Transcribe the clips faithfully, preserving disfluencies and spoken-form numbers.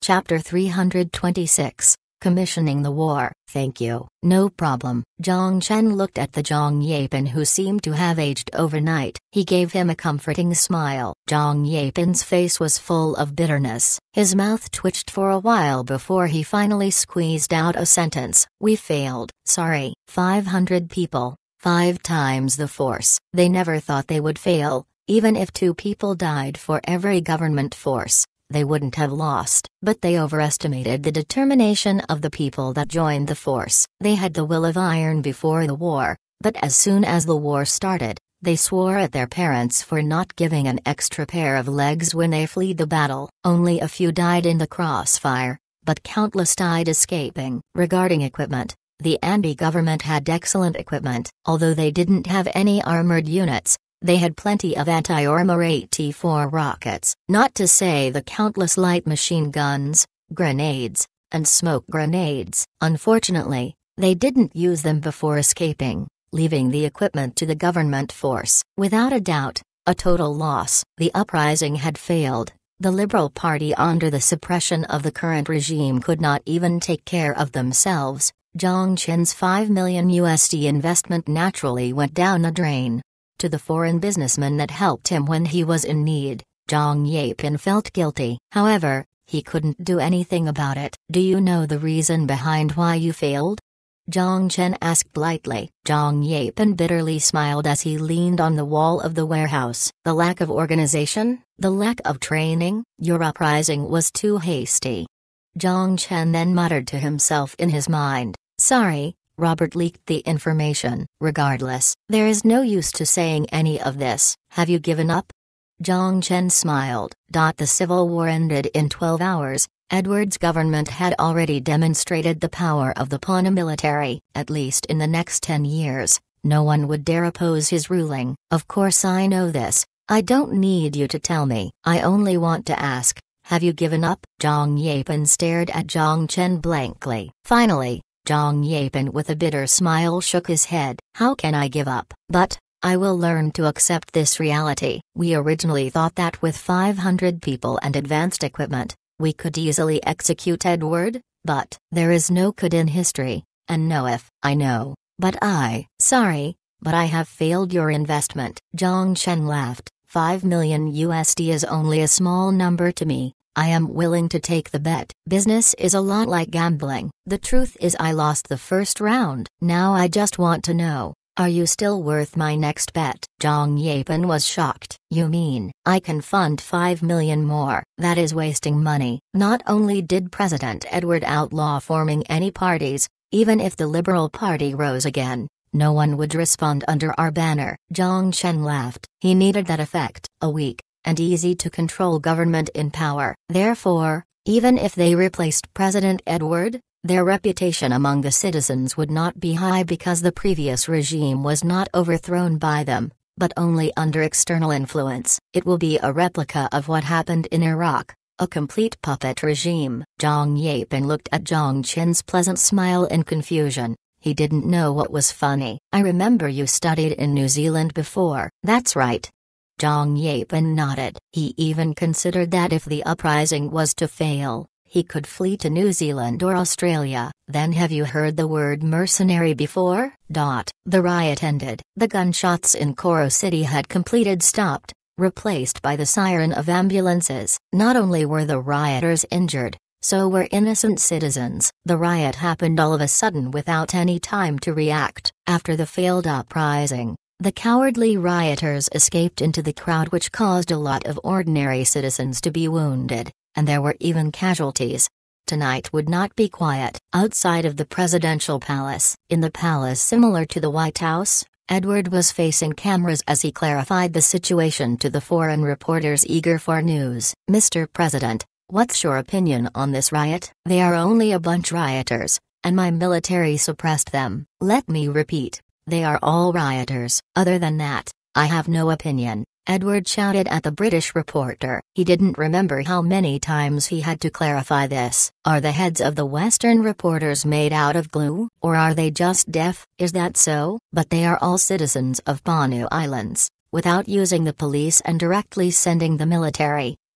Chapter three hundred twenty-six, Commissioning the War. Thank you. No problem. Zhang Chen looked at the Zhang Yapin, who seemed to have aged overnight. He gave him a comforting smile. Zhang Yapin's face was full of bitterness. His mouth twitched for a while before he finally squeezed out a sentence. We failed. Sorry. five hundred people. Five times the force. They never thought they would fail. Even if two people died for every government force, they wouldn't have lost. But they overestimated the determination of the people that joined the force. They had the will of iron before the war, but as soon as the war started, they swore at their parents for not giving an extra pair of legs when they fled the battle. Only a few died in the crossfire, but countless died escaping. Regarding equipment, the Anbi government had excellent equipment. Although they didn't have any armored units, they had plenty of anti-armor eighty-four rockets, not to say the countless light machine guns, grenades, and smoke grenades. Unfortunately, they didn't use them before escaping, leaving the equipment to the government force. Without a doubt, a total loss. The uprising had failed. The Liberal Party, under the suppression of the current regime, could not even take care of themselves. Zhang Chen's five million U S D investment naturally went down the drain. To the foreign businessman that helped him when he was in need, Zhang Yapin felt guilty. However, he couldn't do anything about it. Do you know the reason behind why you failed? Zhang Chen asked lightly. Zhang Yapin bitterly smiled as he leaned on the wall of the warehouse. The lack of organization, the lack of training. Your uprising was too hasty. Zhang Chen then muttered to himself in his mind, sorry, Robert leaked the information. Regardless, there is no use to saying any of this. Have you given up? Zhang Chen smiled. The civil war ended in twelve hours. Edward's government had already demonstrated the power of the paramilitary. At least in the next ten years, no one would dare oppose his ruling. Of course I know this. I don't need you to tell me. I only want to ask, have you given up? Zhang Yapin stared at Zhang Chen blankly. Finally, Zhang Yapin with a bitter smile shook his head. How can I give up? But, I will learn to accept this reality. We originally thought that with five hundred people and advanced equipment, we could easily execute Edward, but there is no could in history, and no if. I know, but I. Sorry, but I have failed your investment. Zhang Chen laughed. five million U S D is only a small number to me. I am willing to take the bet. Business is a lot like gambling. The truth is I lost the first round. Now I just want to know, are you still worth my next bet? Zhang Yapin was shocked. You mean, I can fund five million more? That is wasting money. Not only did President Edward outlaw forming any parties, even if the Liberal Party rose again, no one would respond under our banner. Zhang Chen laughed. He needed that effect. A weak and easy to control government in power. Therefore, even if they replaced President Edward, their reputation among the citizens would not be high because the previous regime was not overthrown by them, but only under external influence. It will be a replica of what happened in Iraq, a complete puppet regime. Zhang Yapin looked at Zhang Chen's pleasant smile in confusion. He didn't know what was funny. I remember you studied in New Zealand before. That's right. Zhang Yapin nodded. He even considered that if the uprising was to fail, he could flee to New Zealand or Australia. Then have you heard the word mercenary before? Dot. The riot ended. The gunshots in Koro City had completed stopped, replaced by the siren of ambulances. Not only were the rioters injured, so were innocent citizens. The riot happened all of a sudden without any time to react. After the failed uprising, the cowardly rioters escaped into the crowd, which caused a lot of ordinary citizens to be wounded, and there were even casualties. Tonight would not be quiet. Outside of the presidential palace, in the palace similar to the White House, Edward was facing cameras as he clarified the situation to the foreign reporters eager for news. Mister President, what's your opinion on this riot? They are only a bunch rioters, and my military suppressed them. Let me repeat. They are all rioters. Other than that, I have no opinion, Edward shouted at the British reporter. He didn't remember how many times he had to clarify this. Are the heads of the Western reporters made out of glue, or are they just deaf? Is that so? But they are all citizens of Banu Islands. Without using the police and directly sending the military,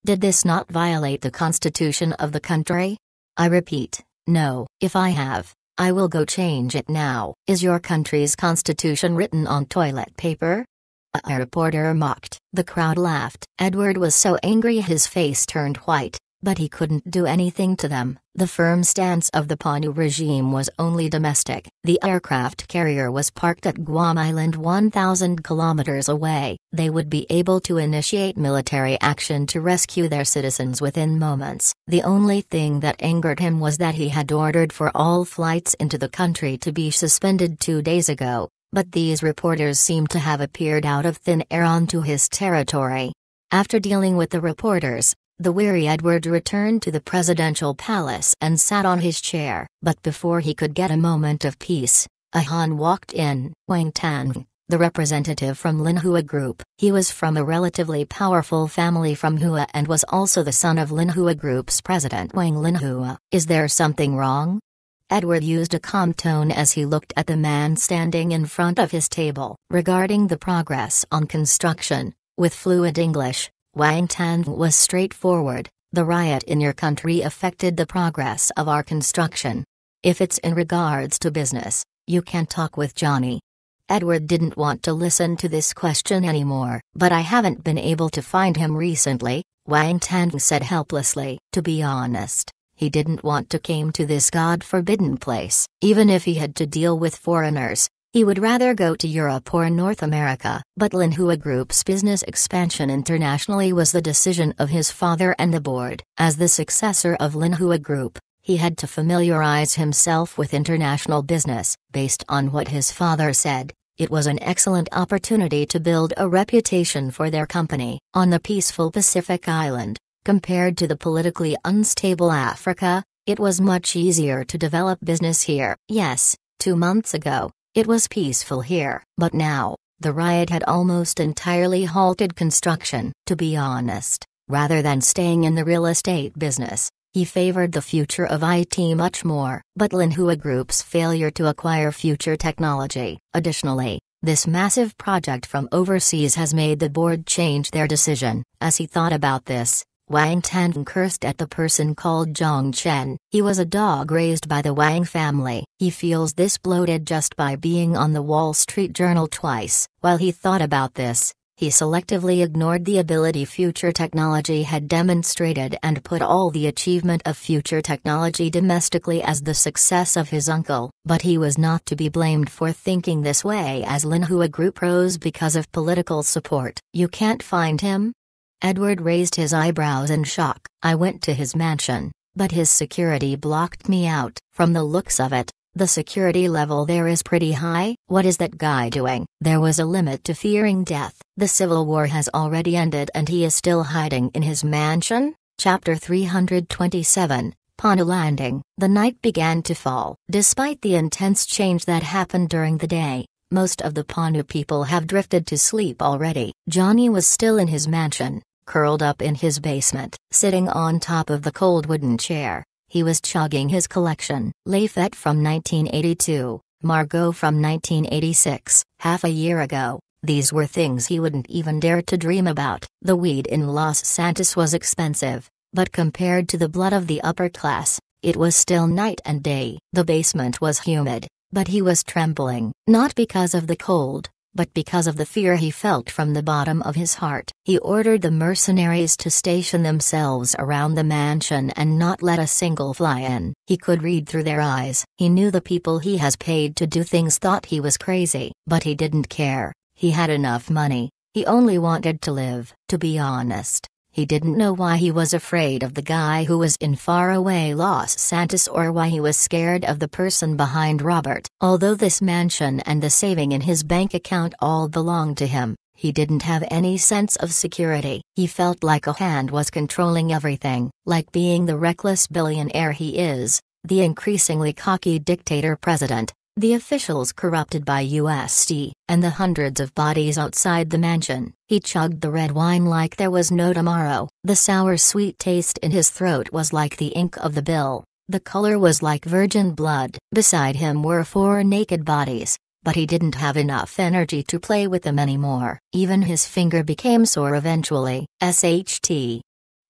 Did this not violate the constitution of the country? I repeat, no. If I have, I will go change it now. Is your country's constitution written on toilet paper? A reporter mocked. The crowd laughed. Edward was so angry his face turned white, but he couldn't do anything to them. The firm stance of the Panu regime was only domestic. The aircraft carrier was parked at Guam Island one thousand kilometers away. They would be able to initiate military action to rescue their citizens within moments. The only thing that angered him was that he had ordered for all flights into the country to be suspended two days ago, but these reporters seemed to have appeared out of thin air onto his territory. After dealing with the reporters, the weary Edward returned to the presidential palace and sat on his chair. But before he could get a moment of peace, a Han walked in. Wang Tang, the representative from Linhua Group. He was from a relatively powerful family from Hua and was also the son of Linhua Group's president Wang Linhua. Is there something wrong? Edward used a calm tone as he looked at the man standing in front of his table. Regarding the progress on construction, with fluent English, Wang Tang was straightforward. The riot in your country affected the progress of our construction. If it's in regards to business, you can talk with Johnny. Edward didn't want to listen to this question anymore. But I haven't been able to find him recently, Wang Tang said helplessly. To be honest, he didn't want to come to this God-forbidden place. Even if he had to deal with foreigners, he would rather go to Europe or North America. But Linhua Group's business expansion internationally was the decision of his father and the board. As the successor of Linhua Group, he had to familiarize himself with international business. Based on what his father said, it was an excellent opportunity to build a reputation for their company. On the peaceful Pacific Island, compared to the politically unstable Africa, it was much easier to develop business here. Yes, two months ago, it was peaceful here. But now, the riot had almost entirely halted construction. To be honest, rather than staying in the real estate business, he favored the future of I T much more. But Linhua Group's failure to acquire future technology. Additionally, this massive project from overseas has made the board change their decision. As he thought about this, Wang Tang cursed at the person called Zhang Chen. He was a dog raised by the Wang family. He feels this bloated just by being on the Wall Street Journal twice. While he thought about this, he selectively ignored the ability future technology had demonstrated and put all the achievement of future technology domestically as the success of his uncle. But he was not to be blamed for thinking this way, as Linhua Group rose because of political support. You can't find him? Edward raised his eyebrows in shock. I went to his mansion, but his security blocked me out. From the looks of it, the security level there is pretty high. What is that guy doing? There was a limit to fearing death. The civil war has already ended and he is still hiding in his mansion? Chapter three hundred twenty-seven, Panu Landing. The night began to fall. Despite the intense change that happened during the day, most of the Panu people have drifted to sleep already. Johnny was still in his mansion, curled up in his basement. Sitting on top of the cold wooden chair, he was chugging his collection. Lafette from nineteen eighty-two, Margot from nineteen eighty-six. Half a year ago, these were things he wouldn't even dare to dream about. The weed in Los Santos was expensive, but compared to the blood of the upper class, it was still night and day. The basement was humid, but he was trembling, not because of the cold, but because of the fear he felt from the bottom of his heart. He ordered the mercenaries to station themselves around the mansion and not let a single fly in. He could read through their eyes. He knew the people he has paid to do things thought he was crazy, but he didn't care. He had enough money. He only wanted to live. To be honest, he didn't know why he was afraid of the guy who was in faraway Los Santos or why he was scared of the person behind Robert. Although this mansion and the saving in his bank account all belonged to him, he didn't have any sense of security. He felt like a hand was controlling everything, like being the reckless billionaire he is, the increasingly cocky dictator president, the officials corrupted by U S D, and the hundreds of bodies outside the mansion. He chugged the red wine like there was no tomorrow. The sour sweet taste in his throat was like the ink of the bill. The color was like virgin blood. Beside him were four naked bodies, but he didn't have enough energy to play with them anymore. Even his finger became sore eventually. S H T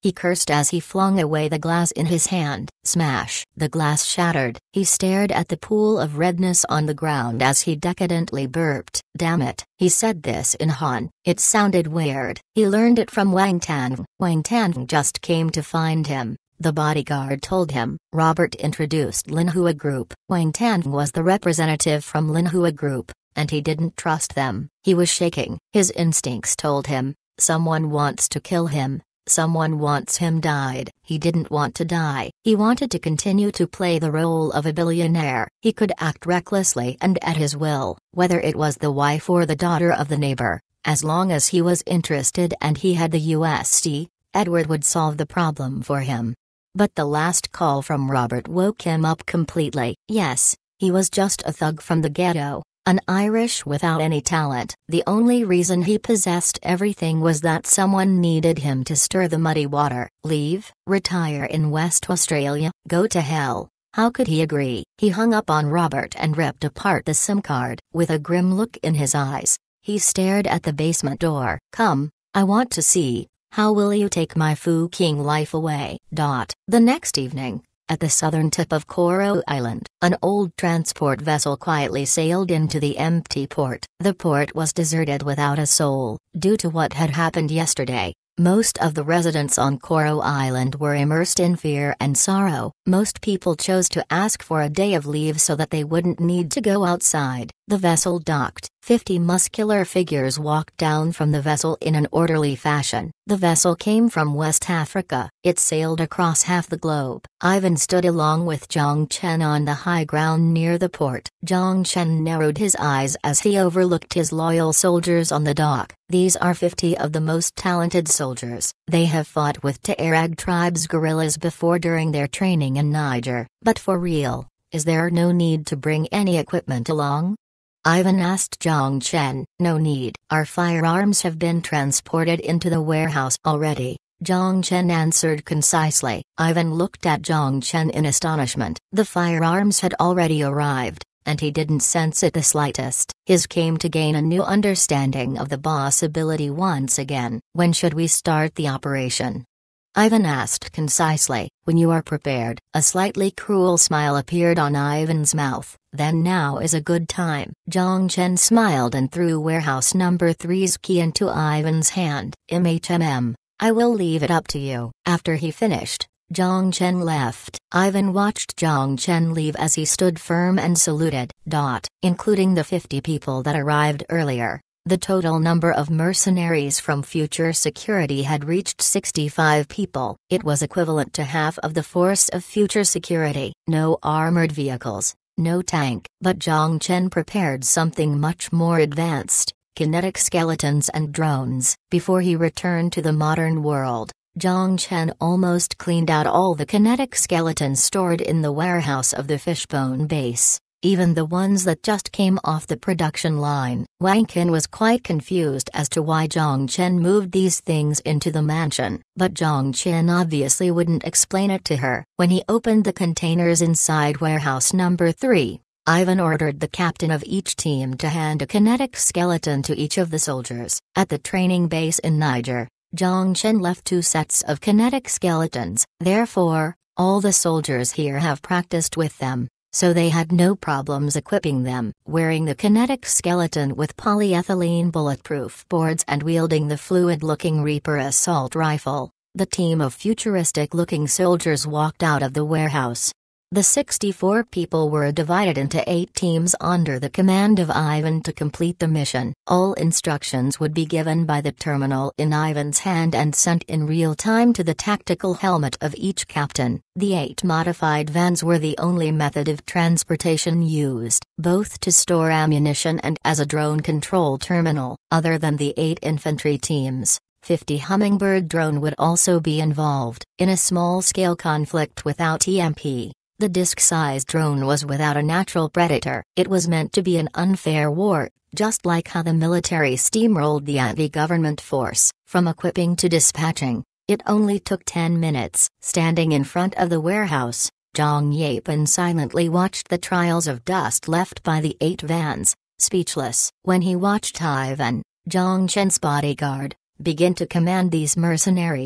He cursed as he flung away the glass in his hand. Smash! The glass shattered. He stared at the pool of redness on the ground as he decadently burped. Damn it. He said this in Han. It sounded weird. He learned it from Wang Tang. Wang Tang just came to find him. The bodyguard told him. Robert introduced Lin Hua Group. Wang Tang was the representative from Lin Hua Group, and he didn't trust them. He was shaking. His instincts told him, someone wants to kill him. Someone wants him died. He didn't want to die. He wanted to continue to play the role of a billionaire. He could act recklessly and at his will, whether it was the wife or the daughter of the neighbor. As long as he was interested and he had the U S D, Edward would solve the problem for him. But the last call from Robert woke him up completely. Yes, he was just a thug from the ghetto. An Irish without any talent. The only reason he possessed everything was that someone needed him to stir the muddy water. Leave, retire in West Australia, go to hell. How could he agree? He hung up on Robert and ripped apart the SIM card. With a grim look in his eyes, he stared at the basement door. Come, I want to see, how will you take my Fu King life away? Dot. The next evening, at the southern tip of Coral Island, an old transport vessel quietly sailed into the empty port. The port was deserted without a soul. Due to what had happened yesterday, most of the residents on Coral Island were immersed in fear and sorrow. Most people chose to ask for a day of leave so that they wouldn't need to go outside. The vessel docked. Fifty muscular figures walked down from the vessel in an orderly fashion. The vessel came from West Africa. It sailed across half the globe. Ivan stood along with Zhang Chen on the high ground near the port. Zhang Chen narrowed his eyes as he overlooked his loyal soldiers on the dock. These are fifty of the most talented soldiers. They have fought with Tuareg tribes guerrillas before during their training in Niger. But for real, is there no need to bring any equipment along? Ivan asked Zhang Chen. No need. Our firearms have been transported into the warehouse already, Zhang Chen answered concisely. Ivan looked at Zhang Chen in astonishment. The firearms had already arrived, and he didn't sense it the slightest. His came to gain a new understanding of the boss ability once again. When should we start the operation? Ivan asked concisely. When you are prepared. A slightly cruel smile appeared on Ivan's mouth. Then now is a good time. Zhang Chen smiled and threw warehouse number three's key into Ivan's hand. Hmm, I will leave it up to you. After he finished, Zhang Chen left. Ivan watched Zhang Chen leave as he stood firm and saluted. Dot. Including the fifty people that arrived earlier, the total number of mercenaries from Future Security had reached sixty-five people. It was equivalent to half of the force of Future Security. No armored vehicles, no tank. But Zhang Chen prepared something much more advanced, kinetic skeletons and drones. Before he returned to the modern world, Zhang Chen almost cleaned out all the kinetic skeletons stored in the warehouse of the Fishbone base, even the ones that just came off the production line. Wang Qin was quite confused as to why Zhang Chen moved these things into the mansion, but Zhang Chen obviously wouldn't explain it to her. When he opened the containers inside warehouse number three, Ivan ordered the captain of each team to hand a kinetic skeleton to each of the soldiers. At the training base in Niger, Zhang Chen left two sets of kinetic skeletons. Therefore, all the soldiers here have practiced with them, so they had no problems equipping them. Wearing the kinetic skeleton with polyethylene bulletproof boards and wielding the fluid-looking Reaper assault rifle, the team of futuristic-looking soldiers walked out of the warehouse. The sixty-four people were divided into eight teams under the command of Ivan to complete the mission. All instructions would be given by the terminal in Ivan's hand and sent in real time to the tactical helmet of each captain. The eight modified vans were the only method of transportation used, both to store ammunition and as a drone control terminal. Other than the eight infantry teams, fifty Hummingbird drone would also be involved. In a small-scale conflict without E M P, the disc-sized drone was without a natural predator. It was meant to be an unfair war, just like how the military steamrolled the anti-government force. From equipping to dispatching, it only took ten minutes. Standing in front of the warehouse, Zhang Yapen silently watched the trails of dust left by the eight vans, speechless. When he watched Ivan, Zhang Chen's bodyguard, begin to command these mercenaries,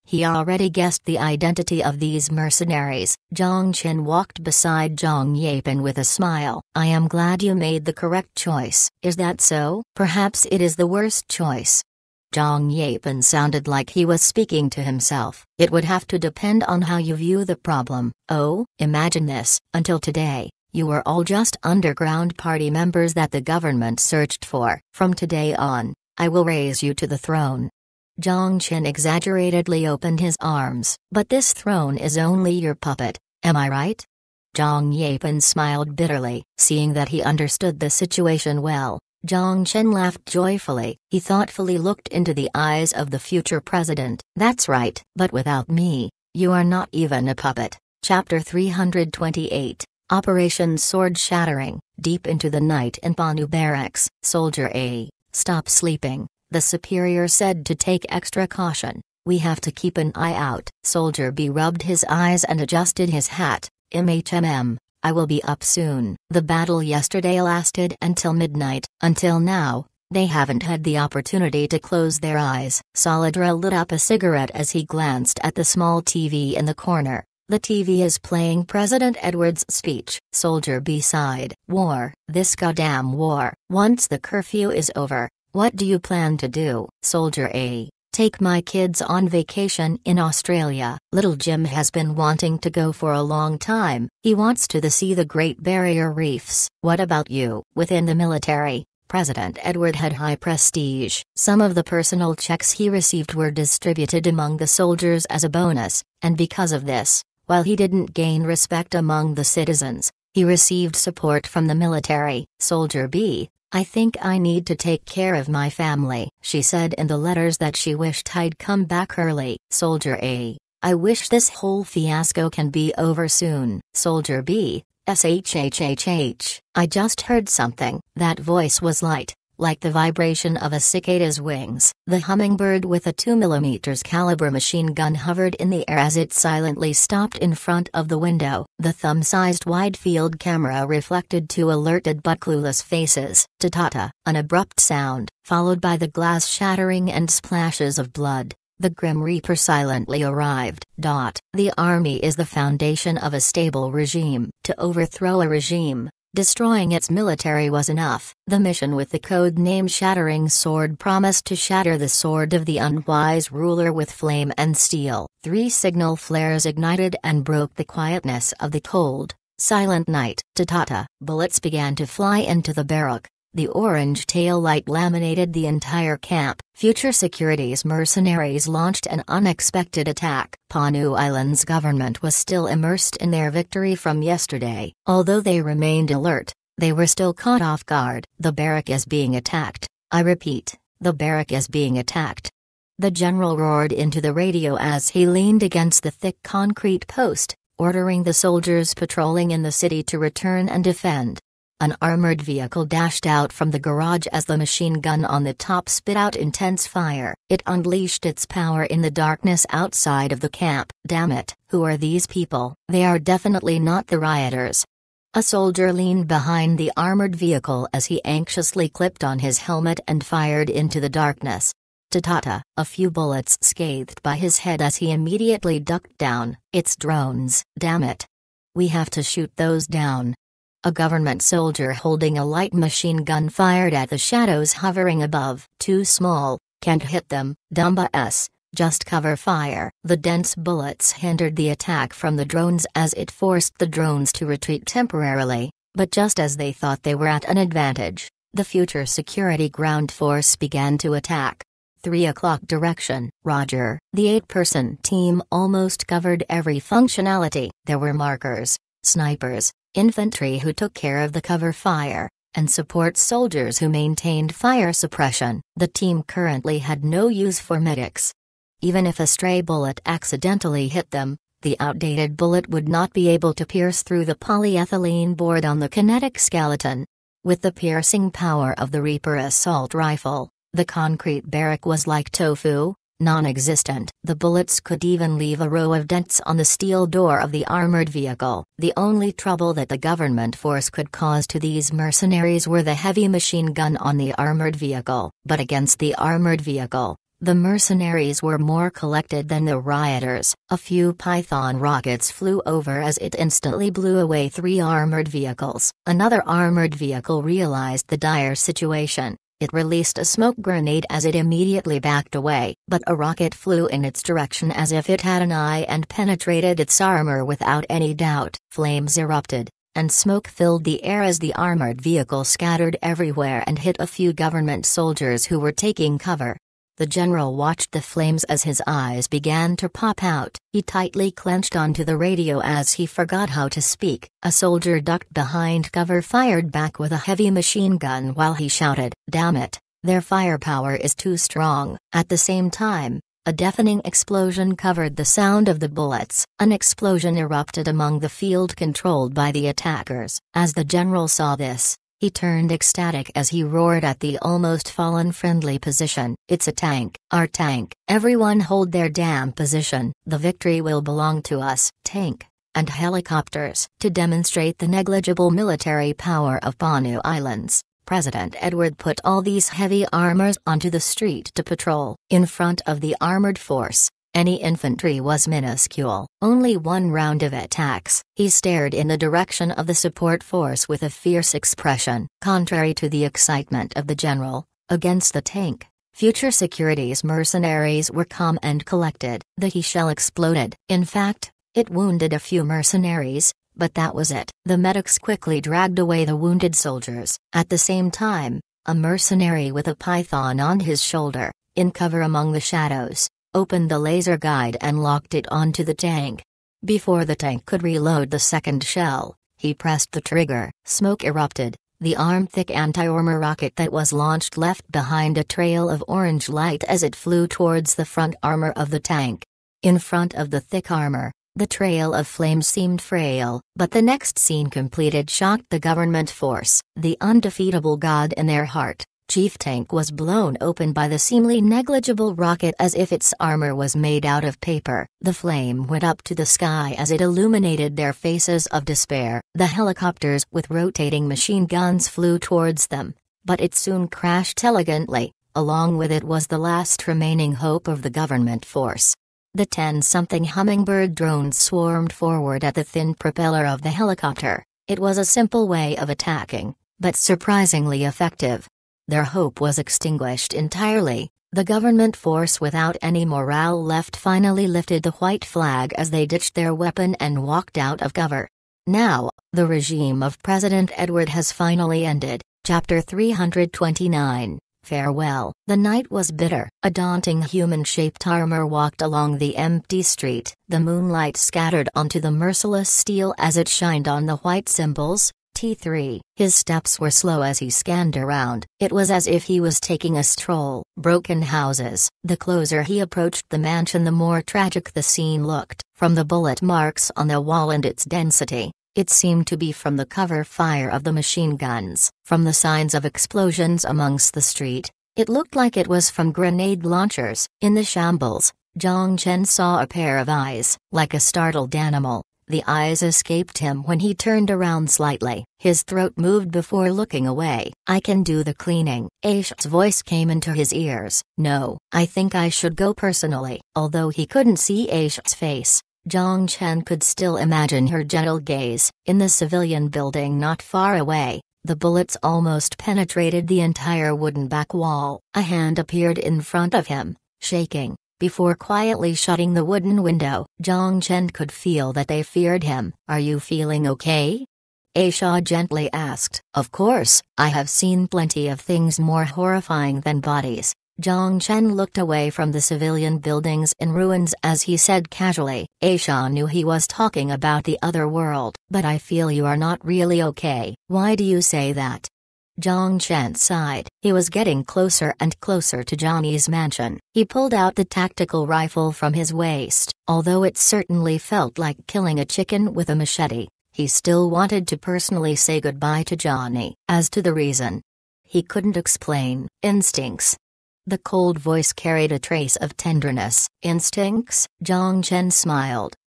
He already guessed the identity of these mercenaries. Zhang Chen walked beside Zhang Yapen with a smile. I am glad you made the correct choice. Is that so? Perhaps it is the worst choice. Zhang Yapen sounded like he was speaking to himself. It would have to depend on how you view the problem. Oh, imagine this. Until today, you were all just underground party members that the government searched for. From today on, I will raise you to the throne. Zhang Chen exaggeratedly opened his arms. But this throne is only your puppet, am I right? Zhang Yapen smiled bitterly, seeing that he understood the situation well. Zhang Chen laughed joyfully. He thoughtfully looked into the eyes of the future president. That's right. But without me, you are not even a puppet. Chapter three hundred twenty-eight. Operation Sword Shattering. Deep into the night in Panu Barracks. Soldier A, stop sleeping. The superior said to take extra caution. We have to keep an eye out. Soldier B rubbed his eyes and adjusted his hat. MHMM, I will be up soon. The battle yesterday lasted until midnight. Until now, they haven't had the opportunity to close their eyes. Solidra lit up a cigarette as he glanced at the small T V in the corner. The T V is playing President Edwards' speech. Soldier B sighed. War, this goddamn war. Once the curfew is over, what do you plan to do? Soldier A, take my kids on vacation in Australia. Little Jim has been wanting to go for a long time. He wants to the see the Great Barrier Reefs. What about you? Within the military, President Edward had high prestige. Some of the personal checks he received were distributed among the soldiers as a bonus, and because of this, while he didn't gain respect among the citizens, he received support from the military. Soldier B, I think I need to take care of my family. She said in the letters that she wished I'd come back early. Soldier A, I wish this whole fiasco can be over soon. Soldier B, shhhh, I just heard something. That voice was light, like the vibration of a cicada's wings. The hummingbird with a two millimeter caliber machine gun hovered in the air as it silently stopped in front of the window. The thumb-sized wide-field camera reflected two alerted but clueless faces. Ta-ta-ta, an abrupt sound, followed by the glass shattering and splashes of blood. The Grim Reaper silently arrived. Dot. The army is the foundation of a stable regime. To overthrow a regime, destroying its military was enough. The mission with the code name Shattering Sword promised to shatter the sword of the unwise ruler with flame and steel. Three signal flares ignited and broke the quietness of the cold, silent night. Ta-ta-ta. Bullets began to fly into the barrack. The orange tail light laminated the entire camp. Future Security's mercenaries launched an unexpected attack. Panu Island's government was still immersed in their victory from yesterday. Although they remained alert, they were still caught off guard. The barrack is being attacked. I repeat, the barrack is being attacked. The general roared into the radio as he leaned against the thick concrete post, ordering the soldiers patrolling in the city to return and defend. An armored vehicle dashed out from the garage as the machine gun on the top spit out intense fire. It unleashed its power in the darkness outside of the camp. Damn it, who are these people? They are definitely not the rioters. A soldier leaned behind the armored vehicle as he anxiously clipped on his helmet and fired into the darkness. Ta-ta-ta, a few bullets scathed by his head as he immediately ducked down. It's drones. Damn it. We have to shoot those down. A government soldier holding a light machine gun fired at the shadows hovering above. Too small, can't hit them. Dumba S, just cover fire. The dense bullets hindered the attack from the drones as it forced the drones to retreat temporarily, but just as they thought they were at an advantage, the Future Security ground force began to attack. Three o'clock direction. Roger. The eight-person team almost covered every functionality. There were markers, snipers, infantry who took care of the cover fire, and support soldiers who maintained fire suppression. The team currently had no use for medics. Even if a stray bullet accidentally hit them, the outdated bullet would not be able to pierce through the polyethylene board on the kinetic skeleton. With the piercing power of the Reaper assault rifle, the concrete barrack was like tofu, non-existent. The bullets could even leave a row of dents on the steel door of the armored vehicle. The only trouble that the government force could cause to these mercenaries were the heavy machine gun on the armored vehicle. But against the armored vehicle, The mercenaries were more collected than the rioters. A few Python rockets flew over as it instantly blew away three armored vehicles. Another armored vehicle realized the dire situation. It released a smoke grenade as it immediately backed away, but a rocket flew in its direction as if it had an eye and penetrated its armor without any doubt. Flames erupted, and smoke filled the air as the armored vehicle scattered everywhere and hit a few government soldiers who were taking cover. The general watched the flames as his eyes began to pop out. He tightly clenched onto the radio as he forgot how to speak. A soldier ducked behind cover, fired back with a heavy machine gun while he shouted, "Damn it, their firepower is too strong." At the same time, a deafening explosion covered the sound of the bullets. An explosion erupted among the field controlled by the attackers. As the general saw this, he turned ecstatic as he roared at the almost fallen friendly position. "It's a tank, our tank. Everyone hold their damn position. The victory will belong to us." Tank and helicopters. To demonstrate the negligible military power of Banu Islands, President Edward put all these heavy armors onto the street to patrol. In front of the armored force, any infantry was minuscule. Only one round of attacks. He stared in the direction of the support force with a fierce expression. Contrary to the excitement of the general, against the tank, Future Security's mercenaries were calm and collected. The He shell exploded. In fact, it wounded a few mercenaries, but that was it. The medics quickly dragged away the wounded soldiers. At the same time, a mercenary with a python on his shoulder, in cover among the shadows, opened the laser guide and locked it onto the tank. Before the tank could reload the second shell, he pressed the trigger. Smoke erupted. The arm-thick anti-armor rocket that was launched left behind a trail of orange light as it flew towards the front armor of the tank. In front of the thick armor, the trail of flames seemed frail, but the next scene completed shocked the government force. The undefeatable god in their heart, Chief Tank, was blown open by the seemingly negligible rocket as if its armor was made out of paper. The flame went up to the sky as it illuminated their faces of despair. The helicopters with rotating machine guns flew towards them, but it soon crashed elegantly. Along with it was the last remaining hope of the government force. The ten-something Hummingbird drones swarmed forward at the thin propeller of the helicopter. It was a simple way of attacking, but surprisingly effective. Their hope was extinguished entirely. The government force without any morale left finally lifted the white flag as they ditched their weapon and walked out of cover. Now, the regime of President Edward has finally ended. Chapter three hundred twenty-nine. Farewell. The night was bitter. A daunting human-shaped armor walked along the empty street. The moonlight scattered onto the merciless steel as it shined on the white symbols. T three. His steps were slow as he scanned around. It was as if he was taking a stroll. Broken houses. The closer he approached the mansion, the more tragic the scene looked. From the bullet marks on the wall and its density, it seemed to be from the cover fire of the machine guns. From the signs of explosions amongst the street, it looked like it was from grenade launchers. In the shambles, Zhang Chen saw a pair of eyes. Like a startled animal, the eyes escaped him when he turned around slightly. His throat moved before looking away. "I can do the cleaning." Aisha's voice came into his ears. "No, I think I should go personally." Although he couldn't see Aisha's face, Zhang Chen could still imagine her gentle gaze. In the civilian building not far away, the bullets almost penetrated the entire wooden back wall. A hand appeared in front of him, shaking. Before quietly shutting the wooden window, Zhang Chen could feel that they feared him. "Are you feeling okay?" Aisha gently asked. "Of course, I have seen plenty of things more horrifying than bodies." Zhang Chen looked away from the civilian buildings in ruins as he said casually. Aisha knew he was talking about the other world. "But I feel you are not really okay." "Why do you say that?" Zhang Chen sighed. He was getting closer and closer to Johnny's mansion. He pulled out the tactical rifle from his waist. Although it certainly felt like killing a chicken with a machete, he still wanted to personally say goodbye to Johnny. As to the reason, he couldn't explain. Instincts. The cold voice carried a trace of tenderness. "Instincts?" Zhang Chen smiled.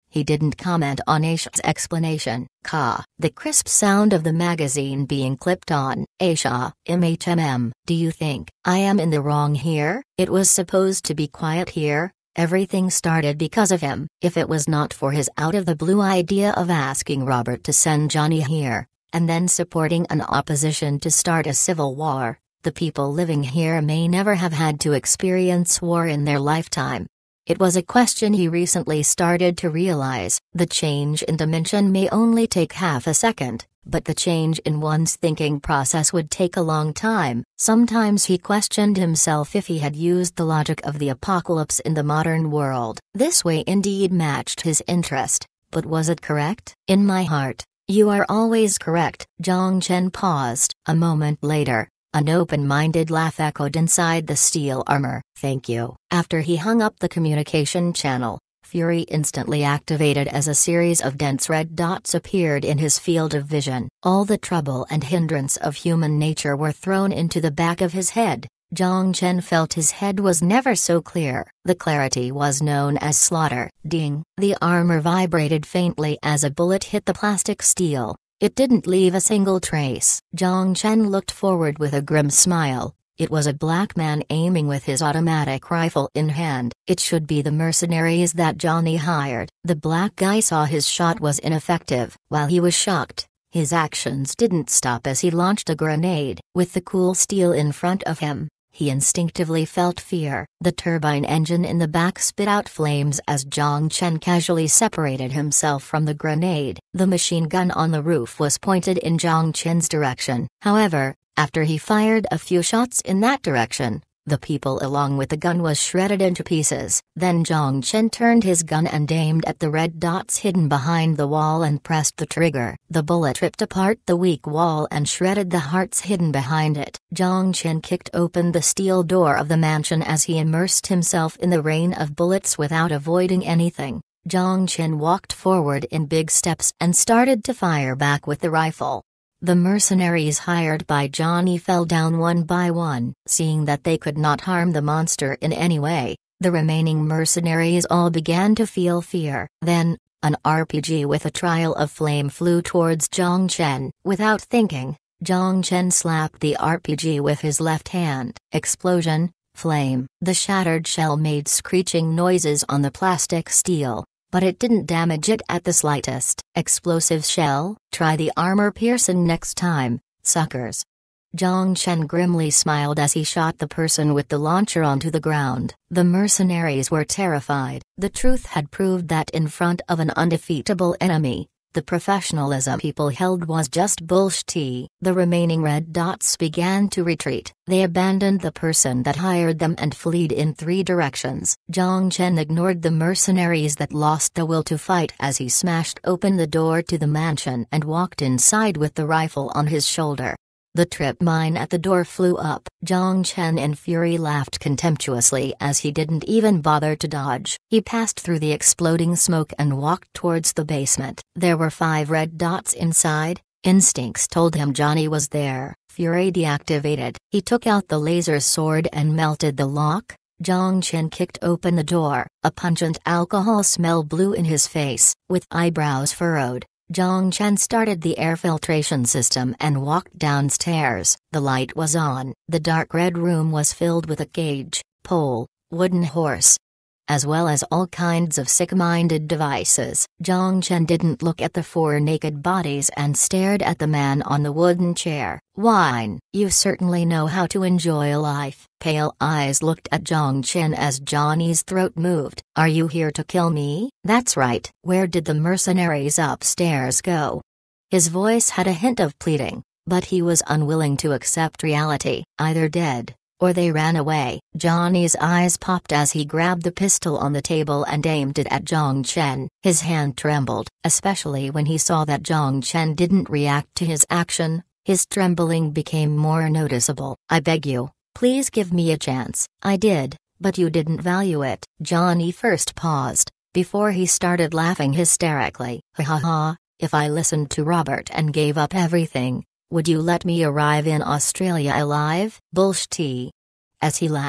He didn't comment on Aisha's explanation. Ka. The crisp sound of the magazine being clipped on. Aisha. Mm. Do you think I am in the wrong here? It was supposed to be quiet here. Everything started because of him. If it was not for his out-of-the-blue idea of asking Robert to send Johnny here, and then supporting an opposition to start a civil war, the people living here may never have had to experience war in their lifetime. It was a question he recently started to realize. The change in dimension may only take half a second, but the change in one's thinking process would take a long time. Sometimes he questioned himself if he had used the logic of the apocalypse in the modern world. This way indeed matched his interest, but was it correct? In my heart, you are always correct. Jiang Chen paused. A moment later, an open-minded laugh echoed inside the steel armor. Thank you. After he hung up the communication channel, Fury instantly activated as a series of dense red dots appeared in his field of vision. All the trouble and hindrance of human nature were thrown into the back of his head. Jiang Chen felt his head was never so clear. The clarity was known as slaughter. Ding! The armor vibrated faintly as a bullet hit the plastic steel. It didn't leave a single trace. Jiang Chen looked forward with a grim smile. It was a black man aiming with his automatic rifle in hand. It should be the mercenaries that Johnny hired. The black guy saw his shot was ineffective. While he was shocked, his actions didn't stop as he launched a grenade. With the cool steel in front of him, he instinctively felt fear. The turbine engine in the back spit out flames as Jiang Chen casually separated himself from the grenade. The machine gun on the roof was pointed in Jiang Chen's direction. However, after he fired a few shots in that direction, the people along with the gun was shredded into pieces. Then Jiang Chen turned his gun and aimed at the red dots hidden behind the wall and pressed the trigger. The bullet ripped apart the weak wall and shredded the hearts hidden behind it. Jiang Chen kicked open the steel door of the mansion as he immersed himself in the rain of bullets without avoiding anything. Jiang Chen walked forward in big steps and started to fire back with the rifle. The mercenaries hired by Johnny fell down one by one. Seeing that they could not harm the monster in any way, the remaining mercenaries all began to feel fear. Then, an R P G with a trail of flame flew towards Jiang Chen. Without thinking, Jiang Chen slapped the R P G with his left hand. Explosion, flame. The shattered shell made screeching noises on the plastic steel, but it didn't damage it at the slightest. Explosive shell? Try the armor piercing next time, suckers. Jiang Chen grimly smiled as he shot the person with the launcher onto the ground. The mercenaries were terrified. The truth had proved that in front of an undefeatable enemy, the professionalism people held was just bullshit. The remaining red dots began to retreat. They abandoned the person that hired them and fled in three directions. Jiang Chen ignored the mercenaries that lost the will to fight as he smashed open the door to the mansion and walked inside with the rifle on his shoulder. The trip mine at the door flew up. Jiang Chen in fury laughed contemptuously as he didn't even bother to dodge. He passed through the exploding smoke and walked towards the basement. There were five red dots inside. Instincts told him Johnny was there. Fury deactivated. He took out the laser sword and melted the lock. Jiang Chen kicked open the door. A pungent alcohol smell blew in his face. With eyebrows furrowed, Jiang Chen started the air filtration system and walked downstairs. The light was on. The dark red room was filled with a cage, pole, wooden horse, as well as all kinds of sick-minded devices. Jiang Chen didn't look at the four naked bodies and stared at the man on the wooden chair. Wine, you certainly know how to enjoy life. Pale eyes looked at Jiang Chen as Johnny's throat moved. Are you here to kill me? That's right. Where did the mercenaries upstairs go? His voice had a hint of pleading, but he was unwilling to accept reality. Either dead, or they ran away. Johnny's eyes popped as he grabbed the pistol on the table and aimed it at Jiang Chen. His hand trembled, especially when he saw that Jiang Chen didn't react to his action. His trembling became more noticeable. I beg you, please give me a chance. I did, but you didn't value it. Johnny first paused, before he started laughing hysterically. Ha ha ha, if I listened to Robert and gave up everything, would you let me arrive in Australia alive? Bullshit. As he laughed,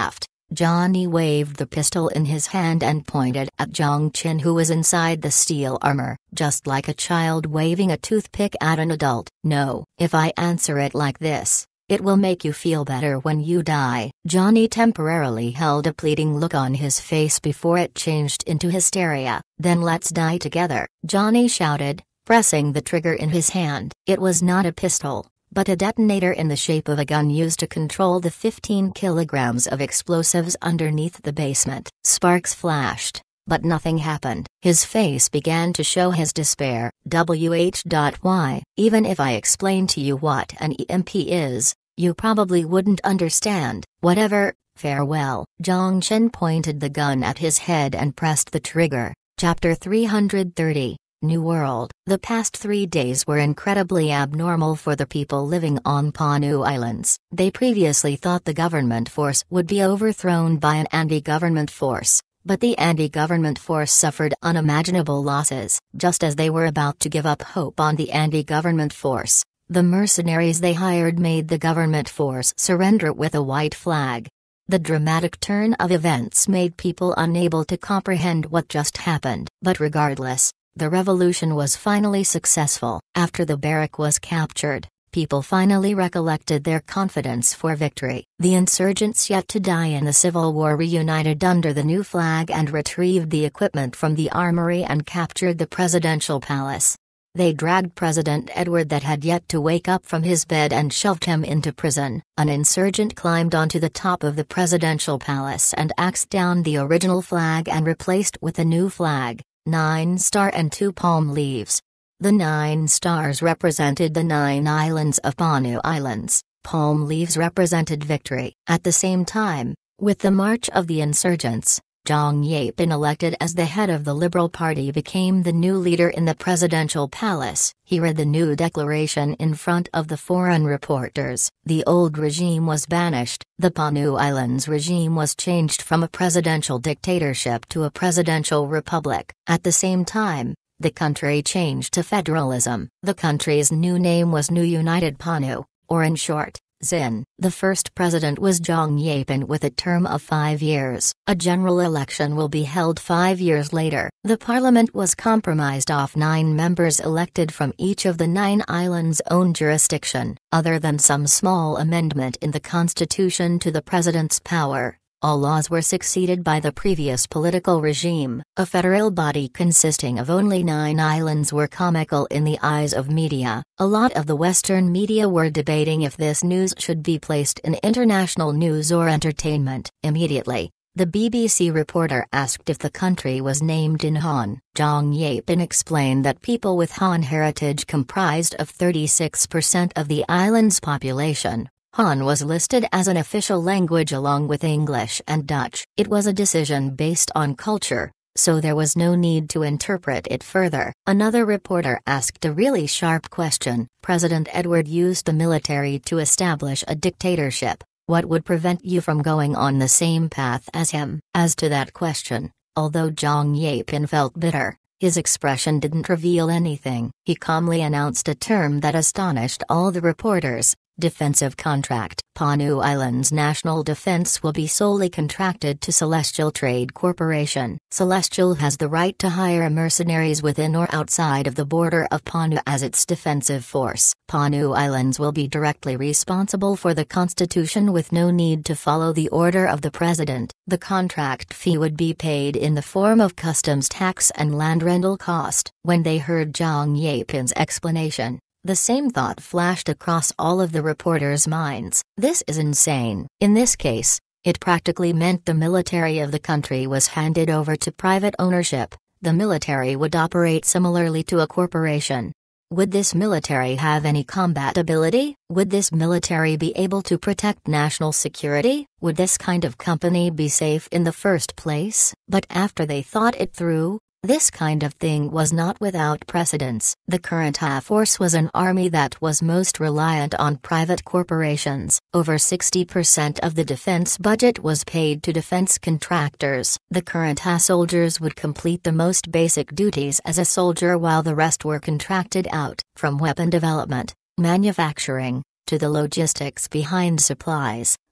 Johnny waved the pistol in his hand and pointed at Zhang Chen, who was inside the steel armor, just like a child waving a toothpick at an adult. "No, if I answer it like this, it will make you feel better when you die." Johnny temporarily held a pleading look on his face before it changed into hysteria. "Then let's die together," Johnny shouted, pressing the trigger in his hand. It was not a pistol, but a detonator in the shape of a gun used to control the fifteen kilograms of explosives underneath the basement. Sparks flashed, but nothing happened. His face began to show his despair. W H Y Even if I explain to you what an E M P is, you probably wouldn't understand. Whatever, farewell. Zhang Chen pointed the gun at his head and pressed the trigger. Chapter three hundred thirty. New World. The past three days were incredibly abnormal for the people living on Panu Islands. They previously thought the government force would be overthrown by an anti-government force, but the anti-government force suffered unimaginable losses. Just as they were about to give up hope on the anti-government force, the mercenaries they hired made the government force surrender with a white flag. The dramatic turn of events made people unable to comprehend what just happened. But regardless, the revolution was finally successful. After the barrack was captured, people finally recollected their confidence for victory. The insurgents yet to die in the civil war reunited under the new flag and retrieved the equipment from the armory and captured the presidential palace. They dragged President Edward that had yet to wake up from his bed and shoved him into prison. An insurgent climbed onto the top of the presidential palace and axed down the original flag and replaced with a new flag, nine star and two palm leaves. The nine stars represented the nine islands of Panu Islands, palm leaves represented victory. At the same time, with the march of the insurgents, Zhang Yapin, elected as the head of the Liberal Party, became the new leader in the presidential palace. He read the new declaration in front of the foreign reporters. The old regime was banished. The Panu Islands regime was changed from a presidential dictatorship to a presidential republic. At the same time, the country changed to federalism. The country's new name was New United Panu, or in short, Zin. The first president was Zhang Yapin with a term of five years. A general election will be held five years later. The parliament was compromised of nine members elected from each of the nine islands' own jurisdiction. Other than some small amendment in the constitution to the president's power, all laws were succeeded by the previous political regime. A federal body consisting of only nine islands were comical in the eyes of media. A lot of the Western media were debating if this news should be placed in international news or entertainment. Immediately, the B B C reporter asked if the country was named in Han. Zhang Yapin explained that people with Han heritage comprised of thirty-six percent of the island's population. Han was listed as an official language along with English and Dutch. It was a decision based on culture, so there was no need to interpret it further. Another reporter asked a really sharp question. President Edward used the military to establish a dictatorship. What would prevent you from going on the same path as him? As to that question, although Zhang Yapin felt bitter, his expression didn't reveal anything. He calmly announced a term that astonished all the reporters. Defensive contract. Panu Islands' national defense will be solely contracted to Celestial Trade Corporation. Celestial has the right to hire mercenaries within or outside of the border of Panu as its defensive force. Panu Islands will be directly responsible for the constitution with no need to follow the order of the president. The contract fee would be paid in the form of customs tax and land rental cost. When they heard Zhang Yapin's explanation, the same thought flashed across all of the reporters' minds. This is insane. In this case, it practically meant the military of the country was handed over to private ownership. The military would operate similarly to a corporation. Would this military have any combat ability? Would this military be able to protect national security? Would this kind of company be safe in the first place? But after they thought it through, this kind of thing was not without precedence. The current H A force was an army that was most reliant on private corporations. Over sixty percent of the defense budget was paid to defense contractors. The current H A soldiers would complete the most basic duties as a soldier while the rest were contracted out. From weapon development, manufacturing, to the logistics behind supplies,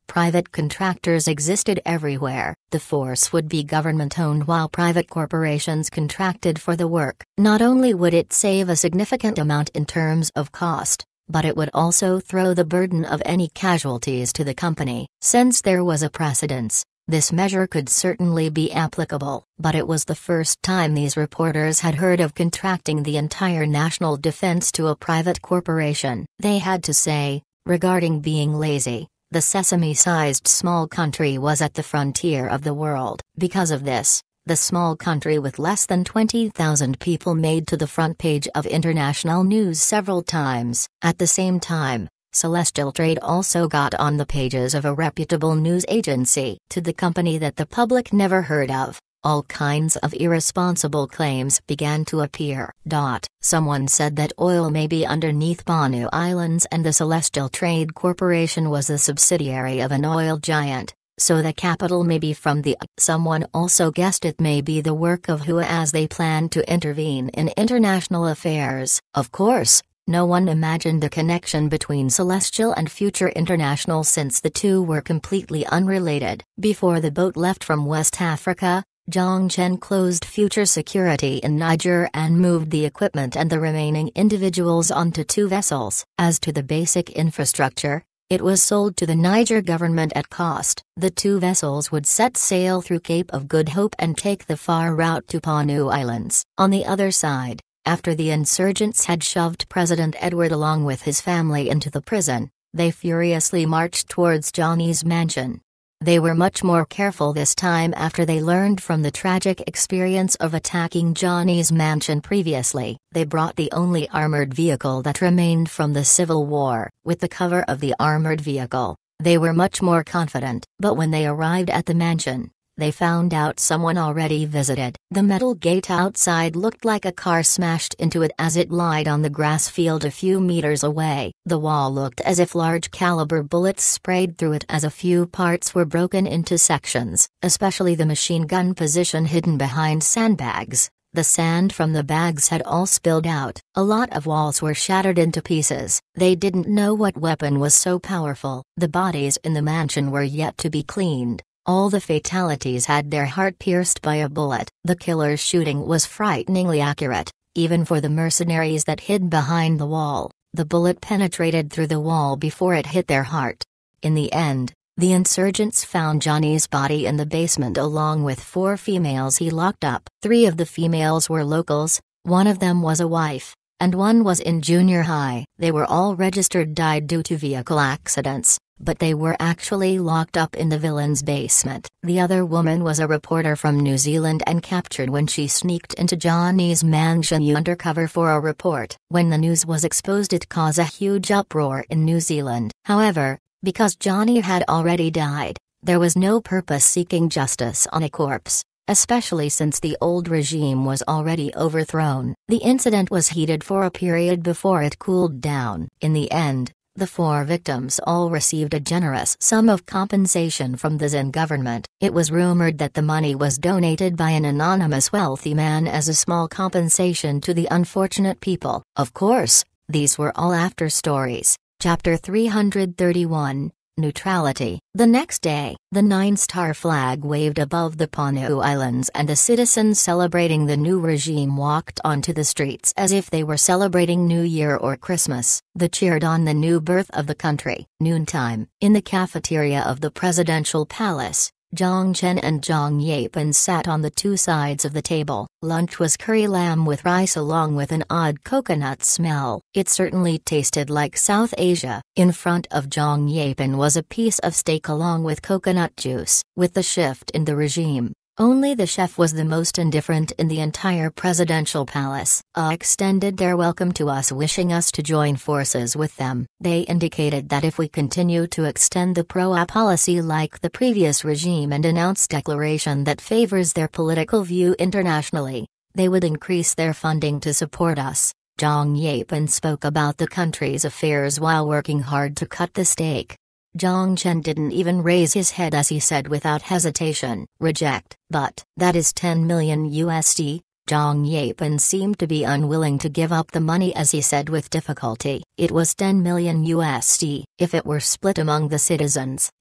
Private contractors existed everywhere. The force would be government-owned while private corporations contracted for the work. Not only would it save a significant amount in terms of cost, but it would also throw the burden of any casualties to the company. Since there was a precedence, this measure could certainly be applicable, but it was the first time these reporters had heard of contracting the entire national defense to a private corporation. They had to say, regarding being lazy, the sesame-sized small country was at the frontier of the world. Because of this, the small country with less than twenty thousand people made to the front page of international news several times. At the same time, Celestial Trade also got on the pages of a reputable news agency. To the company that the public never heard of, all kinds of irresponsible claims began to appear. Someone said that oil may be underneath Banu Islands and the Celestial Trade Corporation was a subsidiary of an oil giant, so the capital may be from the. Someone also guessed it may be the work of W H O as they plan to intervene in international affairs. Of course, no one imagined the connection between Celestial and Future International since the two were completely unrelated. Before the boat left from West Africa, Zhang Chen closed Future Security in Niger and moved the equipment and the remaining individuals onto two vessels. As to the basic infrastructure, it was sold to the Niger government at cost. The two vessels would set sail through Cape of Good Hope and take the far route to Banu Islands. On the other side, after the insurgents had shoved President Edward along with his family into the prison, they furiously marched towards Johnny's mansion. They were much more careful this time after they learned from the tragic experience of attacking Johnny's mansion previously. They brought the only armored vehicle that remained from the Civil War. With the cover of the armored vehicle, they were much more confident. But when they arrived at the mansion, they found out someone already visited. The metal gate outside looked like a car smashed into it as it lied on the grass field a few meters away. The wall looked as if large caliber bullets sprayed through it as a few parts were broken into sections, especially the machine gun position hidden behind sandbags. The sand from the bags had all spilled out. A lot of walls were shattered into pieces. They didn't know what weapon was so powerful. The bodies in the mansion were yet to be cleaned. All the fatalities had their heart pierced by a bullet. The killer's shooting was frighteningly accurate, even for the mercenaries that hid behind the wall. The bullet penetrated through the wall before it hit their heart. In the end, the insurgents found Johnny's body in the basement along with four females he locked up. Three of the females were locals, one of them was a wife, and one was in junior high. They were all registered died due to vehicle accidents, but they were actually locked up in the villain's basement. The other woman was a reporter from New Zealand and captured when she sneaked into Johnny's mansion undercover for a report. When the news was exposed, it caused a huge uproar in New Zealand. However, because Johnny had already died, there was no purpose seeking justice on a corpse, especially since the old regime was already overthrown. The incident was heated for a period before it cooled down. In the end, the four victims all received a generous sum of compensation from the Zen government. It was rumored that the money was donated by an anonymous wealthy man as a small compensation to the unfortunate people. Of course, these were all after stories. Chapter three hundred thirty-one, Neutrality. The next day, the nine-star flag waved above the Banu Islands and the citizens celebrating the new regime walked onto the streets as if they were celebrating New Year or Christmas. They cheered on the new birth of the country. Noontime. In the cafeteria of the presidential palace, Zhang Chen and Zhang Yapen sat on the two sides of the table. Lunch was curry lamb with rice along with an odd coconut smell. It certainly tasted like South Asia. In front of Zhang Yapen was a piece of steak along with coconut juice. With the shift in the regime, only the chef was the most indifferent in the entire presidential palace. Uh, extended their welcome to us, wishing us to join forces with them. They indicated that if we continue to extend the pro-A policy like the previous regime and announce declaration that favors their political view internationally, they would increase their funding to support us. Zhang Yapen spoke about the country's affairs while working hard to cut the steak. Zhang Chen didn't even raise his head as he said without hesitation, "Reject." But that is ten million U S D. Zhang Yapen seemed to be unwilling to give up the money as he said with difficulty. It was ten million U S D. If it were split among the citizens,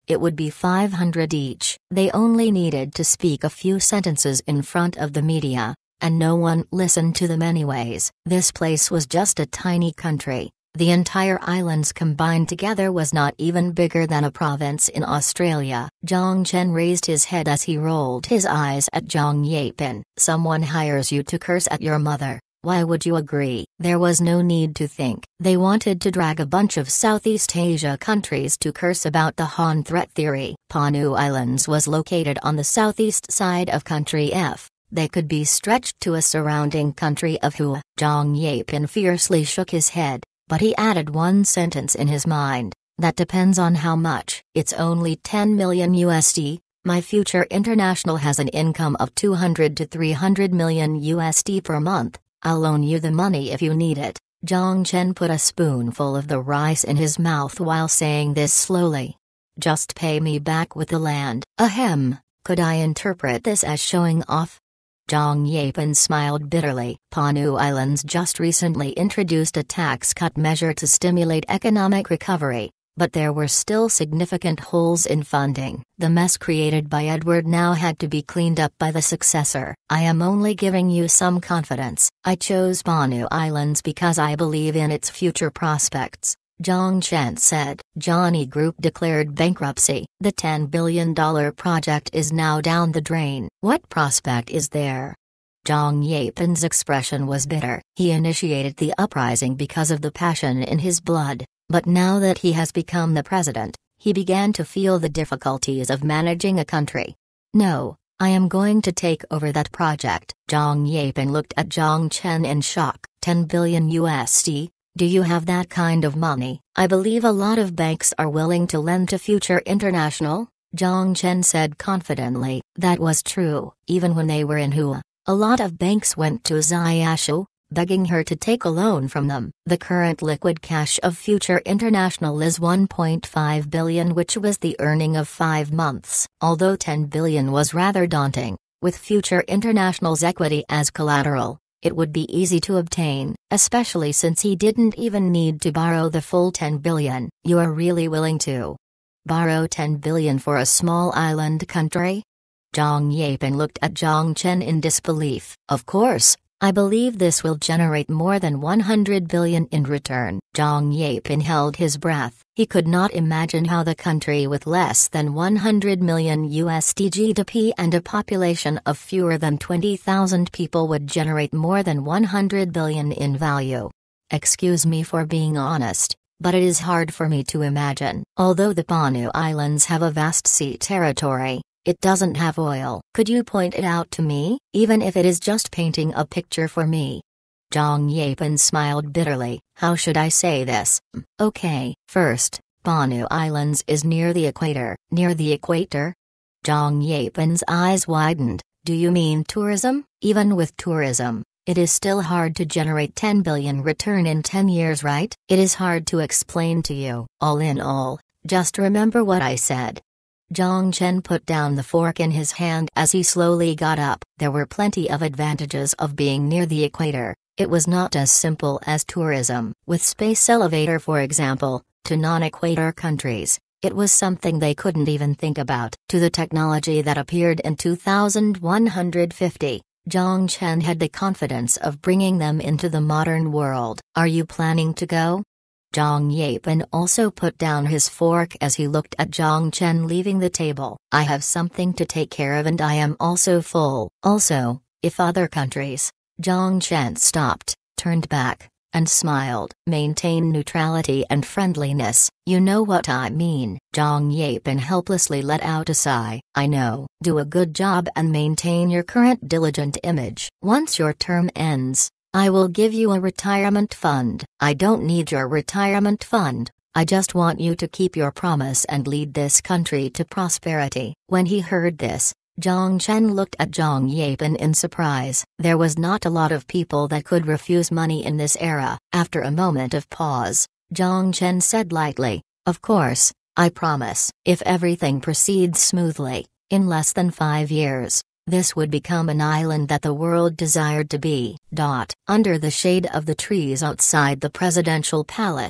it would be five hundred each. They only needed to speak a few sentences in front of the media, and no one listened to them anyways. This place was just a tiny country. The entire islands combined together was not even bigger than a province in Australia. Zhang Chen raised his head as he rolled his eyes at Zhang Yapin. Someone hires you to curse at your mother. Why would you agree? There was no need to think. They wanted to drag a bunch of Southeast Asia countries to curse about the Han threat theory. Panu Islands was located on the southeast side of Country F. They could be stretched to a surrounding country of Hua. Zhang Yapin fiercely shook his head. But he added one sentence in his mind, that depends on how much. It's only ten million U S D, my future international has an income of two hundred to three hundred million U S D per month, I'll loan you the money if you need it. Zhang Chen put a spoonful of the rice in his mouth while saying this slowly. Just pay me back with the land. Ahem, could I interpret this as showing off? Zhang Yapin smiled bitterly. Panu Islands just recently introduced a tax cut measure to stimulate economic recovery, but there were still significant holes in funding. The mess created by Edward now had to be cleaned up by the successor. I am only giving you some confidence. I chose Panu Islands because I believe in its future prospects, Zhang Chen said. Johnny Group declared bankruptcy. The ten billion dollar project is now down the drain. What prospect is there? Zhang Yapin's expression was bitter. He initiated the uprising because of the passion in his blood, but now that he has become the president, he began to feel the difficulties of managing a country. No, I am going to take over that project. Zhang Yapin looked at Zhang Chen in shock. ten billion U S D? Do you have that kind of money? I believe a lot of banks are willing to lend to Future International, Zhang Chen said confidently. That was true. Even when they were in Hua, a lot of banks went to Xiaoshu, begging her to take a loan from them. The current liquid cash of Future International is one point five billion, which was the earning of five months. Although ten billion was rather daunting, with Future International's equity as collateral, it would be easy to obtain, especially since he didn't even need to borrow the full ten billion. You are really willing to borrow ten billion for a small island country? Zhang Yapin looked at Zhang Chen in disbelief. Of course, I believe this will generate more than one hundred billion in return. Zhang Yapin held his breath. He could not imagine how the country with less than one hundred million U S D G D P and a population of fewer than twenty thousand people would generate more than one hundred billion in value. Excuse me for being honest, but it is hard for me to imagine. Although the Panu Islands have a vast sea territory, it doesn't have oil. Could you point it out to me, even if it is just painting a picture for me? Zhang Yapin smiled bitterly. How should I say this? Okay, first, Panu Islands is near the equator. Near the equator? Zhang Yapin's eyes widened. Do you mean tourism? Even with tourism, it is still hard to generate ten billion return in ten years, right? It is hard to explain to you. All in all, just remember what I said. Zhang Chen put down the fork in his hand as he slowly got up. There were plenty of advantages of being near the equator. It was not as simple as tourism. With space elevator, for example, to non-equator countries, it was something they couldn't even think about. To the technology that appeared in two thousand one hundred fifty, Zhang Chen had the confidence of bringing them into the modern world. Are you planning to go? Zhang Yapin also put down his fork as he looked at Zhang Chen leaving the table. I have something to take care of and I am also full. Also, if other countries... Zhang Chen stopped, turned back, and smiled. Maintain neutrality and friendliness, you know what I mean. Zhang Yapin helplessly let out a sigh. I know. Do a good job and maintain your current diligent image. Once your term ends, I will give you a retirement fund. I don't need your retirement fund, I just want you to keep your promise and lead this country to prosperity. When he heard this, Zhang Chen looked at Zhang Yapin in surprise. There was not a lot of people that could refuse money in this era. After a moment of pause, Zhang Chen said lightly, of course, I promise. If everything proceeds smoothly, in less than five years, this would become an island that the world desired to be. Dot. Under the shade of the trees outside the presidential palace,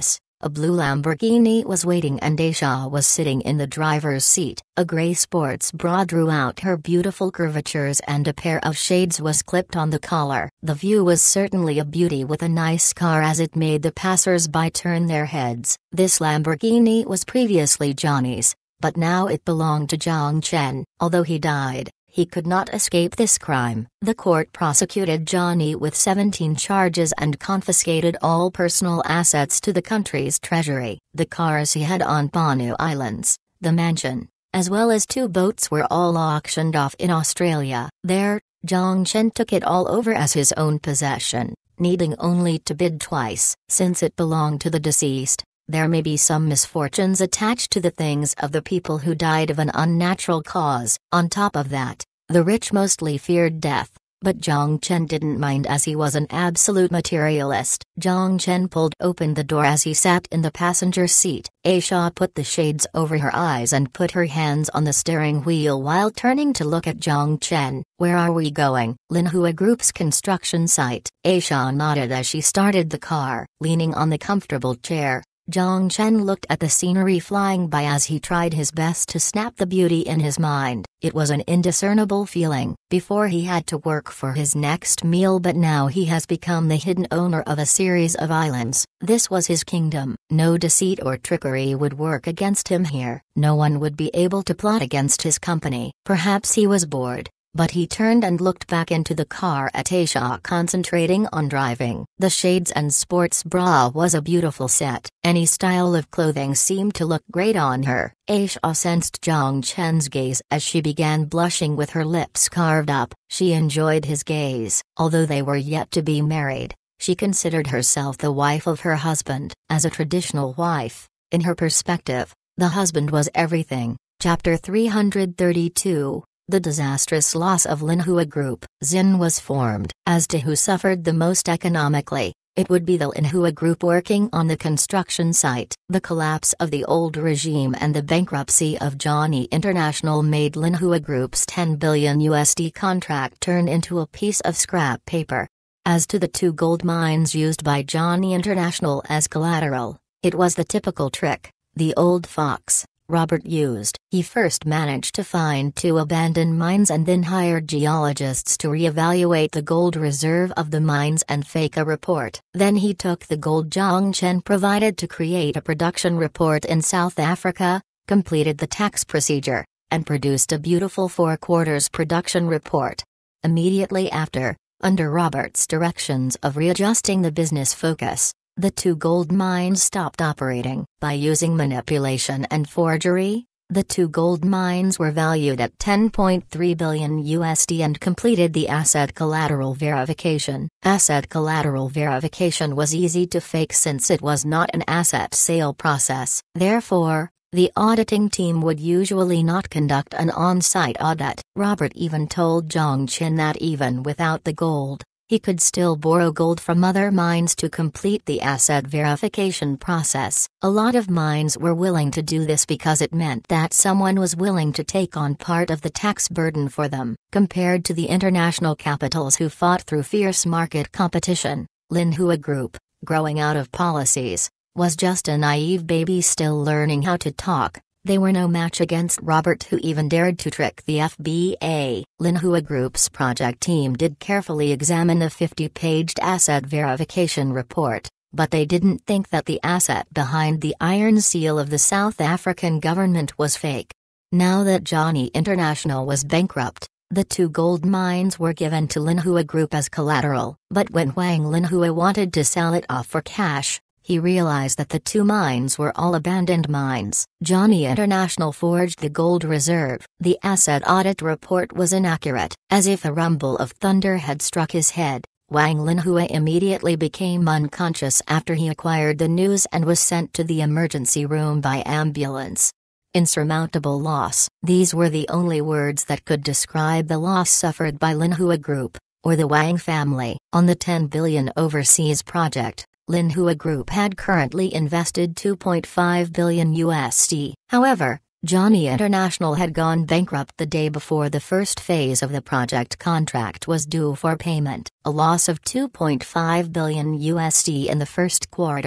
A blue Lamborghini was waiting and Aisha was sitting in the driver's seat. A grey sports bra drew out her beautiful curvatures and a pair of shades was clipped on the collar. The view was certainly a beauty with a nice car as it made the passers-by turn their heads. This Lamborghini was previously Johnny's, but now it belonged to Zhang Chen. Although he died, he could not escape this crime. The court prosecuted Johnny with seventeen charges and confiscated all personal assets to the country's treasury. The cars he had on Banu Islands, the mansion, as well as two boats were all auctioned off in Australia. There, Zhang Chen took it all over as his own possession, needing only to bid twice. Since it belonged to the deceased, there may be some misfortunes attached to the things of the people who died of an unnatural cause. On top of that, the rich mostly feared death, but Zhang Chen didn't mind as he was an absolute materialist. Zhang Chen pulled open the door as he sat in the passenger seat. Aisha put the shades over her eyes and put her hands on the steering wheel while turning to look at Zhang Chen. "Where are we going?" Linhua Group's construction site. Aisha nodded as she started the car. Leaning on the comfortable chair, Zhang Chen looked at the scenery flying by as he tried his best to snap the beauty in his mind. It was an indiscernible feeling. Before he had to work for his next meal, but now he has become the hidden owner of a series of islands. This was his kingdom. No deceit or trickery would work against him here. No one would be able to plot against his company. Perhaps he was bored, but he turned and looked back into the car at Aisha concentrating on driving. The shades and sports bra was a beautiful set. Any style of clothing seemed to look great on her. Aisha sensed Zhang Chen's gaze as she began blushing with her lips carved up. She enjoyed his gaze. Although they were yet to be married, she considered herself the wife of her husband. As a traditional wife, in her perspective, the husband was everything. Chapter three hundred thirty-two. The disastrous loss of Linhua Group. Zin was formed. As to who suffered the most economically, it would be the Linhua Group working on the construction site. The collapse of the old regime and the bankruptcy of Johnny International made Linhua Group's ten billion U S D contract turn into a piece of scrap paper. As to the two gold mines used by Johnny International as collateral, it was the typical trick the old fox Robert used. He first managed to find two abandoned mines and then hired geologists to re-evaluate the gold reserve of the mines and fake a report. Then he took the gold Zhang Chen provided to create a production report in South Africa, completed the tax procedure, and produced a beautiful four-quarters production report. Immediately after, under Robert's directions of readjusting the business focus, the two gold mines stopped operating. By using manipulation and forgery, the two gold mines were valued at ten point three billion U S D and completed the asset collateral verification. Asset collateral verification was easy to fake since it was not an asset sale process. Therefore, the auditing team would usually not conduct an on-site audit. Robert even told Zhang Chen that even without the gold, he could still borrow gold from other mines to complete the asset verification process. A lot of mines were willing to do this because it meant that someone was willing to take on part of the tax burden for them. Compared to the international capitals who fought through fierce market competition, Linhua Group, growing out of policies, was just a naive baby still learning how to talk. They were no match against Robert, who even dared to trick the F B A. Linhua Group's project team did carefully examine a fifty-paged asset verification report, but they didn't think that the asset behind the iron seal of the South African government was fake. Now that Johnny International was bankrupt, the two gold mines were given to Linhua Group as collateral. But when Wang Linhua wanted to sell it off for cash, he realized that the two mines were all abandoned mines. Johnny International forged the gold reserve. The asset audit report was inaccurate. As if a rumble of thunder had struck his head, Wang Linhua immediately became unconscious after he acquired the news and was sent to the emergency room by ambulance. Insurmountable loss. These were the only words that could describe the loss suffered by Linhua Group, or the Wang family. On the ten billion overseas project, Linhua Group had currently invested two point five billion U S D. However, Johnny International had gone bankrupt the day before the first phase of the project contract was due for payment. A loss of two point five billion U S D in the first quarter,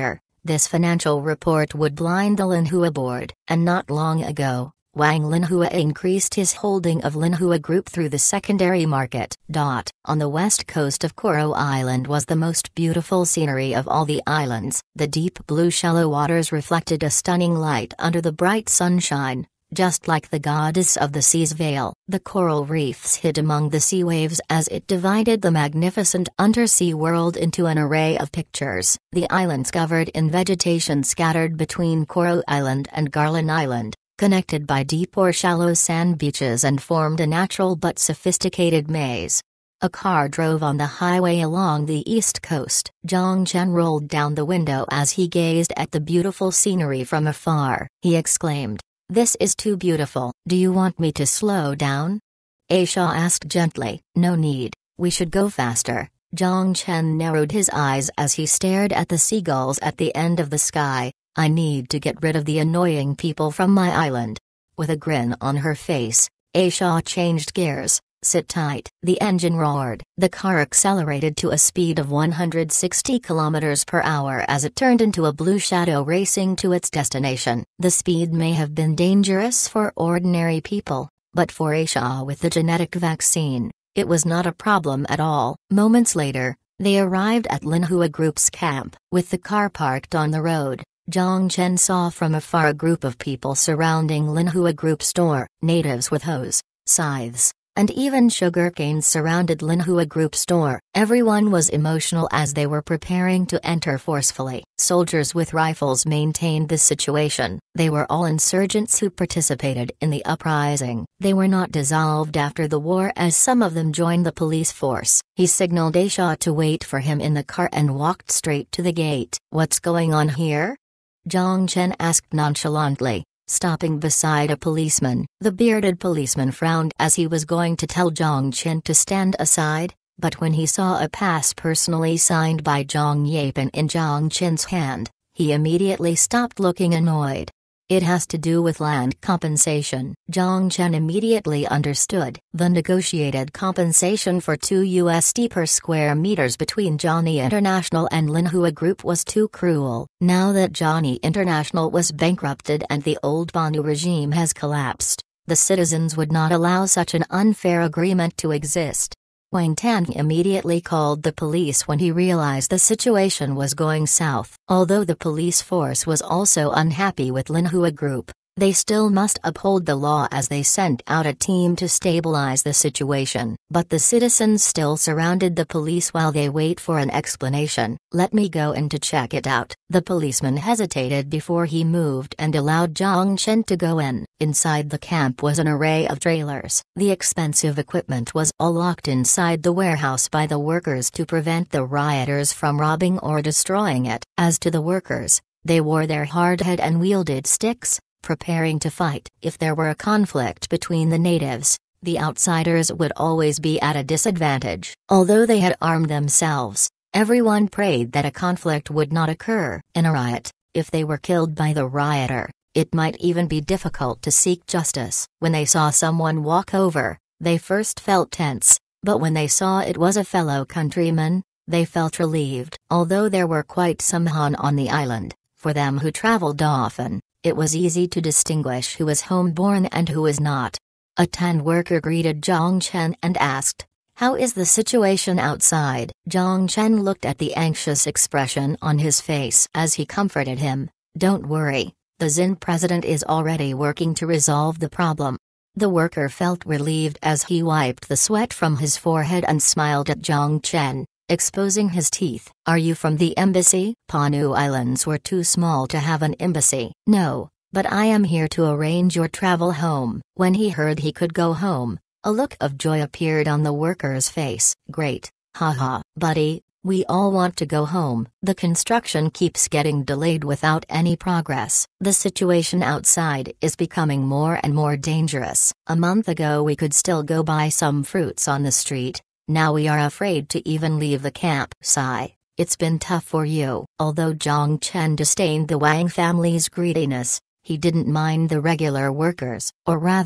This financial report would blind the Linhua board, and not long ago, Wang Linhua increased his holding of Linhua Group through the secondary market. On the west coast of Koro Island was the most beautiful scenery of all the islands. The deep blue shallow waters reflected a stunning light under the bright sunshine, just like the goddess of the sea's veil. The coral reefs hid among the sea waves as it divided the magnificent undersea world into an array of pictures. The islands covered in vegetation scattered between Koro Island and Garland Island, connected by deep or shallow sand beaches, and formed a natural but sophisticated maze. A car drove on the highway along the east coast. Zhang Chen rolled down the window as he gazed at the beautiful scenery from afar. He exclaimed, "This is too beautiful. Do you want me to slow down?" Aisha asked gently. "No need, we should go faster." Zhang Chen narrowed his eyes as he stared at the seagulls at the end of the sky. "I need to get rid of the annoying people from my island." With a grin on her face, Aisha changed gears. "Sit tight." The engine roared. The car accelerated to a speed of one hundred sixty kilometers per hour as it turned into a blue shadow racing to its destination. The speed may have been dangerous for ordinary people, but for Aisha with the genetic vaccine, it was not a problem at all. Moments later, they arrived at Linhua Group's camp. With the car parked on the road, Zhang Chen saw from afar a group of people surrounding Linhua Group store. Natives with hoes, scythes, and even sugarcanes surrounded Linhua Group store. Everyone was emotional as they were preparing to enter forcefully. Soldiers with rifles maintained the situation. They were all insurgents who participated in the uprising. They were not dissolved after the war as some of them joined the police force. He signaled Aisha to wait for him in the car and walked straight to the gate. "What's going on here?" Zhang Chen asked nonchalantly, stopping beside a policeman. The bearded policeman frowned as he was going to tell Zhang Chen to stand aside, but when he saw a pass personally signed by Zhang Yapen in Zhang Chen's hand, he immediately stopped, looking annoyed. "It has to do with land compensation." Zhang Chen immediately understood. The negotiated compensation for two U S D per square meters between Johnny International and Linhua Group was too cruel. Now that Johnny International was bankrupted and the old Banu regime has collapsed, the citizens would not allow such an unfair agreement to exist. Wang Tan immediately called the police when he realized the situation was going south. Although the police force was also unhappy with Linhua Group, they still must uphold the law as they sent out a team to stabilize the situation. But the citizens still surrounded the police while they wait for an explanation. "Let me go in to check it out." The policeman hesitated before he moved and allowed Zhang Chen to go in. Inside the camp was an array of trailers. The expensive equipment was all locked inside the warehouse by the workers to prevent the rioters from robbing or destroying it. As to the workers, they wore their hard head and wielded sticks, preparing to fight. If there were a conflict between the natives, the outsiders would always be at a disadvantage. Although they had armed themselves, everyone prayed that a conflict would not occur. In a riot, if they were killed by the rioter, it might even be difficult to seek justice. When they saw someone walk over, they first felt tense, but when they saw it was a fellow countryman, they felt relieved. Although there were quite some Han on the island, for them who traveled often, it was easy to distinguish who was homeborn and who was not. A Tan worker greeted Zhang Chen and asked, "How is the situation outside?" Zhang Chen looked at the anxious expression on his face as he comforted him. "Don't worry, the Xin president is already working to resolve the problem." The worker felt relieved as he wiped the sweat from his forehead and smiled at Zhang Chen, exposing his teeth. "Are you from the embassy?" Panu Islands were too small to have an embassy. "No, but I am here to arrange your travel home." When he heard he could go home, a look of joy appeared on the worker's face. "Great, haha, buddy, we all want to go home." The construction keeps getting delayed without any progress. The situation outside is becoming more and more dangerous. A month ago we could still go buy some fruits on the street. Now we are afraid to even leave the camp. Sigh, it's been tough for you. Although Zhang Chen disdained the Wang family's greediness, he didn't mind the regular workers, or rather,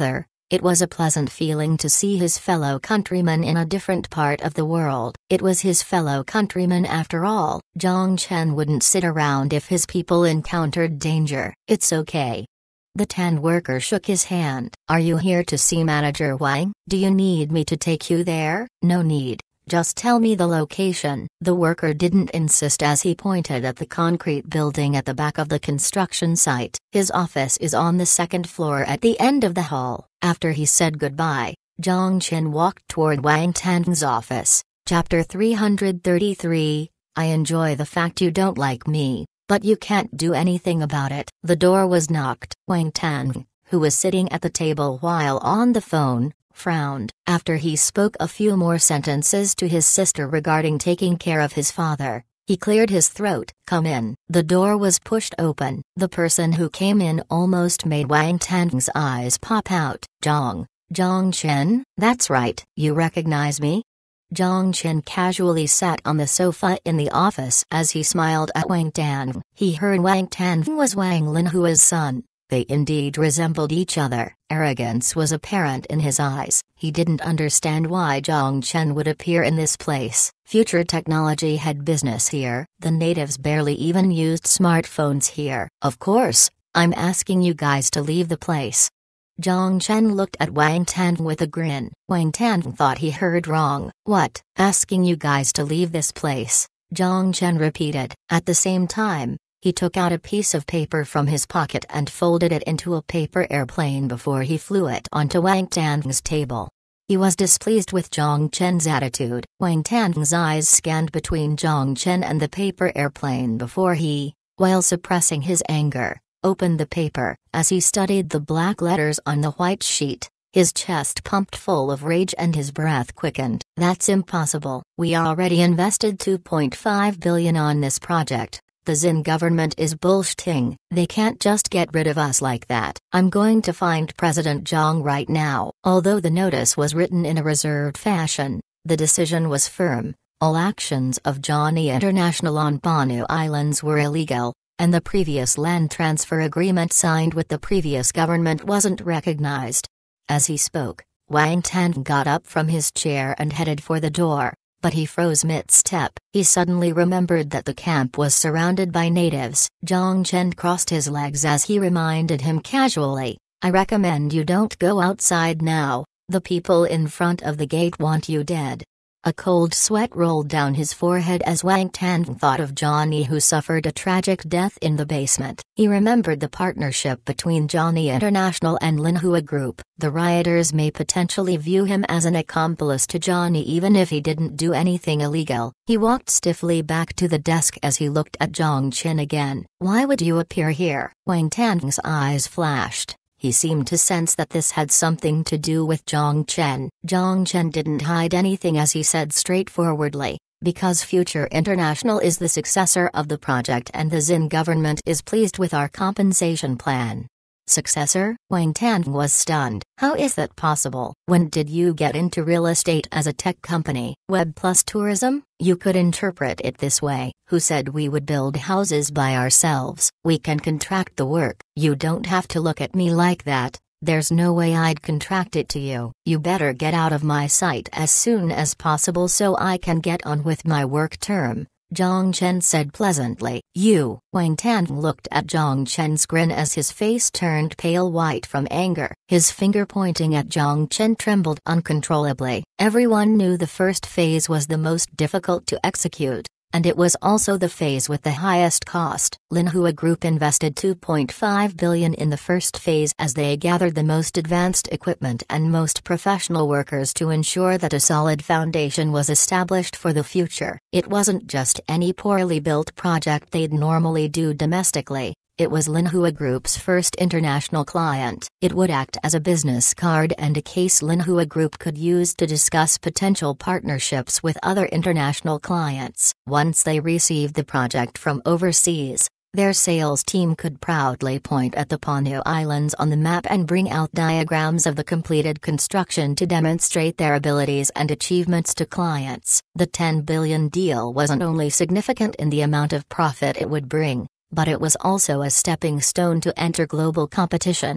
It was a pleasant feeling to see his fellow countrymen in a different part of the world. It was his fellow countrymen after all. Jiang Chen wouldn't sit around if his people encountered danger. It's okay. The Tan worker shook his hand. Are you here to see Manager Wang? Do you need me to take you there? No need. Just tell me the location. The worker didn't insist as he pointed at the concrete building at the back of the construction site. His office is on the second floor at the end of the hall. After he said goodbye, Jiang Chen walked toward Wang Tan's office. Chapter three hundred thirty-three, I enjoy the fact you don't like me, but you can't do anything about it. The door was knocked. Wang Tan, who was sitting at the table while on the phone, frowned. After he spoke a few more sentences to his sister regarding taking care of his father, he cleared his throat. Come in. The door was pushed open. The person who came in almost made Wang Tan's eyes pop out. Jiang, Jiang Chen? That's right. You recognize me? Jiang Chen casually sat on the sofa in the office as he smiled at Wang Tan. He heard Wang Tan was Wang Linhua's son. They indeed resembled each other. Arrogance was apparent in his eyes. He didn't understand why Jiang Chen would appear in this place. Future technology had business here. The natives barely even used smartphones here. Of course, I'm asking you guys to leave the place. Jiang Chen looked at Wang Tan with a grin. Wang Tan thought he heard wrong. What? Asking you guys to leave this place? Jiang Chen repeated. At the same time, he took out a piece of paper from his pocket and folded it into a paper airplane before he flew it onto Wang Tan's table. He was displeased with Jiang Chen's attitude. Wang Tan's eyes scanned between Jiang Chen and the paper airplane before he, while suppressing his anger, opened the paper. As he studied the black letters on the white sheet, his chest pumped full of rage and his breath quickened. That's impossible. We already invested two point five billion dollars on this project. The Xin government is bullshitting. They can't just get rid of us like that. I'm going to find President Jiang right now. Although the notice was written in a reserved fashion, the decision was firm. All actions of Johnny International on Banu Islands were illegal, and the previous land transfer agreement signed with the previous government wasn't recognized. As he spoke, Wang Tan got up from his chair and headed for the door. But he froze mid-step. He suddenly remembered that the camp was surrounded by natives. Jiang Chen crossed his legs as he reminded him casually, I recommend you don't go outside now. The people in front of the gate want you dead. A cold sweat rolled down his forehead as Wang Tan thought of Johnny, who suffered a tragic death in the basement. He remembered the partnership between Johnny International and Linhua Group. The rioters may potentially view him as an accomplice to Johnny even if he didn't do anything illegal. He walked stiffly back to the desk as he looked at Jiang Chen again. Why would you appear here? Wang Tan's eyes flashed. He seemed to sense that this had something to do with Jiang Chen. Jiang Chen didn't hide anything as he said straightforwardly, because Future International is the successor of the project and the Xin government is pleased with our compensation plan. Successor? Wang Tan was stunned. How is that possible? When did you get into real estate as a tech company? Web plus tourism? You could interpret it this way. Who said we would build houses by ourselves? We can contract the work. You don't have to look at me like that. There's no way I'd contract it to you. You better get out of my sight as soon as possible so I can get on with my work term. Jiang Chen said pleasantly. You. Wang Tan looked at Jiang Chen's grin as his face turned pale white from anger. His finger pointing at Jiang Chen trembled uncontrollably. Everyone knew the first phase was the most difficult to execute, and it was also the phase with the highest cost. Linhua Group invested two point five billion dollars in the first phase as they gathered the most advanced equipment and most professional workers to ensure that a solid foundation was established for the future. It wasn't just any poorly built project they'd normally do domestically. It was Linhua Group's first international client. It would act as a business card and a case Linhua Group could use to discuss potential partnerships with other international clients. Once they received the project from overseas, their sales team could proudly point at the Banu Islands on the map and bring out diagrams of the completed construction to demonstrate their abilities and achievements to clients. The ten billion deal wasn't only significant in the amount of profit it would bring, but it was also a stepping stone to enter global competition.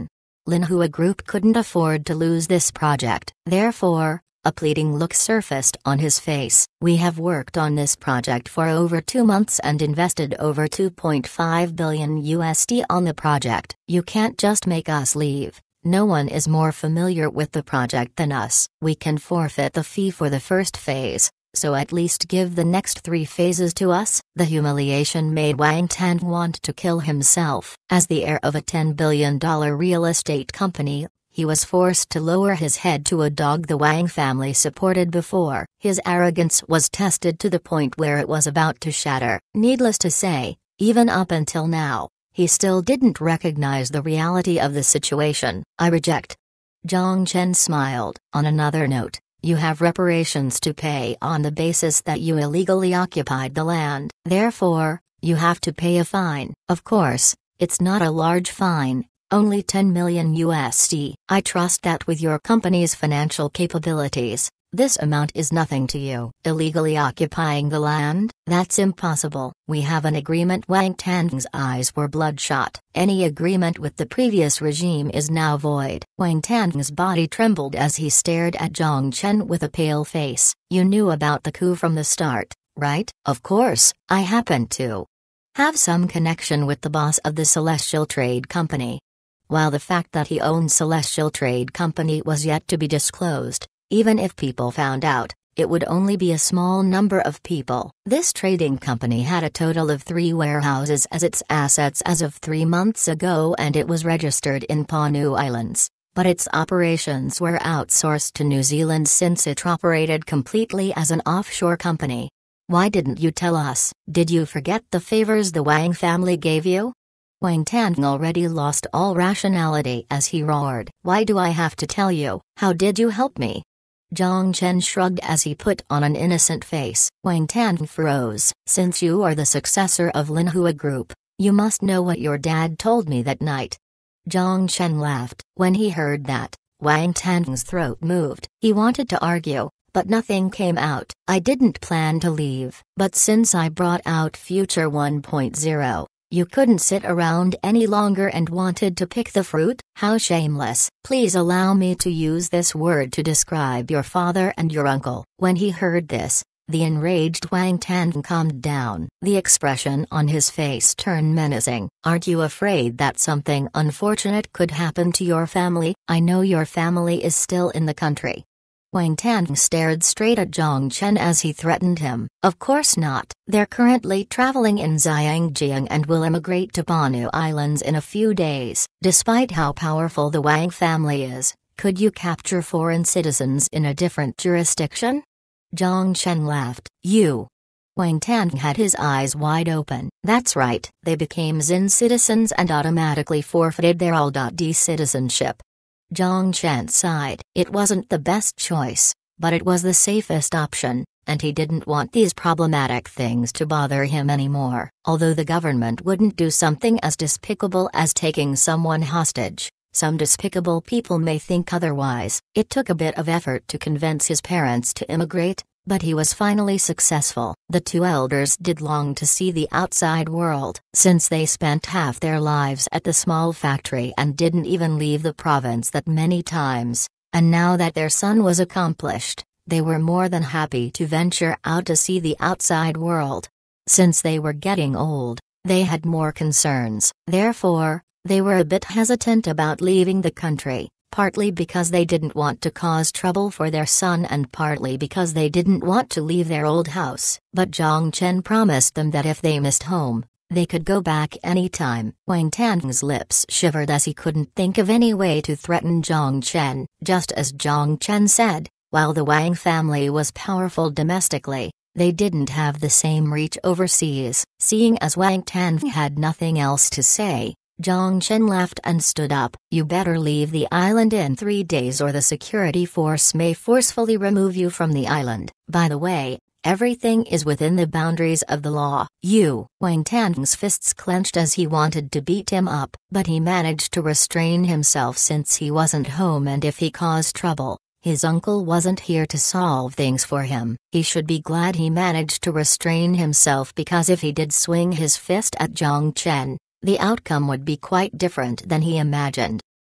Linhua Group couldn't afford to lose this project. Therefore, a pleading look surfaced on his face. We have worked on this project for over two months and invested over two point five billion U S D on the project. You can't just make us leave. No one is more familiar with the project than us. We can forfeit the fee for the first phase, so at least give the next three phases to us. The humiliation made Wang Tan want to kill himself. As the heir of a ten billion dollar real estate company, he was forced to lower his head to a dog the Wang family supported before. His arrogance was tested to the point where it was about to shatter. Needless to say, even up until now, he still didn't recognize the reality of the situation. I reject. Zhang Chen smiled. On another note, you have reparations to pay on the basis that you illegally occupied the land. Therefore, you have to pay a fine. Of course, it's not a large fine. Only ten million U S D. I trust that with your company's financial capabilities, this amount is nothing to you. Illegally occupying the land? That's impossible. We have an agreement. Wang Tan's eyes were bloodshot. Any agreement with the previous regime is now void. Wang Tan's body trembled as he stared at Zhang Chen with a pale face. You knew about the coup from the start, right? Of course, I happen to have some connection with the boss of the Celestial Trade Company. While the fact that he owned Celestial Trade Company was yet to be disclosed, even if people found out, it would only be a small number of people. This trading company had a total of three warehouses as its assets as of three months ago, and it was registered in Panu Islands, but its operations were outsourced to New Zealand since it operated completely as an offshore company. Why didn't you tell us? Did you forget the favors the Wang family gave you? Wang Tan already lost all rationality as he roared. Why do I have to tell you? How did you help me? Zhang Chen shrugged as he put on an innocent face. Wang Tan froze. Since you are the successor of Linhua Group, you must know what your dad told me that night. Zhang Chen laughed. When he heard that, Wang Tan's throat moved. He wanted to argue, but nothing came out. I didn't plan to leave, but since I brought out Future one point oh, you couldn't sit around any longer and wanted to pick the fruit? How shameless. Please allow me to use this word to describe your father and your uncle. When he heard this, the enraged Wang Tan calmed down. The expression on his face turned menacing. Aren't you afraid that something unfortunate could happen to your family? I know your family is still in the country. Wang Tan stared straight at Zhang Chen as he threatened him. Of course not. They're currently traveling in Xiangjiang and will immigrate to Panu Islands in a few days. Despite how powerful the Wang family is, could you capture foreign citizens in a different jurisdiction? Zhang Chen laughed. You. Wang Tan had his eyes wide open. That's right. They became Xin citizens and automatically forfeited their L D citizenship. Zhang Chen sighed. It wasn't the best choice, but it was the safest option, and he didn't want these problematic things to bother him anymore. Although the government wouldn't do something as despicable as taking someone hostage, some despicable people may think otherwise. It took a bit of effort to convince his parents to immigrate, but he was finally successful. The two elders did long to see the outside world, since they spent half their lives at the small factory and didn't even leave the province that many times, and now that their son was accomplished, they were more than happy to venture out to see the outside world. Since they were getting old, they had more concerns. Therefore, they were a bit hesitant about leaving the country. Partly because they didn't want to cause trouble for their son and partly because they didn't want to leave their old house. But Zhang Chen promised them that if they missed home, they could go back any time. Wang Tan's lips shivered as he couldn't think of any way to threaten Zhang Chen. Just as Zhang Chen said, while the Wang family was powerful domestically, they didn't have the same reach overseas. Seeing as Wang Tan had nothing else to say, Zhang Chen laughed and stood up. You better leave the island in three days or the security force may forcefully remove you from the island. By the way, everything is within the boundaries of the law. You. Wang Tan's fists clenched as he wanted to beat him up, but he managed to restrain himself since he wasn't home and if he caused trouble, his uncle wasn't here to solve things for him. He should be glad he managed to restrain himself because if he did swing his fist at Zhang Chen, the outcome would be quite different than he imagined.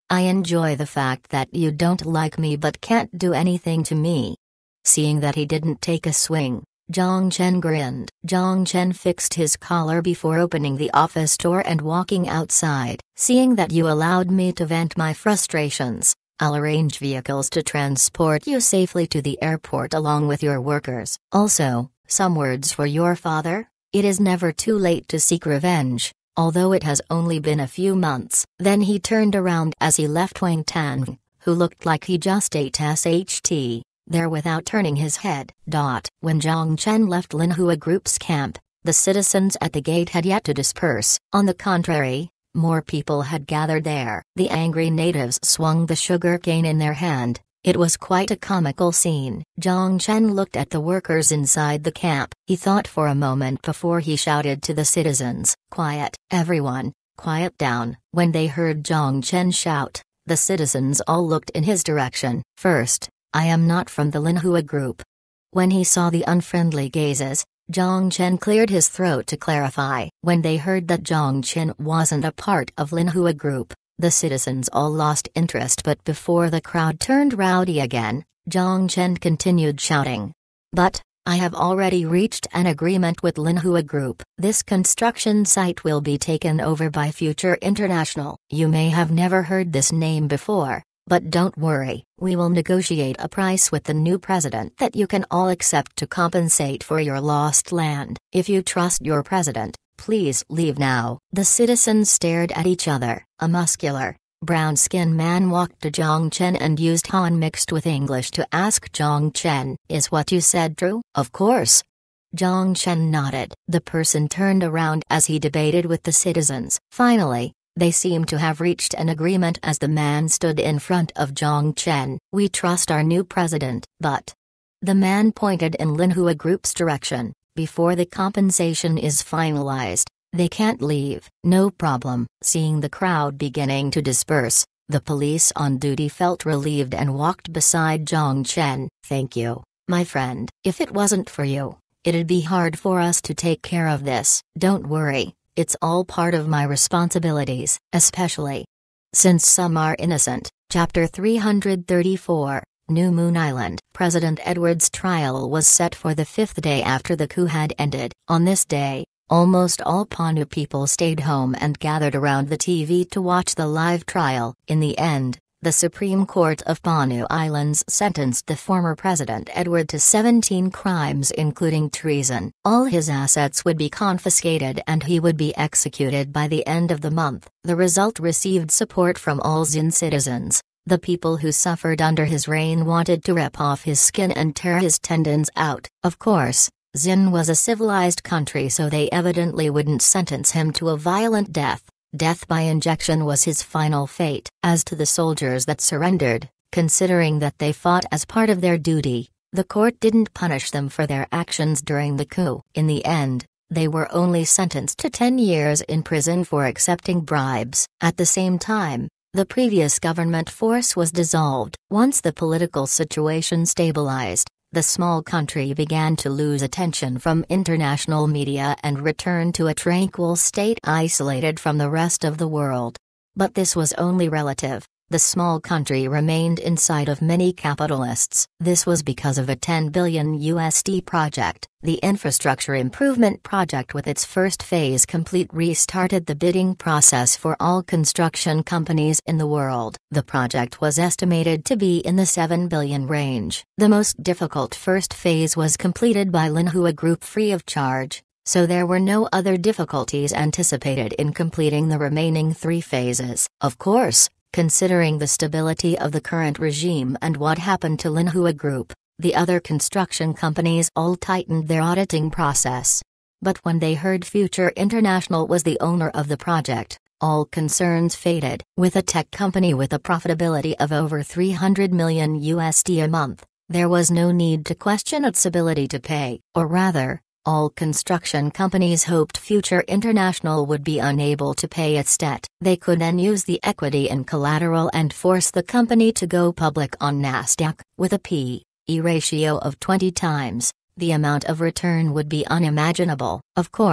I enjoy the fact that you don't like me but can't do anything to me." Seeing that he didn't take a swing, Zhang Chen grinned. Zhang Chen fixed his collar before opening the office door and walking outside. "Seeing that you allowed me to vent my frustrations, I'll arrange vehicles to transport you safely to the airport along with your workers. Also, some words for your father. It is never too late to seek revenge, although it has only been a few months." Then he turned around as he left Wang Tang, who looked like he just ate S H T, there without turning his head. Dot. When Zhang Chen left Linhua Group's camp, the citizens at the gate had yet to disperse. On the contrary, more people had gathered there. The angry natives swung the sugar cane in their hand. It was quite a comical scene. Zhang Chen looked at the workers inside the camp. He thought for a moment before he shouted to the citizens, "Quiet, everyone, quiet down." When they heard Zhang Chen shout, the citizens all looked in his direction. "First, I am not from the Linhua Group." When he saw the unfriendly gazes, Zhang Chen cleared his throat to clarify. When they heard that Zhang Chen wasn't a part of Linhua Group, the citizens all lost interest, but before the crowd turned rowdy again, Zhang Chen continued shouting. "But, I have already reached an agreement with Linhua Group. This construction site will be taken over by Future International. You may have never heard this name before, but don't worry, we will negotiate a price with the new president that you can all accept to compensate for your lost land. If you trust your president, please leave now." The citizens stared at each other. A muscular, brown-skinned man walked to Zhang Chen and used Han mixed with English to ask Zhang Chen, "Is what you said true?" "Of course." Zhang Chen nodded. The person turned around as he debated with the citizens. Finally, they seemed to have reached an agreement as the man stood in front of Zhang Chen. "We trust our new president, but..." The man pointed in Linhua Group's direction. "Before the compensation is finalized, they can't leave." "No problem." Seeing the crowd beginning to disperse, the police on duty felt relieved and walked beside Zhang Chen. "Thank you, my friend. If it wasn't for you, it'd be hard for us to take care of this." "Don't worry, it's all part of my responsibilities, especially since some are innocent." Chapter three hundred thirty-four, New Moon Island. President Edward's trial was set for the fifth day after the coup had ended. On this day, almost all Panu people stayed home and gathered around the T V to watch the live trial. In the end, the Supreme Court of Panu Islands sentenced the former President Edward to seventeen crimes including treason. All his assets would be confiscated and he would be executed by the end of the month. The result received support from all Zin citizens. The people who suffered under his reign wanted to rip off his skin and tear his tendons out. Of course, Zin was a civilized country, so they evidently wouldn't sentence him to a violent death. Death by injection was his final fate. As to the soldiers that surrendered, considering that they fought as part of their duty, the court didn't punish them for their actions during the coup. In the end, they were only sentenced to ten years in prison for accepting bribes. At the same time, the previous government force was dissolved. Once the political situation stabilized, the small country began to lose attention from international media and return to a tranquil state isolated from the rest of the world. But this was only relative. The small country remained inside of many capitalists. This was because of a ten billion U S D project. The infrastructure improvement project with its first phase complete restarted the bidding process for all construction companies in the world. The project was estimated to be in the seven billion range. The most difficult first phase was completed by Linhua Group free of charge, so there were no other difficulties anticipated in completing the remaining three phases. Of course, considering the stability of the current regime and what happened to Linhua Group, the other construction companies all tightened their auditing process. But when they heard Future International was the owner of the project, all concerns faded. With a tech company with a profitability of over three hundred million U S D a month, there was no need to question its ability to pay. Or rather, all construction companies hoped Future International would be unable to pay its debt. They could then use the equity and collateral and force the company to go public on Nasdaq. With a P E ratio of twenty times, the amount of return would be unimaginable. Of course,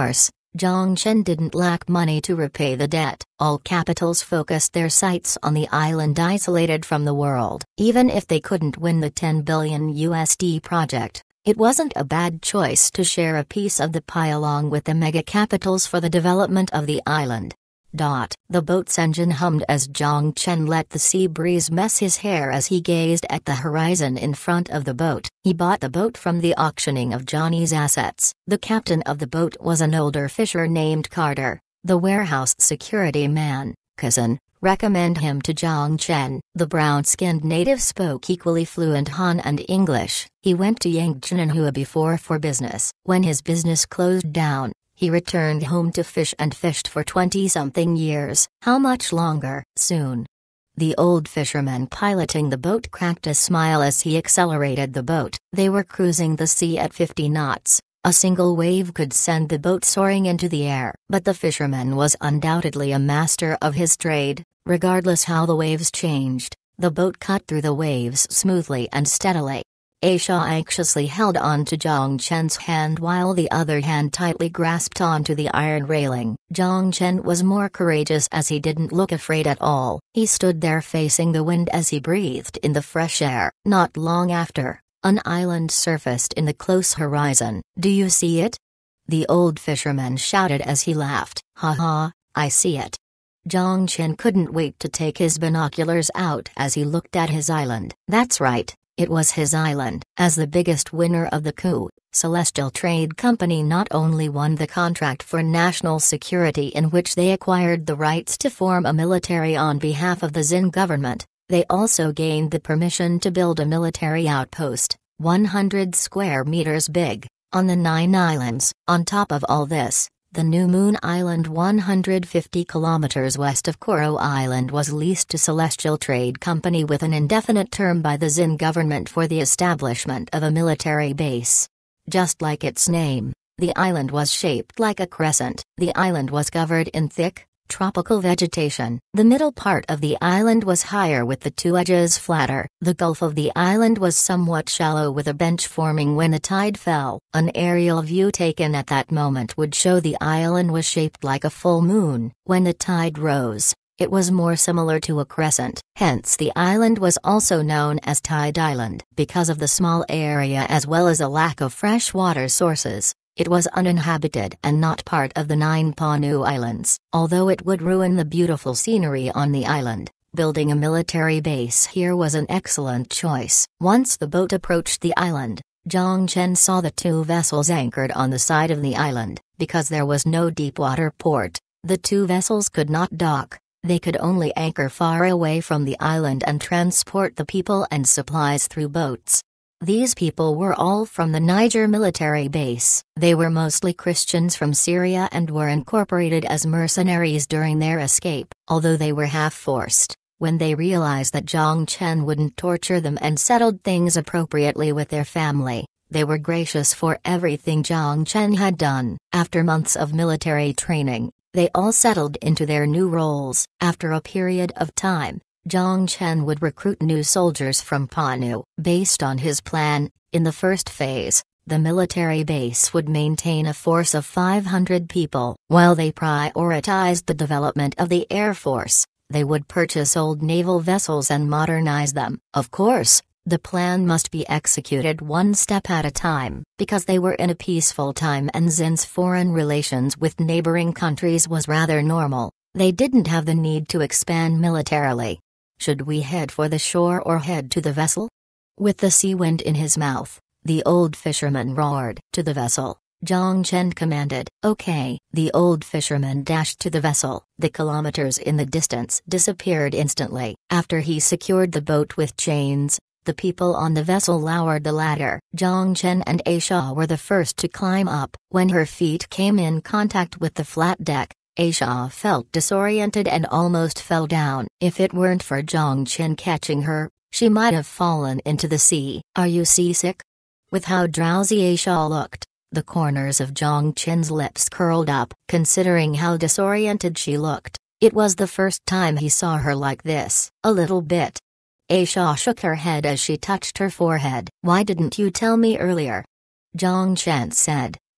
Zhang Chen didn't lack money to repay the debt. All capitals focused their sights on the island isolated from the world. Even if they couldn't win the ten billion U S D project, it wasn't a bad choice to share a piece of the pie along with the mega capitals for the development of the island. Dot. The boat's engine hummed as Zhang Chen let the sea breeze mess his hair as he gazed at the horizon in front of the boat. He bought the boat from the auctioning of Johnny's assets. The captain of the boat was an older fisher named Carter. The warehouse security man, Kazan, recommend him to Zhang Chen. The brown-skinned native spoke equally fluent Han and English. He went to Yangtze before for business. When his business closed down, he returned home to fish and fished for twenty-something years. How much longer? Soon. The old fisherman piloting the boat cracked a smile as he accelerated the boat. They were cruising the sea at fifty knots. A single wave could send the boat soaring into the air. But the fisherman was undoubtedly a master of his trade. Regardless how the waves changed, the boat cut through the waves smoothly and steadily. Aisha anxiously held on to Zhang Chen's hand while the other hand tightly grasped onto the iron railing. Zhang Chen was more courageous as he didn't look afraid at all. He stood there facing the wind as he breathed in the fresh air. Not long after, an island surfaced in the close horizon. Do you see it? The old fisherman shouted as he laughed. Ha ha, I see it. Zhang Chen couldn't wait to take his binoculars out as he looked at his island. That's right. It was his island. As the biggest winner of the coup, Celestial Trade Company not only won the contract for national security in which they acquired the rights to form a military on behalf of the Xin government, they also gained the permission to build a military outpost, one hundred square meters big, on the nine islands. On top of all this, the New Moon Island one hundred fifty kilometers west of Koro Island was leased to Celestial Trade Company with an indefinite term by the Xin government for the establishment of a military base. Just like its name, the island was shaped like a crescent. The island was covered in thick, tropical vegetation. The middle part of the island was higher with the two edges flatter. The gulf of the island was somewhat shallow with a bench forming when the tide fell. An aerial view taken at that moment would show the island was shaped like a full moon. When the tide rose, it was more similar to a crescent. Hence the island was also known as Tide Island. Because of the small area as well as a lack of fresh water sources, it was uninhabited and not part of the nine Panu Islands. Although it would ruin the beautiful scenery on the island, building a military base here was an excellent choice. Once the boat approached the island, Zhang Chen saw the two vessels anchored on the side of the island. Because there was no deep-water port, the two vessels could not dock. They could only anchor far away from the island and transport the people and supplies through boats. These people were all from the Niger military base. They were mostly Christians from Syria and were incorporated as mercenaries during their escape. Although they were half-forced, when they realized that Zhang Chen wouldn't torture them and settled things appropriately with their family, they were gracious for everything Zhang Chen had done. After months of military training, they all settled into their new roles. After a period of time, Zhang Chen would recruit new soldiers from Panu. Based on his plan, in the first phase, the military base would maintain a force of five hundred people. While they prioritized the development of the Air Force, they would purchase old naval vessels and modernize them. Of course, the plan must be executed one step at a time, because they were in a peaceful time and Xin's foreign relations with neighboring countries was rather normal. They didn't have the need to expand militarily. Should we head for the shore or head to the vessel? With the sea wind in his mouth, the old fisherman roared. To the vessel, Zhang Chen commanded. Okay. The old fisherman dashed to the vessel. The kilometers in the distance disappeared instantly. After he secured the boat with chains, the people on the vessel lowered the ladder. Zhang Chen and Aisha were the first to climb up. When her feet came in contact with the flat deck, Aisha felt disoriented and almost fell down. If it weren't for Zhang Chen catching her, she might have fallen into the sea. Are you seasick? With how drowsy Aisha looked, the corners of Zhang Chen's lips curled up. Considering how disoriented she looked, it was the first time he saw her like this. A little bit. Aisha shook her head as she touched her forehead. Why didn't you tell me earlier? Zhang Chen said.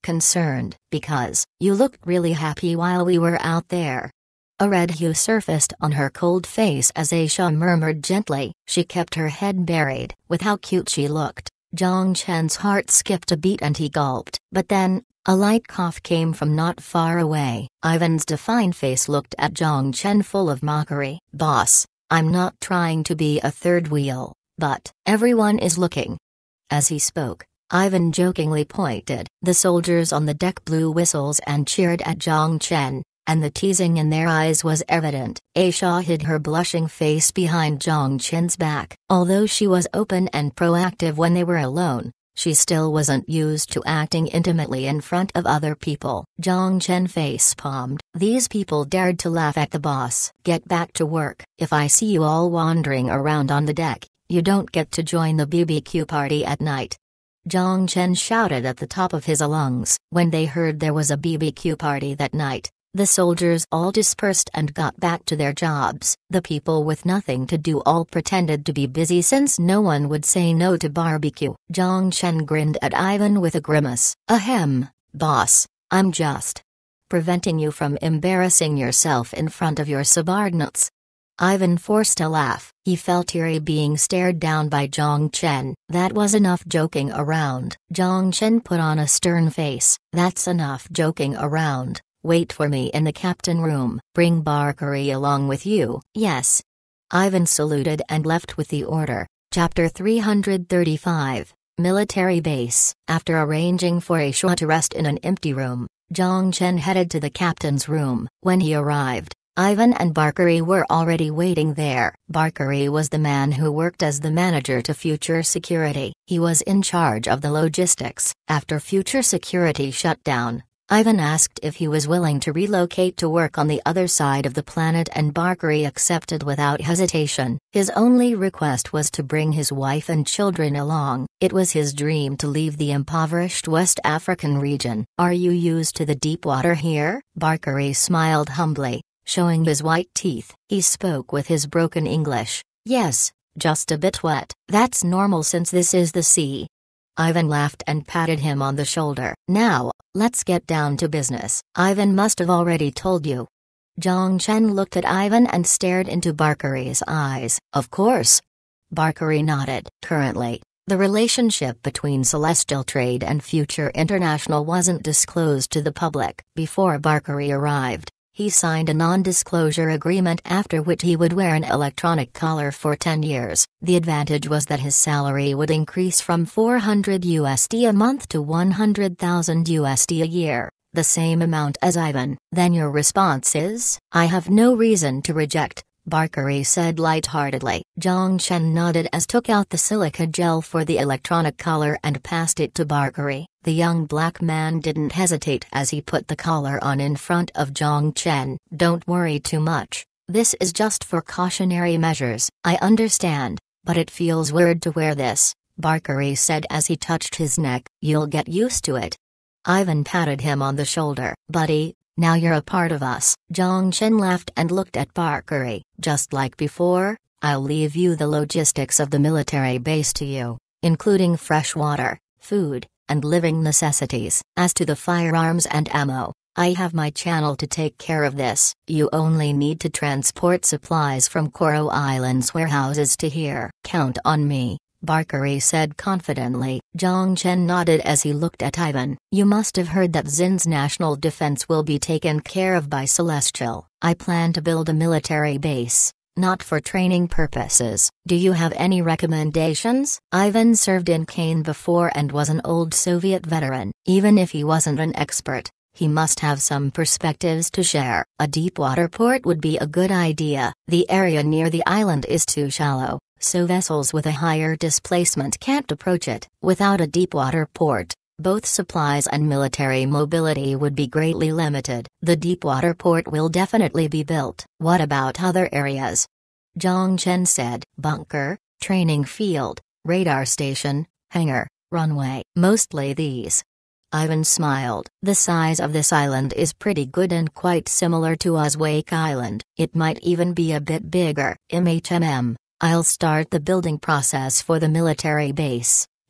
concerned, because you looked really happy while we were out there. A red hue surfaced on her cold face as Aisha murmured gently. She kept her head buried. With how cute she looked, Zhang Chen's heart skipped a beat and he gulped. But then, a light cough came from not far away. Ivan's defined face looked at Zhang Chen full of mockery. "Boss, I'm not trying to be a third wheel, but everyone is looking." As he spoke, Ivan jokingly pointed. The soldiers on the deck blew whistles and cheered at Zhang Chen, and the teasing in their eyes was evident. Aisha hid her blushing face behind Zhang Chen's back. Although she was open and proactive when they were alone, she still wasn't used to acting intimately in front of other people. Zhang Chen face-palmed. These people dared to laugh at the boss. "Get back to work. If I see you all wandering around on the deck, you don't get to join the B B Q party at night." Zhang Chen shouted at the top of his lungs. When they heard there was a B B Q party that night, the soldiers all dispersed and got back to their jobs. The people with nothing to do all pretended to be busy since no one would say no to barbecue. Zhang Chen grinned at Ivan with a grimace. "Ahem, boss, I'm just preventing you from embarrassing yourself in front of your subordinates." Ivan forced a laugh. He felt eerie being stared down by Zhang Chen. That was enough joking around. Zhang Chen put on a stern face. "That's enough joking around. Wait for me in the captain room. Bring Barkari along with you." "Yes." Ivan saluted and left with the order. Chapter three hundred thirty-five, Military Base. After arranging for Aisha to rest in an empty room, Zhang Chen headed to the captain's room. When he arrived, Ivan and Barkari were already waiting there. Barkari was the man who worked as the manager to Future Security. He was in charge of the logistics. After Future Security shut down, Ivan asked if he was willing to relocate to work on the other side of the planet, and Barkari accepted without hesitation. His only request was to bring his wife and children along. It was his dream to leave the impoverished West African region. "Are you used to the deep water here?" Barkari smiled humbly, showing his white teeth. He spoke with his broken English. "Yes, just a bit wet." "That's normal since this is the sea." Ivan laughed and patted him on the shoulder. "Now, let's get down to business. Ivan must have already told you." Zhang Chen looked at Ivan and stared into Barkari's eyes. "Of course." Barkari nodded. Currently, the relationship between Celestial Trade and Future International wasn't disclosed to the public. Before Barkari arrived, he signed a non-disclosure agreement after which he would wear an electronic collar for ten years. The advantage was that his salary would increase from four hundred U S D a month to one hundred thousand U S D a year, the same amount as Ivan. "Then your response is?" "I have no reason to reject," Barkari said lightheartedly. Zhang Chen nodded as took out the silica gel for the electronic collar and passed it to Barkari. The young black man didn't hesitate as he put the collar on in front of Zhang Chen. "Don't worry too much. This is just for cautionary measures." "I understand, but it feels weird to wear this," Barkari said as he touched his neck. "You'll get used to it." Ivan patted him on the shoulder. "Buddy, now you're a part of us." Zhang Chen laughed and looked at Barkari. "Just like before, I'll leave you the logistics of the military base to you, including fresh water, food, and living necessities. As to the firearms and ammo, I have my channel to take care of this. You only need to transport supplies from Coral Island's warehouses to here." "Count on me," Barkari said confidently. Zhang Chen nodded as he looked at Ivan. "You must have heard that Zin's national defense will be taken care of by Celestial. I plan to build a military base, not for training purposes. Do you have any recommendations?" Ivan served in Kane before and was an old Soviet veteran. Even if he wasn't an expert, he must have some perspectives to share. "A deep water port would be a good idea. The area near the island is too shallow, so vessels with a higher displacement can't approach it. Without a deep water port, both supplies and military mobility would be greatly limited. The deepwater port will definitely be built." "What about other areas?" Zhang Chen said. "Bunker, training field, radar station, hangar, runway." "Mostly these." Ivan smiled. "The size of this island is pretty good and quite similar to Oswake Island. It might even be a bit bigger." "M H M M, I'll start the building process for the military base.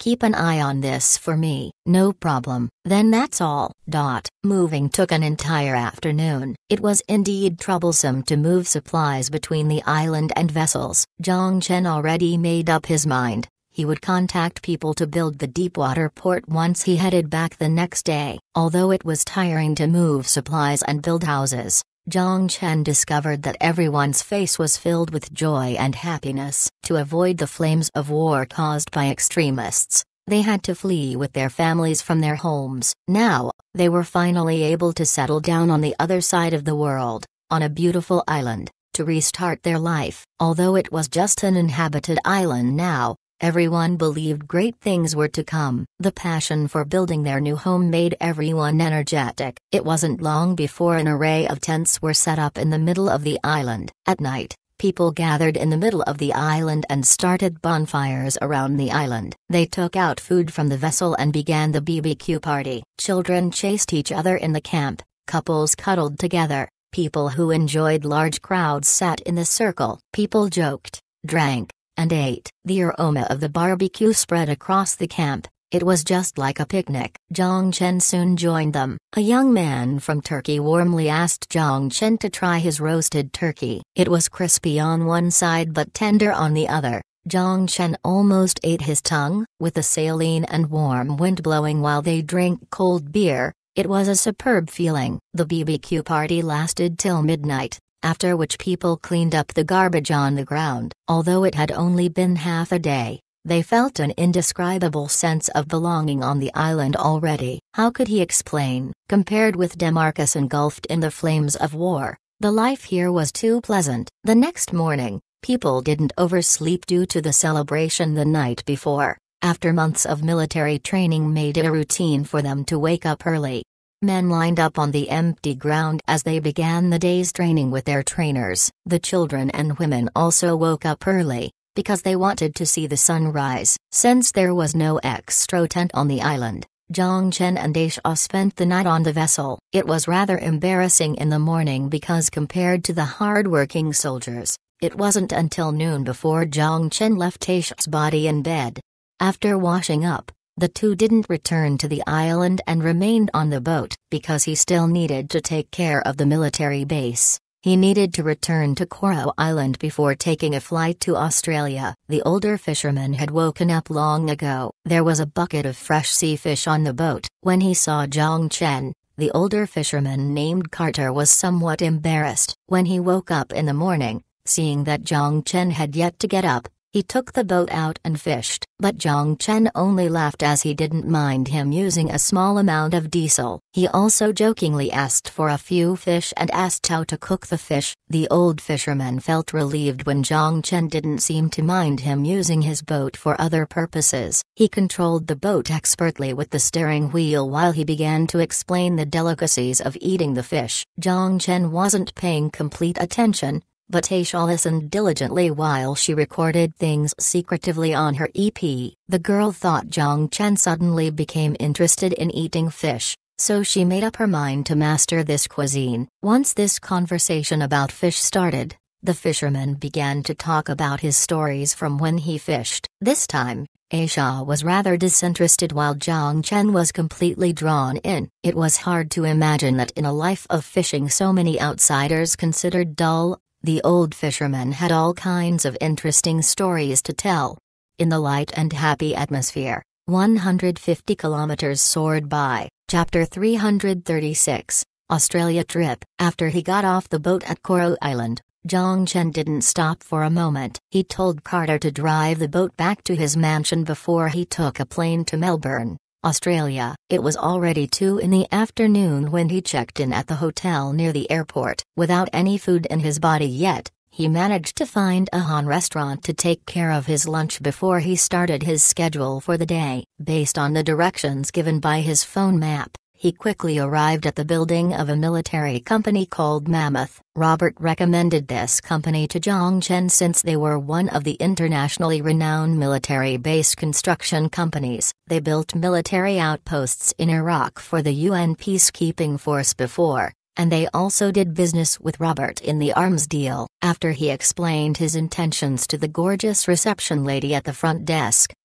Keep an eye on this for me." "No problem, then that's all." Dot. Moving took an entire afternoon. It was indeed troublesome to move supplies between the island and vessels. Jiang Chen already made up his mind. He would contact people to build the deepwater port once he headed back the next day. Although it was tiring to move supplies and build houses, Jiang Chen discovered that everyone's face was filled with joy and happiness. To avoid the flames of war caused by extremists, they had to flee with their families from their homes. Now, they were finally able to settle down on the other side of the world, on a beautiful island, to restart their life. Although it was just an inhabited island now, everyone believed great things were to come. The passion for building their new home made everyone energetic. It wasn't long before an array of tents were set up in the middle of the island. At night, people gathered in the middle of the island and started bonfires around the island. They took out food from the vessel and began the B B Q party. Children chased each other in the camp, couples cuddled together, people who enjoyed large crowds sat in the circle. People joked, drank, and ate. The aroma of the barbecue spread across the camp. It was just like a picnic. Jiang Chen soon joined them. A young man from Turkey warmly asked Jiang Chen to try his roasted turkey. It was crispy on one side but tender on the other. Jiang Chen almost ate his tongue. With the saline and warm wind blowing while they drank cold beer, it was a superb feeling. The B B Q party lasted till midnight, after which people cleaned up the garbage on the ground. Although it had only been half a day, they felt an indescribable sense of belonging on the island already. How could he explain? Compared with Demarcus engulfed in the flames of war, the life here was too pleasant. The next morning, people didn't oversleep due to the celebration the night before. After months of military training made it a routine for them to wake up early. Men lined up on the empty ground as they began the day's training with their trainers. The children and women also woke up early, because they wanted to see the sun rise. Since there was no extra tent on the island, Jiang Chen and Aisha spent the night on the vessel. It was rather embarrassing in the morning because compared to the hard-working soldiers, it wasn't until noon before Jiang Chen left Aisha's body in bed. After washing up, the two didn't return to the island and remained on the boat because he still needed to take care of the military base. He needed to return to Coral Island before taking a flight to Australia. The older fisherman had woken up long ago. There was a bucket of fresh sea fish on the boat. When he saw Jiang Chen, the older fisherman named Carter was somewhat embarrassed. When he woke up in the morning, seeing that Jiang Chen had yet to get up, he took the boat out and fished. But Jiang Chen only laughed as he didn't mind him using a small amount of diesel. He also jokingly asked for a few fish and asked how to cook the fish. The old fisherman felt relieved when Jiang Chen didn't seem to mind him using his boat for other purposes. He controlled the boat expertly with the steering wheel while he began to explain the delicacies of eating the fish. Jiang Chen wasn't paying complete attention, but Aisha listened diligently while she recorded things secretively on her E P. The girl thought Jiang Chen suddenly became interested in eating fish, so she made up her mind to master this cuisine. Once this conversation about fish started, the fisherman began to talk about his stories from when he fished. This time, Aisha was rather disinterested while Jiang Chen was completely drawn in. It was hard to imagine that in a life of fishing so many outsiders considered dull. The old fisherman had all kinds of interesting stories to tell. In the light and happy atmosphere, one hundred fifty kilometers soared by. Chapter three hundred thirty-six, Australia Trip. After he got off the boat at Coral Island, Jiang Chen didn't stop for a moment. He told Carter to drive the boat back to his mansion before he took a plane to Melbourne, Australia. It was already two in the afternoon when he checked in at the hotel near the airport. Without any food in his body yet, he managed to find a Han restaurant to take care of his lunch before he started his schedule for the day. Based on the directions given by his phone map, he quickly arrived at the building of a military company called Mammoth. Robert recommended this company to Jiang Chen since they were one of the internationally renowned military base construction companies. They built military outposts in Iraq for the U N peacekeeping force before, and they also did business with Robert in the arms deal. After he explained his intentions to the gorgeous reception lady at the front desk,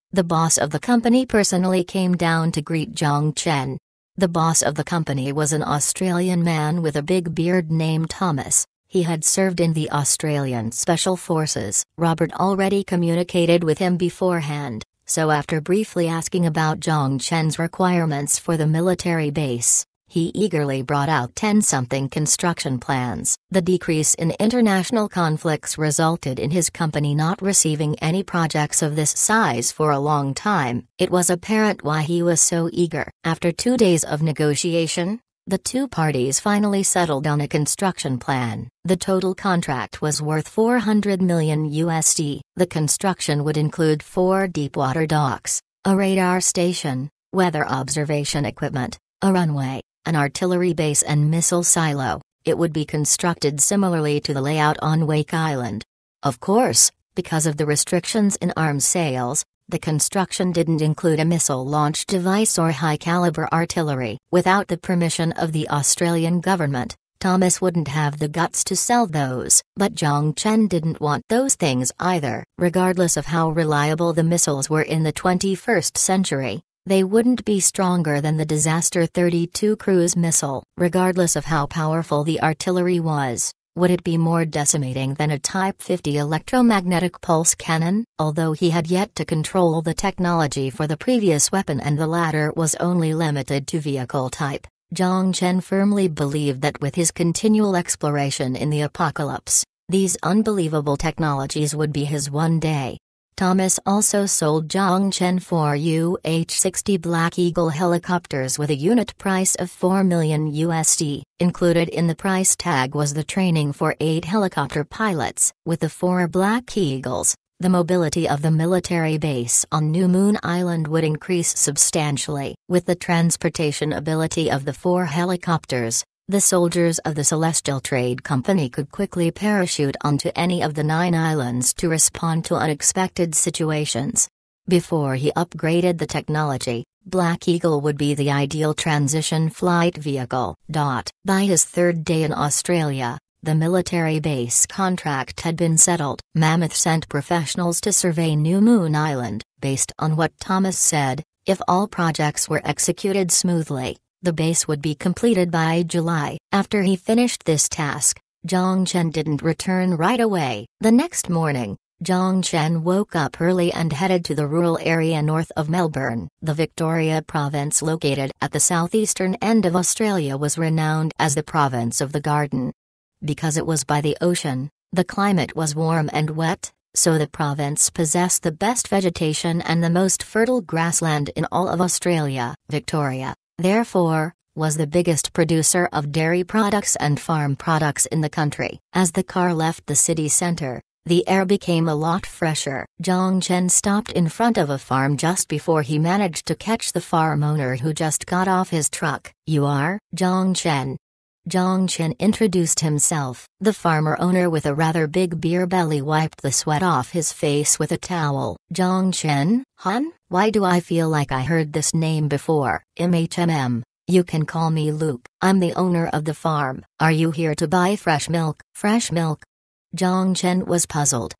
The boss of the company personally came down to greet Zhang Chen. The boss of the company was an Australian man with a big beard named Thomas. He had served in the Australian Special Forces. Robert already communicated with him beforehand, so after briefly asking about Zhang Chen's requirements for the military base, he eagerly brought out ten-something construction plans. The decrease in international conflicts resulted in his company not receiving any projects of this size for a long time. It was apparent why he was so eager. After two days of negotiation, the two parties finally settled on a construction plan. The total contract was worth four hundred million U S D. The construction would include four deepwater docks, a radar station, weather observation equipment, a runway, an artillery base and missile silo. It would be constructed similarly to the layout on Wake Island. Of course, because of the restrictions in arms sales, the construction didn't include a missile launch device or high-caliber artillery. Without the permission of the Australian government, Thomas wouldn't have the guts to sell those. But Zhang Chen didn't want those things either. Regardless of how reliable the missiles were in the twenty-first century, they wouldn't be stronger than the Disaster thirty-two cruise missile. Regardless of how powerful the artillery was, would it be more decimating than a Type fifty electromagnetic pulse cannon? Although he had yet to control the technology for the previous weapon and the latter was only limited to vehicle type, Zhang Chen firmly believed that with his continual exploration in the apocalypse, these unbelievable technologies would be his one day. Thomas also sold Zhang Chen four U H sixty Black Eagle helicopters with a unit price of four million U S D. Included in the price tag was the training for eight helicopter pilots. With the four Black Eagles, the mobility of the military base on New Moon Island would increase substantially. With the transportation ability of the four helicopters, the soldiers of the Celestial Trade Company could quickly parachute onto any of the nine islands to respond to unexpected situations. Before he upgraded the technology, Black Eagle would be the ideal transition flight vehicle. By his third day in Australia, the military base contract had been settled. Mammoth sent professionals to survey New Moon Island. Based on what Thomas said, if all projects were executed smoothly, the base would be completed by July. After he finished this task, Zhang Chen didn't return right away. The next morning, Zhang Chen woke up early and headed to the rural area north of Melbourne. The Victoria province, located at the southeastern end of Australia, was renowned as the province of the garden. Because it was by the ocean, the climate was warm and wet, so the province possessed the best vegetation and the most fertile grassland in all of Australia. Victoria, therefore, was the biggest producer of dairy products and farm products in the country. As the car left the city center, the air became a lot fresher. Zhang Chen stopped in front of a farm just before he managed to catch the farm owner, who just got off his truck. "You are Zhang Chen?" Zhang Chen introduced himself. The farmer owner, with a rather big beer belly, wiped the sweat off his face with a towel. "Zhang Chen, hun? Why do I feel like I heard this name before?" "Mm, you can call me Luke. I'm the owner of the farm. Are you here to buy fresh milk?" "Fresh milk?" Zhang Chen was puzzled.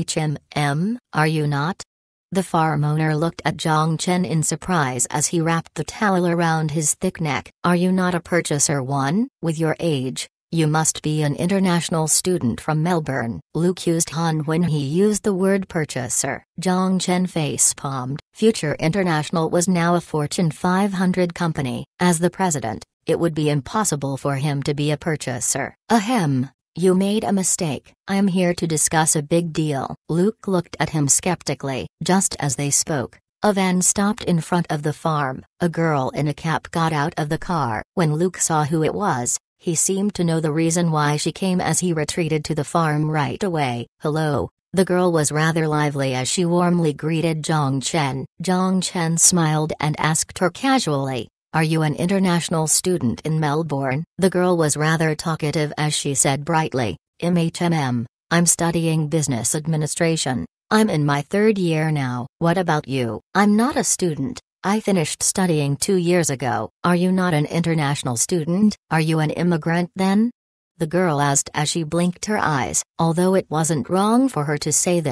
"Mm, are you not?" The farm owner looked at Zhang Chen in surprise as he wrapped the towel around his thick neck. "Are you not a purchaser one? With your age, you must be an international student from Melbourne." Luke used Han when he used the word purchaser. Zhang Chen face-palmed. Future International was now a Fortune five hundred company. As the president, it would be impossible for him to be a purchaser. "Ahem. You made a mistake. I am here to discuss a big deal." Luke looked at him skeptically. Just as they spoke, a van stopped in front of the farm. A girl in a cap got out of the car. When Luke saw who it was, he seemed to know the reason why she came, as he retreated to the farm right away. "Hello." The girl was rather lively as she warmly greeted Zhang Chen. Zhang Chen smiled and asked her casually, "Are you an international student in Melbourne?" The girl was rather talkative as she said brightly, "Mm, I'm studying business administration. I'm in my third year now." "What about you?" "I'm not a student. I finished studying two years ago." "Are you not an international student? Are you an immigrant then?" the girl asked as she blinked her eyes. Although it wasn't wrong for her to say this,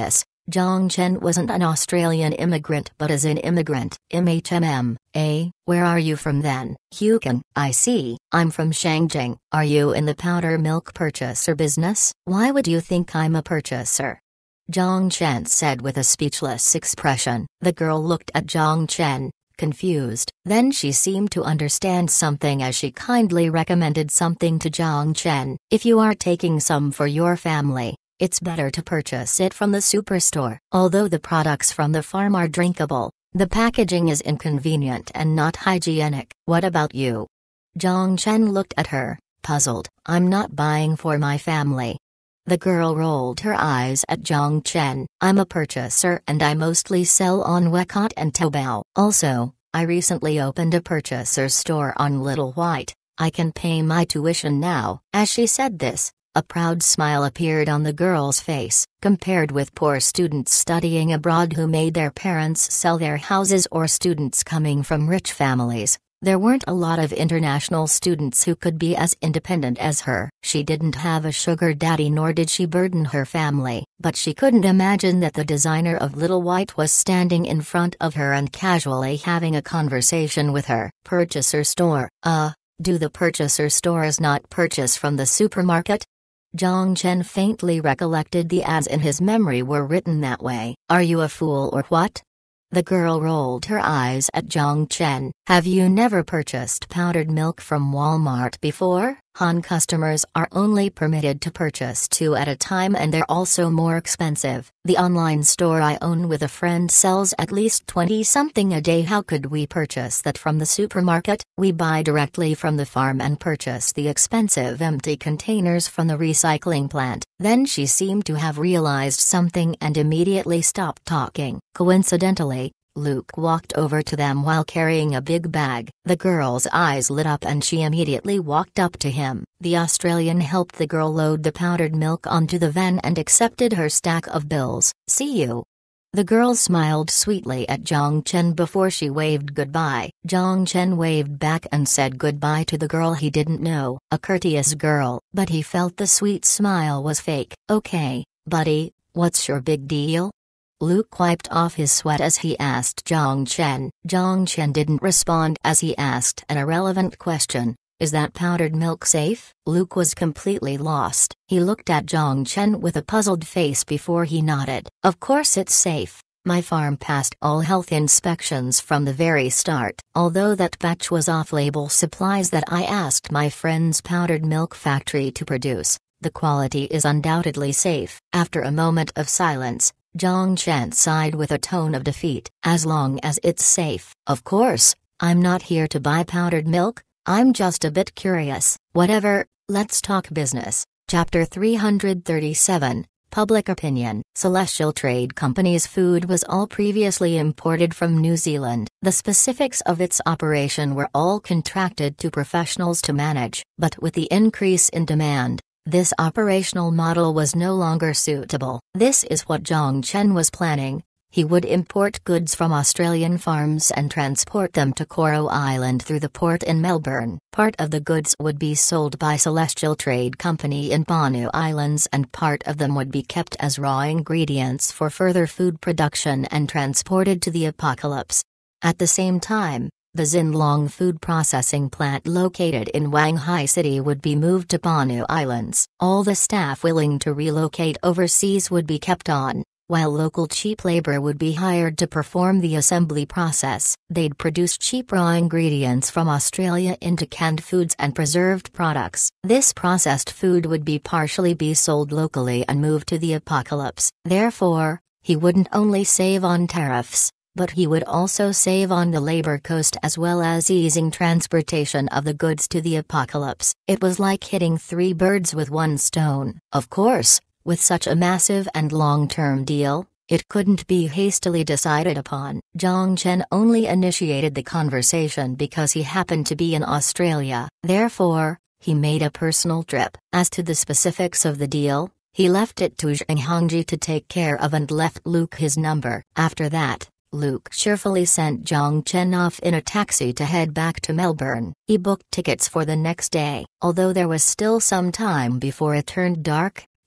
Zhang Chen wasn't an Australian immigrant but is an immigrant, M H M M, eh? Where are you from then? Hucan, I see, I'm from Shangjing. Are you in the powder milk purchaser business? Why would you think I'm a purchaser? Zhang Chen said with a speechless expression. The girl looked at Zhang Chen, confused. Then she seemed to understand something as she kindly recommended something to Zhang Chen. If you are taking some for your family, it's better to purchase it from the superstore. Although the products from the farm are drinkable, the packaging is inconvenient and not hygienic. What about you? Zhang Chen looked at her, puzzled. I'm not buying for my family. The girl rolled her eyes at Zhang Chen. I'm a purchaser and I mostly sell on Wechat and Taobao. Also, I recently opened a purchaser store on Little White. I can pay my tuition now. As she said this, a proud smile appeared on the girl's face. Compared with poor students studying abroad who made their parents sell their houses or students coming from rich families, there weren't a lot of international students who could be as independent as her. She didn't have a sugar daddy nor did she burden her family, but she couldn't imagine that the designer of Little White was standing in front of her and casually having a conversation with her. Purchaser store. Uh, do the purchaser stores not purchase from the supermarket? Zhang Chen faintly recollected the ads in his memory were written that way. Are you a fool or what? The girl rolled her eyes at Zhang Chen. Have you never purchased powdered milk from Walmart before? Han customers are only permitted to purchase two at a time and they're also more expensive. The online store I own with a friend sells at least twenty something a day. How could we purchase that from the supermarket? We buy directly from the farm and purchase the expensive empty containers from the recycling plant. Then she seemed to have realized something and immediately stopped talking. Coincidentally, Luke walked over to them while carrying a big bag. The girl's eyes lit up and she immediately walked up to him. The Australian helped the girl load the powdered milk onto the van and accepted her stack of bills. See you. The girl smiled sweetly at Zhang Chen before she waved goodbye. Zhang Chen waved back and said goodbye to the girl he didn't know. A courteous girl, but he felt the sweet smile was fake. Okay, buddy, what's your big deal? Luke wiped off his sweat as he asked Zhang Chen. Zhang Chen didn't respond as he asked an irrelevant question. Is that powdered milk safe? Luke was completely lost. He looked at Zhang Chen with a puzzled face before he nodded. Of course it's safe. My farm passed all health inspections from the very start. Although that batch was off-label supplies that I asked my friend's powdered milk factory to produce, the quality is undoubtedly safe. After a moment of silence, Zhang Chen sighed with a tone of defeat. As long as it's safe. Of course, I'm not here to buy powdered milk, I'm just a bit curious. Whatever, let's talk business. Chapter three hundred thirty-seven, Public Opinion. Celestial Trade Company's food was all previously imported from New Zealand. The specifics of its operation were all contracted to professionals to manage, but with the increase in demand, this operational model was no longer suitable. This is what Zhang Chen was planning. He would import goods from Australian farms and transport them to Coral Island through the port in Melbourne. Part of the goods would be sold by Celestial Trade Company in Bonu Islands and part of them would be kept as raw ingredients for further food production and transported to the Apocalypse. At the same time, the Xinlong food processing plant located in Wanghai City would be moved to Bonu Islands. All the staff willing to relocate overseas would be kept on, while local cheap labor would be hired to perform the assembly process. They'd produce cheap raw ingredients from Australia into canned foods and preserved products. This processed food would be partially be sold locally and moved to the Apocalypse. Therefore, he wouldn't only save on tariffs, but he would also save on the labor cost as well as easing transportation of the goods to the Apocalypse. It was like hitting three birds with one stone. Of course, with such a massive and long-term deal, it couldn't be hastily decided upon. Zhang Chen only initiated the conversation because he happened to be in Australia. Therefore, he made a personal trip. As to the specifics of the deal, he left it to Zhang Hongji to take care of and left Luke his number. After that, Luke cheerfully sent Zhang Chen off in a taxi to head back to Melbourne. He booked tickets for the next day. Although there was still some time before it turned dark,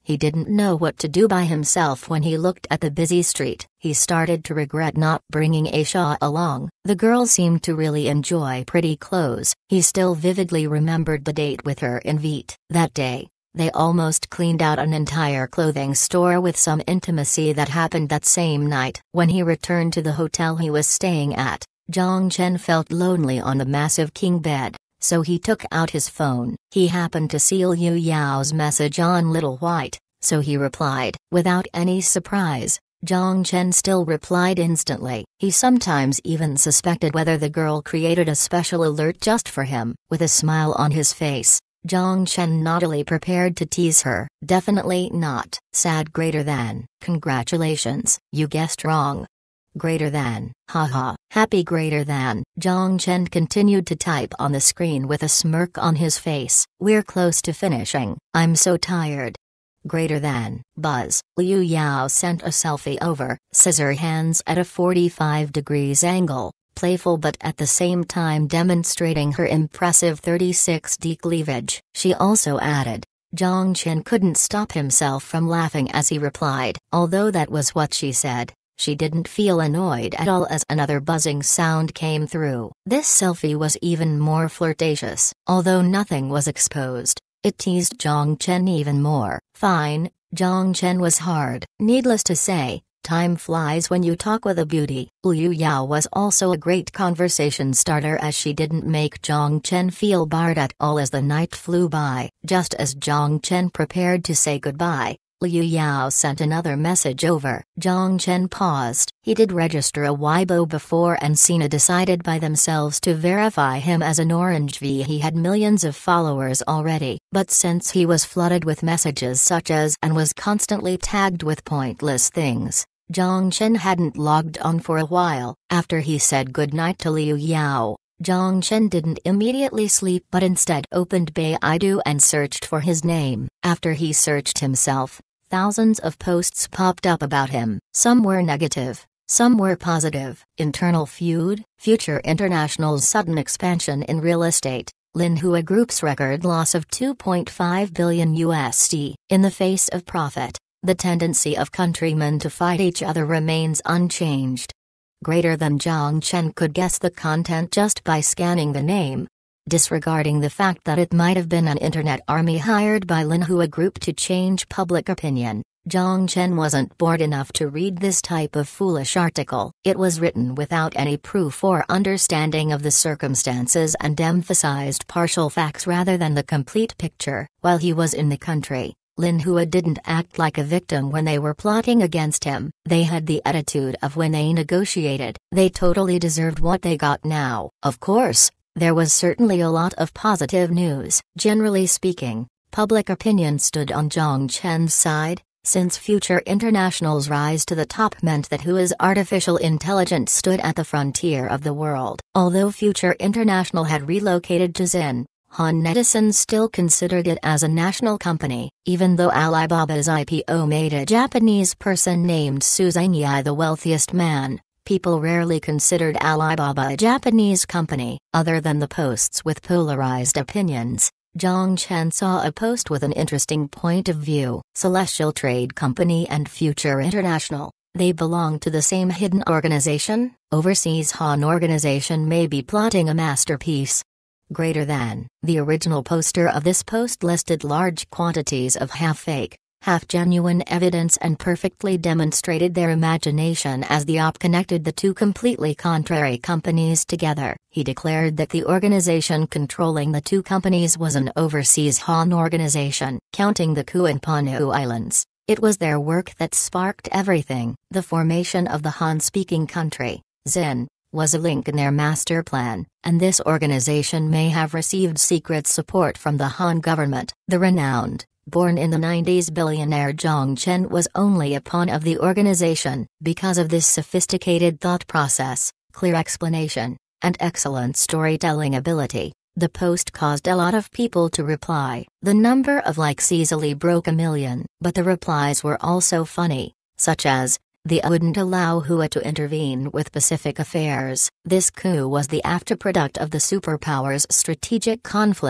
He didn't know what to do by himself when he looked at the busy street. He started to regret not bringing Aisha along. The girl seemed to really enjoy pretty clothes. He still vividly remembered the date with her in Vite. That day, they almost cleaned out an entire clothing store with some intimacy that happened that same night. When he returned to the hotel he was staying at, Zhang Chen felt lonely on the massive king bed. So he took out his phone. He happened to see Liu Yao's message on Little White, so he replied. Without any surprise, Zhang Chen still replied instantly. He sometimes even suspected whether the girl created a special alert just for him. With a smile on his face, Zhang Chen naughtily prepared to tease her. Definitely not. Sad greater than. Congratulations, you guessed wrong. Greater than, haha, happy greater than. Zhang Chen continued to type on the screen with a smirk on his face. We're close to finishing, I'm so tired. Greater than, buzz. Liu Yao sent a selfie over, scissor hands at a forty-five degrees angle, playful but at the same time demonstrating her impressive thirty-six D cleavage. She also added. Zhang Chen couldn't stop himself from laughing as he replied. Although that was what she said, she didn't feel annoyed at all as another buzzing sound came through. This selfie was even more flirtatious. Although nothing was exposed, it teased Zhang Chen even more. Fine, Zhang Chen was hard. Needless to say, time flies when you talk with a beauty. Liu Yao was also a great conversation starter as she didn't make Zhang Chen feel bored at all as the night flew by. Just as Zhang Chen prepared to say goodbye, Liu Yao sent another message over. Zhang Chen paused. He did register a Weibo before and Sina decided by themselves to verify him as an Orange V. He had millions of followers already, but since he was flooded with messages such as and was constantly tagged with pointless things, Zhang Chen hadn't logged on for a while. After he said goodnight to Liu Yao, Zhang Chen didn't immediately sleep but instead opened Baidu and searched for his name. After he searched himself, thousands of posts popped up about him. Some were negative, some were positive. Internal feud, Future International's sudden expansion in real estate, Linhua Group's record loss of two point five billion U S D. In the face of profit, the tendency of countrymen to fight each other remains unchanged. Greater than Zhang Chen could guess the content just by scanning the name. Disregarding the fact that it might have been an internet army hired by Linhua Group to change public opinion, Zhang Chen wasn't bored enough to read this type of foolish article. It was written without any proof or understanding of the circumstances and emphasized partial facts rather than the complete picture. While he was in the country, Linhua didn't act like a victim when they were plotting against him. They had the attitude of when they negotiated. They totally deserved what they got now. Of course, there was certainly a lot of positive news. Generally speaking, public opinion stood on Zhang Chen's side, since Future International's rise to the top meant that Hua's artificial intelligence stood at the frontier of the world. Although Future International had relocated to Xin, Han netizens still considered it as a national company. Even though Alibaba's I P O made a Japanese person named Su Zhengyi the wealthiest man, people rarely considered Alibaba a Japanese company. Other than the posts with polarized opinions, Zhang Chen saw a post with an interesting point of view. Celestial Trade Company and Future International, they belong to the same hidden organization? Overseas Han organization may be plotting a masterpiece. Greater than. The original poster of this post listed large quantities of half-fake, half-genuine evidence and perfectly demonstrated their imagination as the op connected the two completely contrary companies together. He declared that the organization controlling the two companies was an overseas Han organization. Counting the coup in Panu Islands, it was their work that sparked everything. The formation of the Han-speaking country, Xin, was a link in their master plan, and this organization may have received secret support from the Han government. The renowned, born in the nineties billionaire Zhang Chen was only a pawn of the organization. Because of this sophisticated thought process, clear explanation, and excellent storytelling ability, the post caused a lot of people to reply. The number of likes easily broke a million, but the replies were also funny, such as, "They wouldn't allow Hua to intervene with Pacific affairs." This coup was the afterproduct of the superpowers' strategic conflict.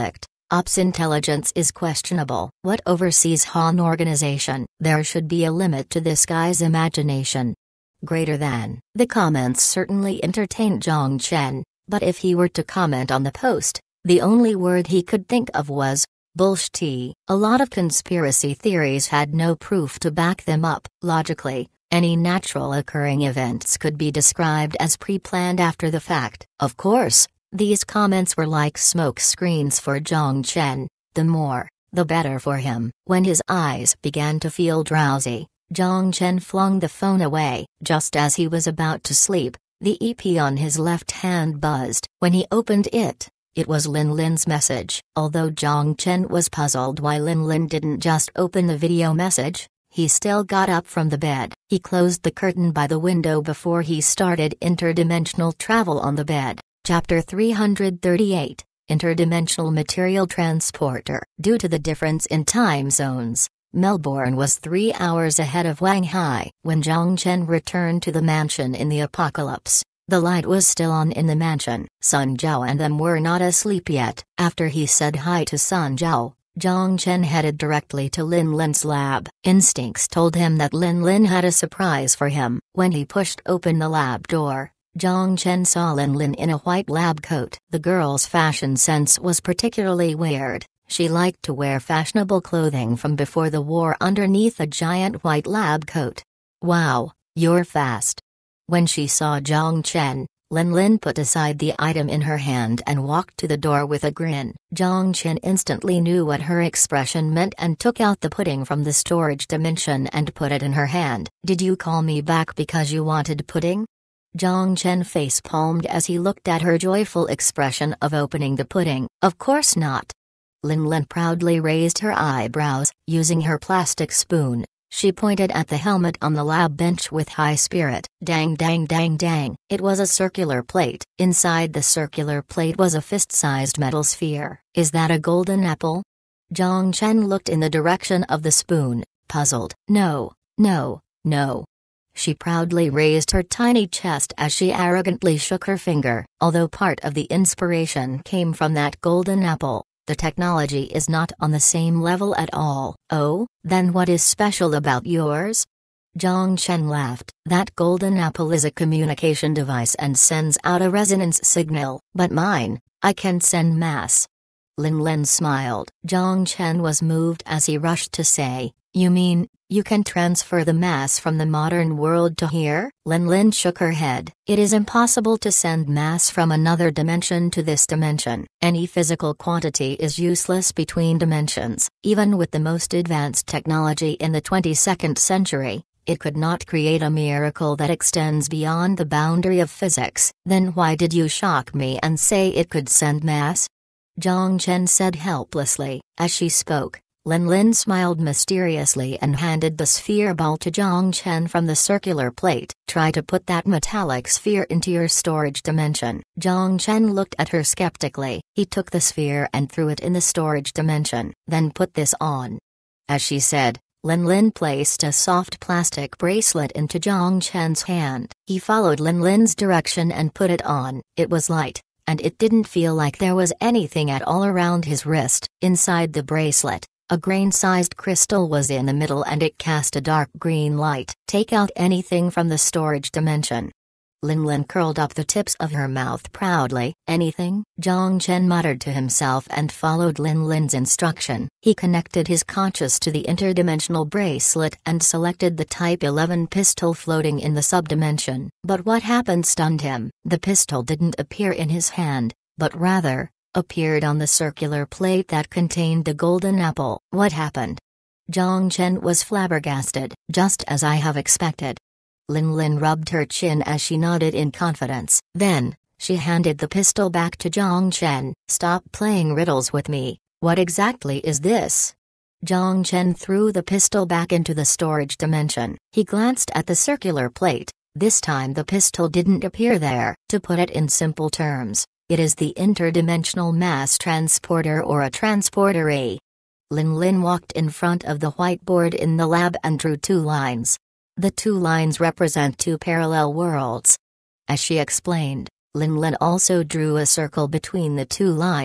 Ops intelligence is questionable. What oversees Han organization? There should be a limit to this guy's imagination. Greater than. The comments certainly entertained Zhang Chen, but if he were to comment on the post, the only word he could think of was bullshit. A lot of conspiracy theories had no proof to back them up. Logically, any natural occurring events could be described as pre-planned after the fact. Of course, these comments were like smoke screens for Zhang Chen. The more, the better for him. When his eyes began to feel drowsy, Zhang Chen flung the phone away. Just as he was about to sleep, the E P on his left hand buzzed. When he opened it, it was Lin Lin's message. Although Zhang Chen was puzzled why Lin Lin didn't just open the video message, he still got up from the bed. He closed the curtain by the window before he started interdimensional travel on the bed. Chapter three hundred thirty-eight, Interdimensional Material Transporter. Due to the difference in time zones, Melbourne was three hours ahead of Shanghai. When Zhang Chen returned to the mansion in the apocalypse, the light was still on in the mansion. Sun Zhao and them were not asleep yet. After he said hi to Sun Zhao, Zhang Chen headed directly to Lin Lin's lab. Instincts told him that Lin Lin had a surprise for him. When he pushed open the lab door, Zhang Chen saw Lin Lin in a white lab coat. The girl's fashion sense was particularly weird. She liked to wear fashionable clothing from before the war underneath a giant white lab coat. Wow, you're fast. When she saw Zhang Chen, Lin Lin put aside the item in her hand and walked to the door with a grin. Zhang Chen instantly knew what her expression meant and took out the pudding from the storage dimension and put it in her hand. Did you call me back because you wanted pudding? Zhang Chen face-palmed as he looked at her joyful expression of opening the pudding. Of course not. Lin Lin proudly raised her eyebrows. Using her plastic spoon, she pointed at the helmet on the lab bench with high spirit. Dang dang dang dang. It was a circular plate. Inside the circular plate was a fist-sized metal sphere. Is that a golden apple? Zhang Chen looked in the direction of the spoon, puzzled. No, no, no. She proudly raised her tiny chest as she arrogantly shook her finger. Although part of the inspiration came from that golden apple, the technology is not on the same level at all. Oh, then what is special about yours? Zhang Chen laughed. That golden apple is a communication device and sends out a resonance signal. But mine, I can send mass. Lin Lin smiled. Zhang Chen was moved as he rushed to say, you mean, you can transfer the mass from the modern world to here? Lin Lin shook her head. It is impossible to send mass from another dimension to this dimension. Any physical quantity is useless between dimensions. Even with the most advanced technology in the twenty-second century, it could not create a miracle that extends beyond the boundary of physics. Then why did you shock me and say it could send mass? Zhang Chen said helplessly. As she spoke, Lin Lin smiled mysteriously and handed the sphere ball to Zhang Chen from the circular plate. Try to put that metallic sphere into your storage dimension. Zhang Chen looked at her skeptically. He took the sphere and threw it in the storage dimension. Then put this on. As she said, Lin Lin placed a soft plastic bracelet into Zhang Chen's hand. He followed Lin Lin's direction and put it on. It was light, and it didn't feel like there was anything at all around his wrist. Inside the bracelet, a grain-sized crystal was in the middle and it cast a dark green light. Take out anything from the storage dimension. Lin Lin curled up the tips of her mouth proudly. Anything? Zhang Chen muttered to himself and followed Lin Lin's instruction. He connected his conscious to the interdimensional bracelet and selected the Type eleven pistol floating in the subdimension. But what happened stunned him. The pistol didn't appear in his hand, but rather appeared on the circular plate that contained the golden apple. What happened? Zhang Chen was flabbergasted. Just as I have expected. Lin Lin rubbed her chin as she nodded in confidence. Then, she handed the pistol back to Zhang Chen. Stop playing riddles with me. What exactly is this? Zhang Chen threw the pistol back into the storage dimension. He glanced at the circular plate. This time the pistol didn't appear there. To put it in simple terms, it is the interdimensional mass transporter or a transporter. Lin Lin walked in front of the whiteboard in the lab and drew two lines. The two lines represent two parallel worlds. As she explained, Lin Lin also drew a circle between the two lines,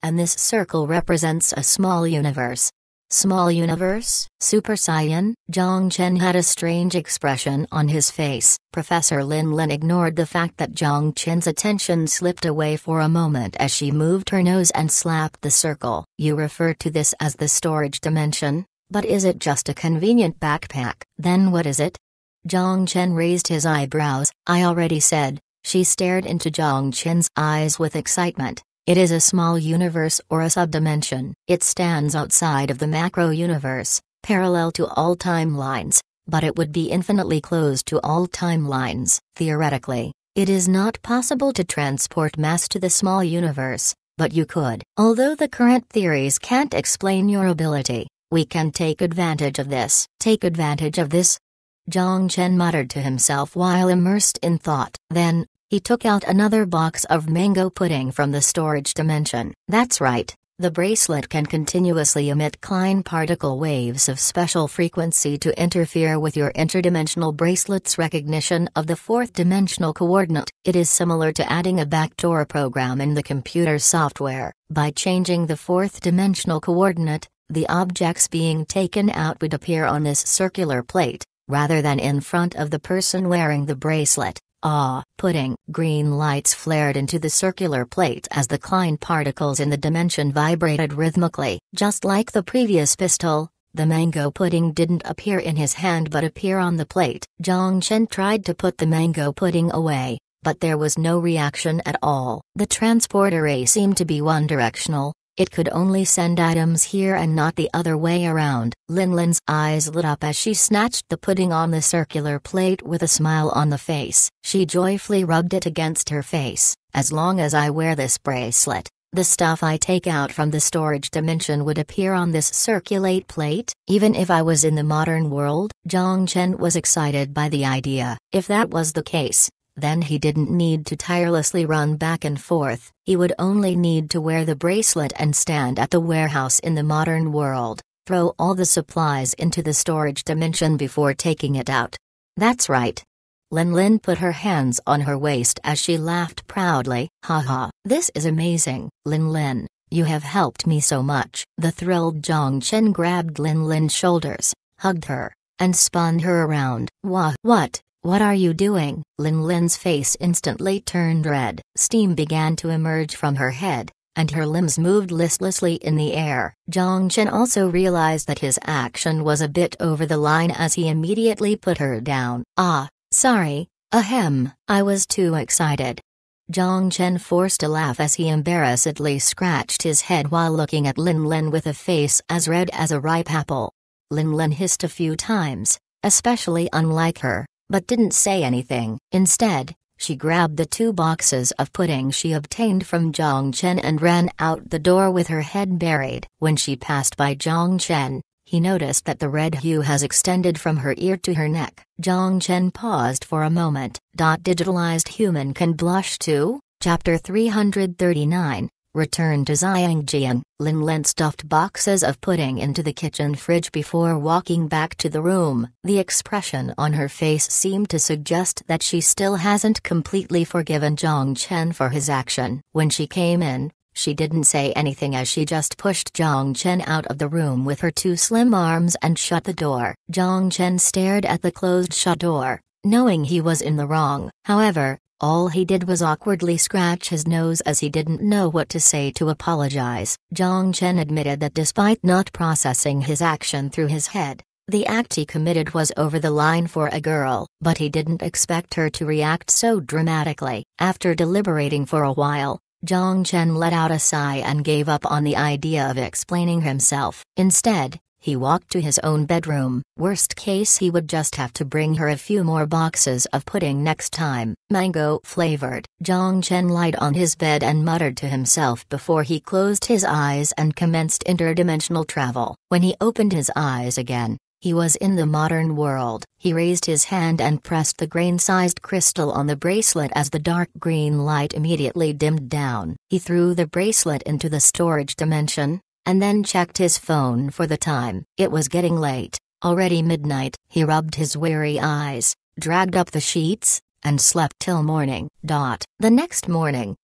and this circle represents a small universe. Small universe? Super Saiyan? Zhang Chen had a strange expression on his face. Professor Lin Lin ignored the fact that Zhang Chen's attention slipped away for a moment as she moved her nose and slapped the circle. You refer to this as the storage dimension? But is it just a convenient backpack? Then what is it? Zhang Chen raised his eyebrows. I already said. She stared into Zhang Chen's eyes with excitement. It is a small universe or a subdimension. It stands outside of the macro universe, parallel to all timelines, but it would be infinitely close to all timelines. Theoretically, it is not possible to transport mass to the small universe, but you could. Although the current theories can't explain your ability, we can take advantage of this. Take advantage of this? Zhang Chen muttered to himself while immersed in thought. Then, he took out another box of mango pudding from the storage dimension. That's right, the bracelet can continuously emit Klein particle waves of special frequency to interfere with your interdimensional bracelet's recognition of the fourth dimensional coordinate. It is similar to adding a backdoor program in the computer software. By changing the fourth dimensional coordinate, the objects being taken out would appear on this circular plate, rather than in front of the person wearing the bracelet. Ah, pudding. Green lights flared into the circular plate as the Klein particles in the dimension vibrated rhythmically. Just like the previous pistol, the mango pudding didn't appear in his hand but appear on the plate. Zhang Chen tried to put the mango pudding away, but there was no reaction at all. The transport array seemed to be one-directional. It could only send items here and not the other way around. Lin Lin's eyes lit up as she snatched the pudding on the circular plate with a smile on the face. She joyfully rubbed it against her face. As long as I wear this bracelet, the stuff I take out from the storage dimension would appear on this circulate plate, even if I was in the modern world. Zhang Chen was excited by the idea. If that was the case, then he didn't need to tirelessly run back and forth. He would only need to wear the bracelet and stand at the warehouse in the modern world, throw all the supplies into the storage dimension before taking it out. That's right. Lin Lin put her hands on her waist as she laughed proudly. Haha, this is amazing. Lin Lin, you have helped me so much. The thrilled Zhang Chen grabbed Lin Lin's shoulders, hugged her, and spun her around. Wha- what? What are you doing? Lin Lin's face instantly turned red. Steam began to emerge from her head, and her limbs moved listlessly in the air. Zhang Chen also realized that his action was a bit over the line as he immediately put her down. Ah, sorry, ahem, I was too excited. Zhang Chen forced a laugh as he embarrassedly scratched his head while looking at Lin Lin with a face as red as a ripe apple. Lin Lin hissed a few times, especially unlike her, but didn't say anything. Instead, she grabbed the two boxes of pudding she obtained from Zhang Chen and ran out the door with her head buried. When she passed by Zhang Chen, he noticed that the red hue has extended from her ear to her neck. Zhang Chen paused for a moment. Digitalized human can blush too? Chapter three hundred thirty-nine. Return to Xiangjian. Lin Lin stuffed boxes of pudding into the kitchen fridge before walking back to the room. The expression on her face seemed to suggest that she still hasn't completely forgiven Zhang Chen for his action. When she came in, she didn't say anything as she just pushed Zhang Chen out of the room with her two slim arms and shut the door. Zhang Chen stared at the closed-shut door, knowing he was in the wrong. However, all he did was awkwardly scratch his nose as he didn't know what to say to apologize. Zhang Chen admitted that despite not processing his action through his head, the act he committed was over the line for a girl, but he didn't expect her to react so dramatically. After deliberating for a while, Zhang Chen let out a sigh and gave up on the idea of explaining himself. Instead, he walked to his own bedroom. Worst case, he would just have to bring her a few more boxes of pudding next time. Mango flavored. Zhang Chen lied on his bed and muttered to himself before he closed his eyes and commenced interdimensional travel. When he opened his eyes again, he was in the modern world. He raised his hand and pressed the grain-sized crystal on the bracelet as the dark green light immediately dimmed down. He threw the bracelet into the storage dimension, and then checked his phone for the time. It was getting late, already midnight. He rubbed his weary eyes, dragged up the sheets, and slept till morning. Dot. The next morning,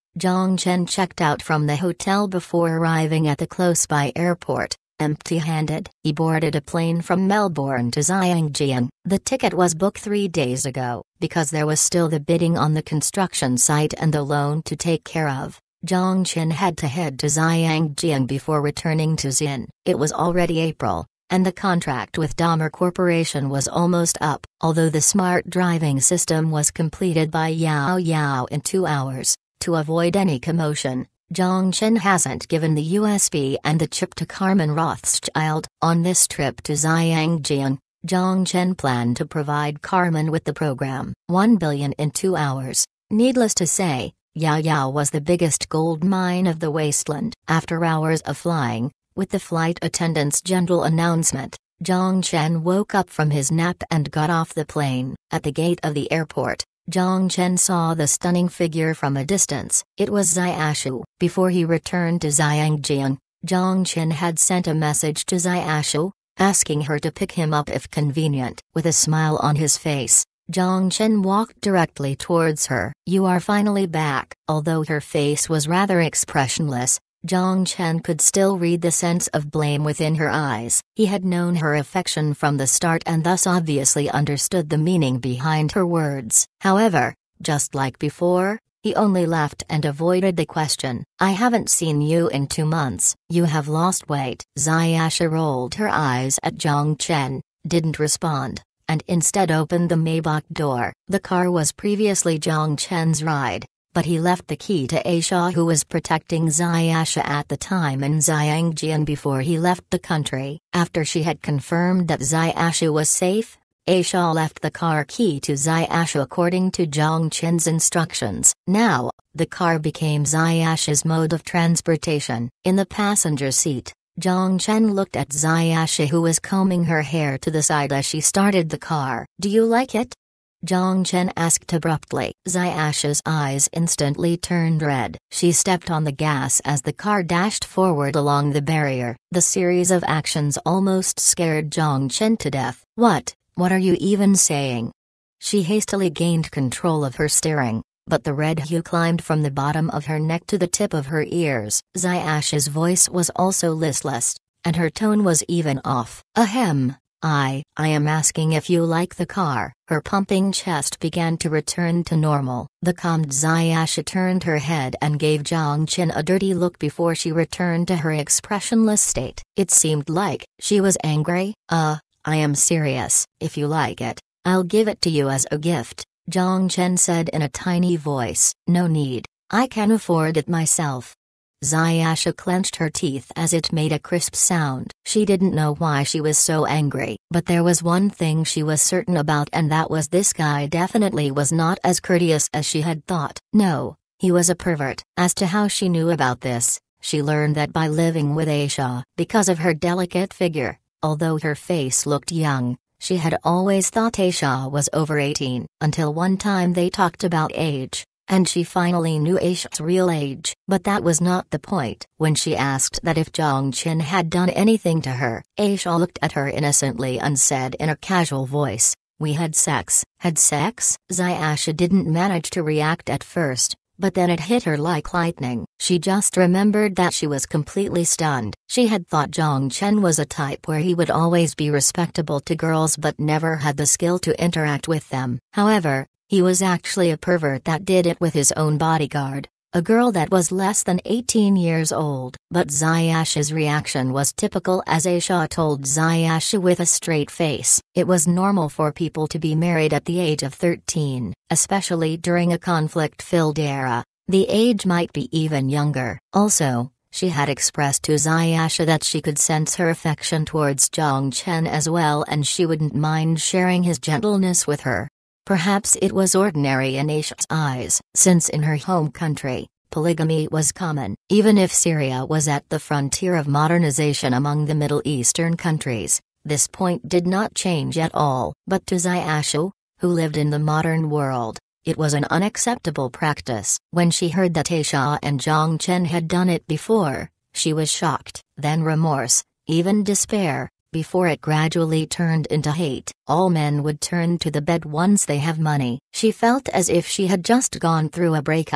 Zhang Chen checked out from the hotel before arriving at the close-by airport. Empty-handed, he boarded a plane from Melbourne to Zhangjiang. The ticket was booked three days ago, because there was still the bidding on the construction site and the loan to take care of. Zhang Chen had to head to Zhangjiang before returning to Xi'an. It was already April, and the contract with Dahmer Corporation was almost up, although the smart driving system was completed by Yao Yao in two hours. To avoid any commotion, Zhang Chen hasn't given the U S B and the chip to Carmen Rothschild. On this trip to Zhangjiang, Zhang Chen planned to provide Carmen with the program, one billion in two hours. Needless to say, Yao Yao was the biggest gold mine of the wasteland. After hours of flying, with the flight attendant's gentle announcement, Zhang Chen woke up from his nap and got off the plane. At the gate of the airport, Zhang Chen saw the stunning figure from a distance. It was Xiaoshu. Before he returned to Zhangjiang, Zhang Chen had sent a message to Xiaoshu, asking her to pick him up if convenient. With a smile on his face, Zhang Chen walked directly towards her. "You are finally back." Although her face was rather expressionless, Zhang Chen could still read the sense of blame within her eyes. He had known her affection from the start and thus obviously understood the meaning behind her words. However, just like before, he only laughed and avoided the question. "I haven't seen you in two months. You have lost weight." Xiaoshu rolled her eyes at Zhang Chen, didn't respond, and instead opened the Maybach door. The car was previously Zhang Chen's ride, but he left the key to Aisha, who was protecting Xiaoshu at the time in Zhangjiang before he left the country. After she had confirmed that Xiaoshu was safe, Aisha left the car key to Xiaoshu according to Zhang Chen's instructions. Now, the car became Xiaoshu's mode of transportation. In the passenger seat, Zhang Chen looked at Xiaoshu, who was combing her hair to the side as she started the car. "Do you like it?" Zhang Chen asked abruptly. Xiaoshu's eyes instantly turned red. She stepped on the gas as the car dashed forward along the barrier. The series of actions almost scared Zhang Chen to death. "What, what are you even saying?" She hastily gained control of her steering, but the red hue climbed from the bottom of her neck to the tip of her ears. Xiaoshu's voice was also listless, and her tone was even off. "Ahem. I, I am asking if you like the car." Her pumping chest began to return to normal. The calmed Xiaoshu turned her head and gave Zhang Chen a dirty look before she returned to her expressionless state. It seemed like she was angry. Uh, I am serious. If you like it, I'll give it to you as a gift," Zhang Chen said in a tiny voice. "No need, I can afford it myself." Xiaoshu clenched her teeth as it made a crisp sound. She didn't know why she was so angry, but there was one thing she was certain about, and that was this guy definitely was not as courteous as she had thought. No, he was a pervert. As to how she knew about this, she learned that by living with Aisha. Because of her delicate figure, although her face looked young, she had always thought Aisha was over eighteen, until one time they talked about age, and she finally knew Aisha's real age. But that was not the point. When she asked that if Zhang Chen had done anything to her, Aisha looked at her innocently and said in a casual voice, "We had sex." Had sex? Xiaoshu didn't manage to react at first, but then it hit her like lightning. She just remembered that she was completely stunned. She had thought Zhang Chen was a type where he would always be respectable to girls but never had the skill to interact with them. However, he was actually a pervert that did it with his own bodyguard, a girl that was less than eighteen years old. But Xiaoshu's reaction was typical, as Aisha told Xiaoshu with a straight face. It was normal for people to be married at the age of thirteen, especially during a conflict-filled era. The age might be even younger. Also, she had expressed to Xiaoshu that she could sense her affection towards Zhang Chen as well, and she wouldn't mind sharing his gentleness with her. Perhaps it was ordinary in Aisha's eyes, since in her home country, polygamy was common. Even if Syria was at the frontier of modernization among the Middle Eastern countries, this point did not change at all. But to Xiaoshu, who lived in the modern world, it was an unacceptable practice. When she heard that Aisha and Zhang Chen had done it before, she was shocked, then remorse, even despair, before it gradually turned into hate. All men would turn to the bed once they have money. She felt as if she had just gone through a breakup,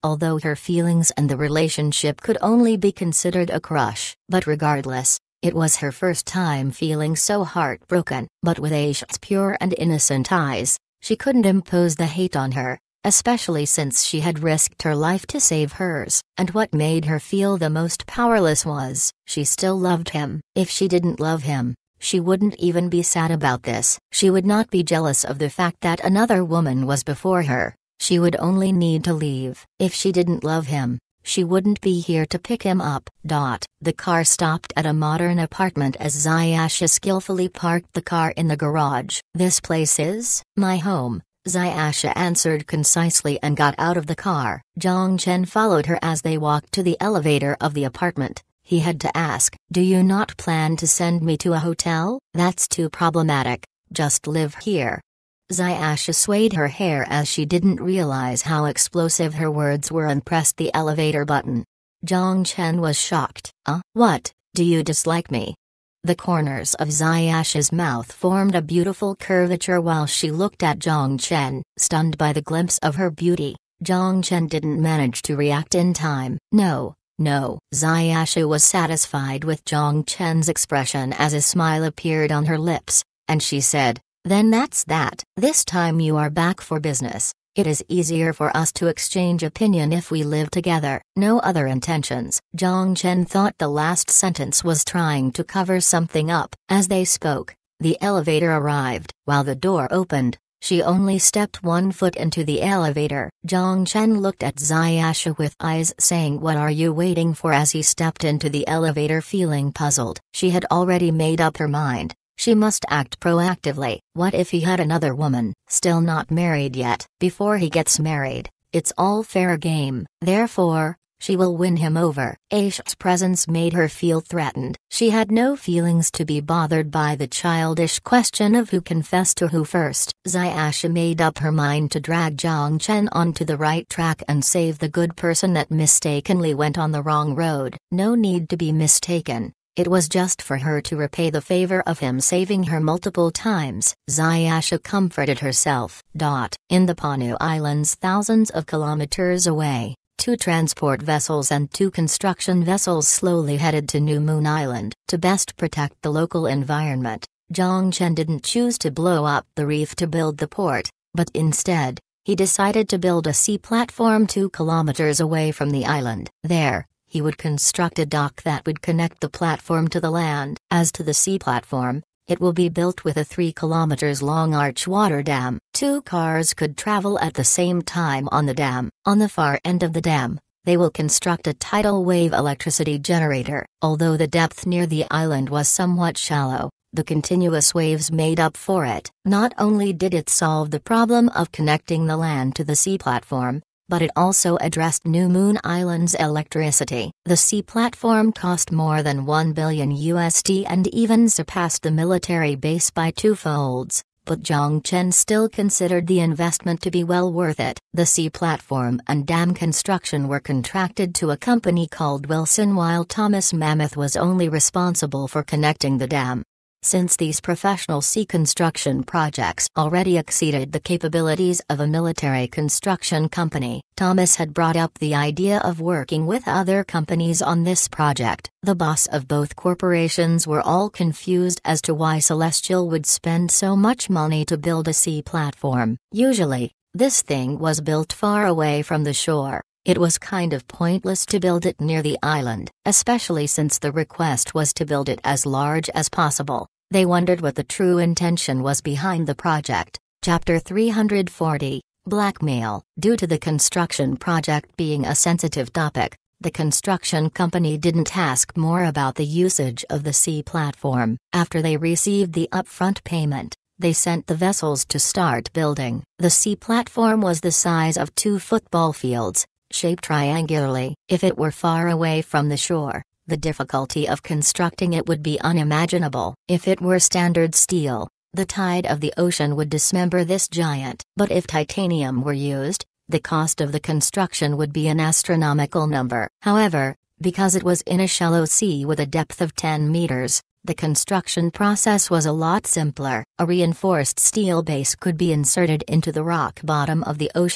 although her feelings and the relationship could only be considered a crush. But regardless, it was her first time feeling so heartbroken. But with Aisha's pure and innocent eyes, she couldn't impose the hate on her, especially since she had risked her life to save hers. And what made her feel the most powerless was, she still loved him. If she didn't love him, she wouldn't even be sad about this. She would not be jealous of the fact that another woman was before her. She would only need to leave. If she didn't love him, she wouldn't be here to pick him up. Dot. The car stopped at a modern apartment as Zayasha skillfully parked the car in the garage. "This place is my home," Zayasha answered concisely and got out of the car. Zhang Chen followed her as they walked to the elevator of the apartment. He had to ask, "Do you not plan to send me to a hotel? That's too problematic, just live here." Zayasha swayed her hair as she didn't realize how explosive her words were and pressed the elevator button. Zhang Chen was shocked. "Uh, what, do you dislike me?" The corners of Zayasha's mouth formed a beautiful curvature while she looked at Zhang Chen. Stunned by the glimpse of her beauty, Zhang Chen didn't manage to react in time. "No, no." Zayasha was satisfied with Zhang Chen's expression as a smile appeared on her lips, and she said, "Then that's that. This time you are back for business. It is easier for us to exchange opinion if we live together." No other intentions. Zhang Chen thought the last sentence was trying to cover something up. As they spoke, the elevator arrived. While the door opened, she only stepped one foot into the elevator. Zhang Chen looked at Zayasha with eyes saying, "What are you waiting for?" as he stepped into the elevator feeling puzzled. She had already made up her mind. She must act proactively. What if he had another woman, still not married yet? Before he gets married, it's all fair game. Therefore, she will win him over. Aisha's presence made her feel threatened. She had no feelings to be bothered by the childish question of who confessed to who first. Zayasha made up her mind to drag Zhang Chen onto the right track and save the good person that mistakenly went on the wrong road. No need to be mistaken. It was just for her to repay the favor of him saving her multiple times. Zayasha comforted herself. Dot. In the Panu Islands thousands of kilometers away, two transport vessels and two construction vessels slowly headed to New Moon Island. To best protect the local environment, Zhang Chen didn't choose to blow up the reef to build the port, but instead, he decided to build a sea platform two kilometers away from the island. There, he would construct a dock that would connect the platform to the land. As to the sea platform, it will be built with a three kilometers long arch water dam. Two cars could travel at the same time on the dam. On the far end of the dam, they will construct a tidal wave electricity generator. Although the depth near the island was somewhat shallow, the continuous waves made up for it. Not only did it solve the problem of connecting the land to the sea platform, but it also addressed New Moon Island's electricity. The sea platform cost more than one billion U S D and even surpassed the military base by two folds, but Zhang Chen still considered the investment to be well worth it. The sea platform and dam construction were contracted to a company called Wilson, while Thomas Mammoth was only responsible for connecting the dam. Since these professional sea construction projects already exceeded the capabilities of a military construction company, Thomas had brought up the idea of working with other companies on this project. The boss of both corporations were all confused as to why Celestial would spend so much money to build a sea platform. Usually, this thing was built far away from the shore. It was kind of pointless to build it near the island, especially since the request was to build it as large as possible. They wondered what the true intention was behind the project. Chapter three hundred forty, Blackmail. Due to the construction project being a sensitive topic, the construction company didn't ask more about the usage of the sea platform. After they received the upfront payment, they sent the vessels to start building. The sea platform was the size of two football fields, shaped triangularly. If it were far away from the shore, the difficulty of constructing it would be unimaginable. If it were standard steel, the tide of the ocean would dismember this giant. But if titanium were used, the cost of the construction would be an astronomical number. However, because it was in a shallow sea with a depth of ten meters, the construction process was a lot simpler. A reinforced steel base could be inserted into the rock bottom of the ocean,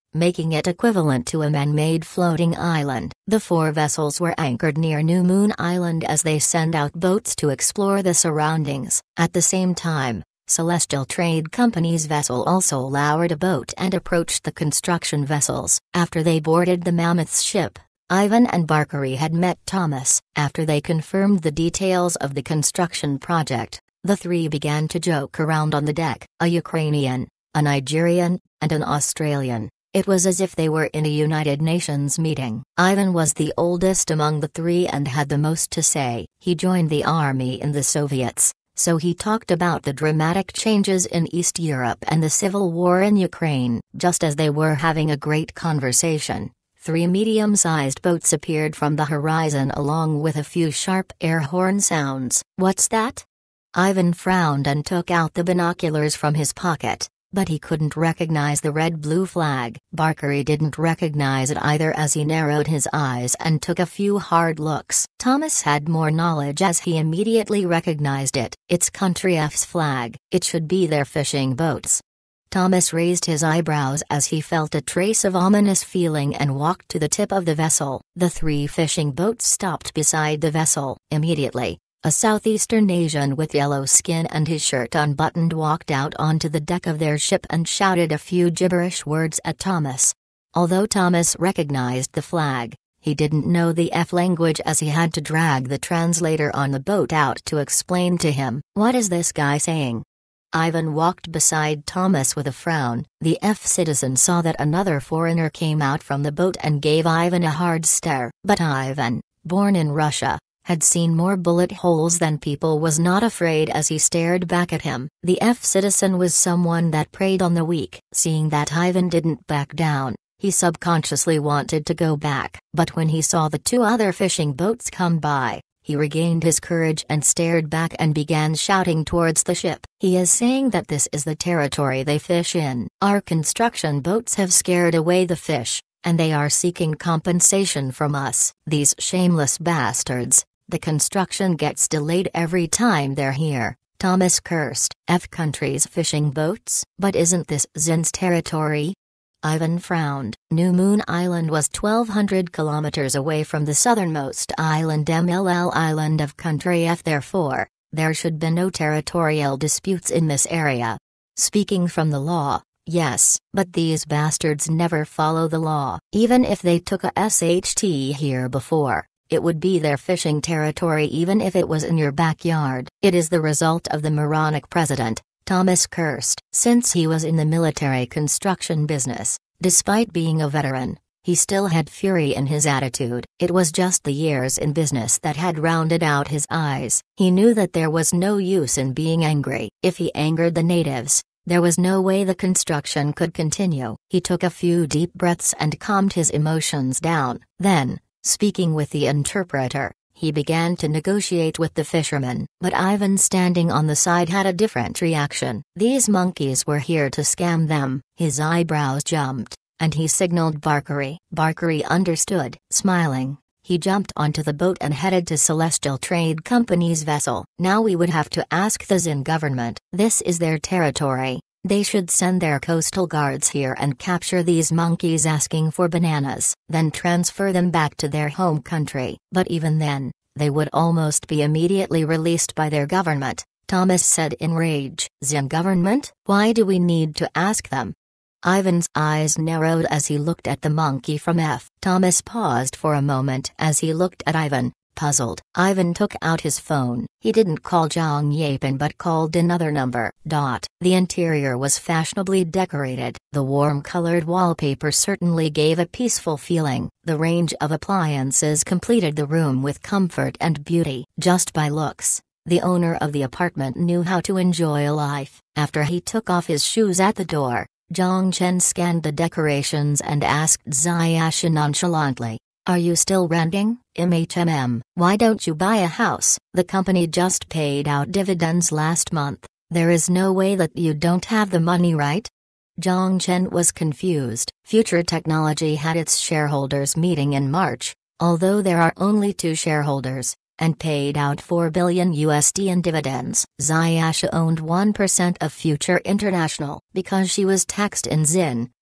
making it equivalent to a man-made floating island. The four vessels were anchored near New Moon Island as they send out boats to explore the surroundings. At the same time, Celestial Trade Company's vessel also lowered a boat and approached the construction vessels. After they boarded the Mammoth's ship, Ivan and Barkari had met Thomas. After they confirmed the details of the construction project, the three began to joke around on the deck. A Ukrainian, a Nigerian, and an Australian. It was as if they were in a United Nations meeting. Ivan was the oldest among the three and had the most to say. He joined the army in the Soviets, so he talked about the dramatic changes in East Europe and the civil war in Ukraine. Just as they were having a great conversation, three medium-sized boats appeared from the horizon along with a few sharp air horn sounds. "What's that?" Ivan frowned and took out the binoculars from his pocket, but he couldn't recognize the red-blue flag. Barkari didn't recognize it either as he narrowed his eyes and took a few hard looks. Thomas had more knowledge as he immediately recognized it. It's Country F's flag. It should be their fishing boats. Thomas raised his eyebrows as he felt a trace of ominous feeling and walked to the tip of the vessel. The three fishing boats stopped beside the vessel. Immediately, a Southeastern Asian with yellow skin and his shirt unbuttoned walked out onto the deck of their ship and shouted a few gibberish words at Thomas. Although Thomas recognized the flag, he didn't know the F language as he had to drag the translator on the boat out to explain to him. "What is this guy saying?" Ivan walked beside Thomas with a frown. The F citizen saw that another foreigner came out from the boat and gave Ivan a hard stare. But Ivan, born in Russia, had seen more bullet holes than people, was not afraid as he stared back at him. The F citizen was someone that preyed on the weak. Seeing that Ivan didn't back down, he subconsciously wanted to go back. But when he saw the two other fishing boats come by, he regained his courage and stared back and began shouting towards the ship. "He is saying that this is the territory they fish in. Our construction boats have scared away the fish, and they are seeking compensation from us. These shameless bastards. The construction gets delayed every time they're here," Thomas cursed. "F country's fishing boats? But isn't this Zin's territory?" Ivan frowned. New Moon Island was twelve hundred kilometers away from the southernmost island, M L L Island of Country F. Therefore, there should be no territorial disputes in this area. Speaking from the law, yes, but these bastards never follow the law. Even if they took a S H T here before, it would be their fishing territory even if it was in your backyard. It is the result of the moronic president, Thomas cursed. Since he was in the military construction business, despite being a veteran, he still had fury in his attitude. It was just the years in business that had rounded out his eyes. He knew that there was no use in being angry. If he angered the natives, there was no way the construction could continue. He took a few deep breaths and calmed his emotions down. Then, speaking with the interpreter, he began to negotiate with the fishermen. But Ivan, standing on the side, had a different reaction. These monkeys were here to scam them. His eyebrows jumped, and he signaled Barkari. Barkari understood. Smiling, he jumped onto the boat and headed to Celestial Trade Company's vessel. "Now we would have to ask the Zin government. This is their territory. They should send their coastal guards here and capture these monkeys asking for bananas, then transfer them back to their home country. But even then, they would almost be immediately released by their government," Thomas said in rage. "Zin government? Why do we need to ask them?" Ivan's eyes narrowed as he looked at the monkey from F. Thomas paused for a moment as he looked at Ivan, puzzled. Ivan took out his phone. He didn't call Zhang Yapin but called another number. Dot. The interior was fashionably decorated. The warm-colored wallpaper certainly gave a peaceful feeling. The range of appliances completed the room with comfort and beauty. Just by looks, the owner of the apartment knew how to enjoy life. After he took off his shoes at the door, Zhang Chen scanned the decorations and asked Ziyasha nonchalantly, "Are you still renting?" "M H M M. Why don't you buy a house? The company just paid out dividends last month. There is no way that you don't have the money, right?" Zhang Chen was confused. Future Technology had its shareholders meeting in March, although there are only two shareholders, and paid out four billion U S D in dividends. Ziyasha owned one percent of Future International. Because she was taxed in Zin,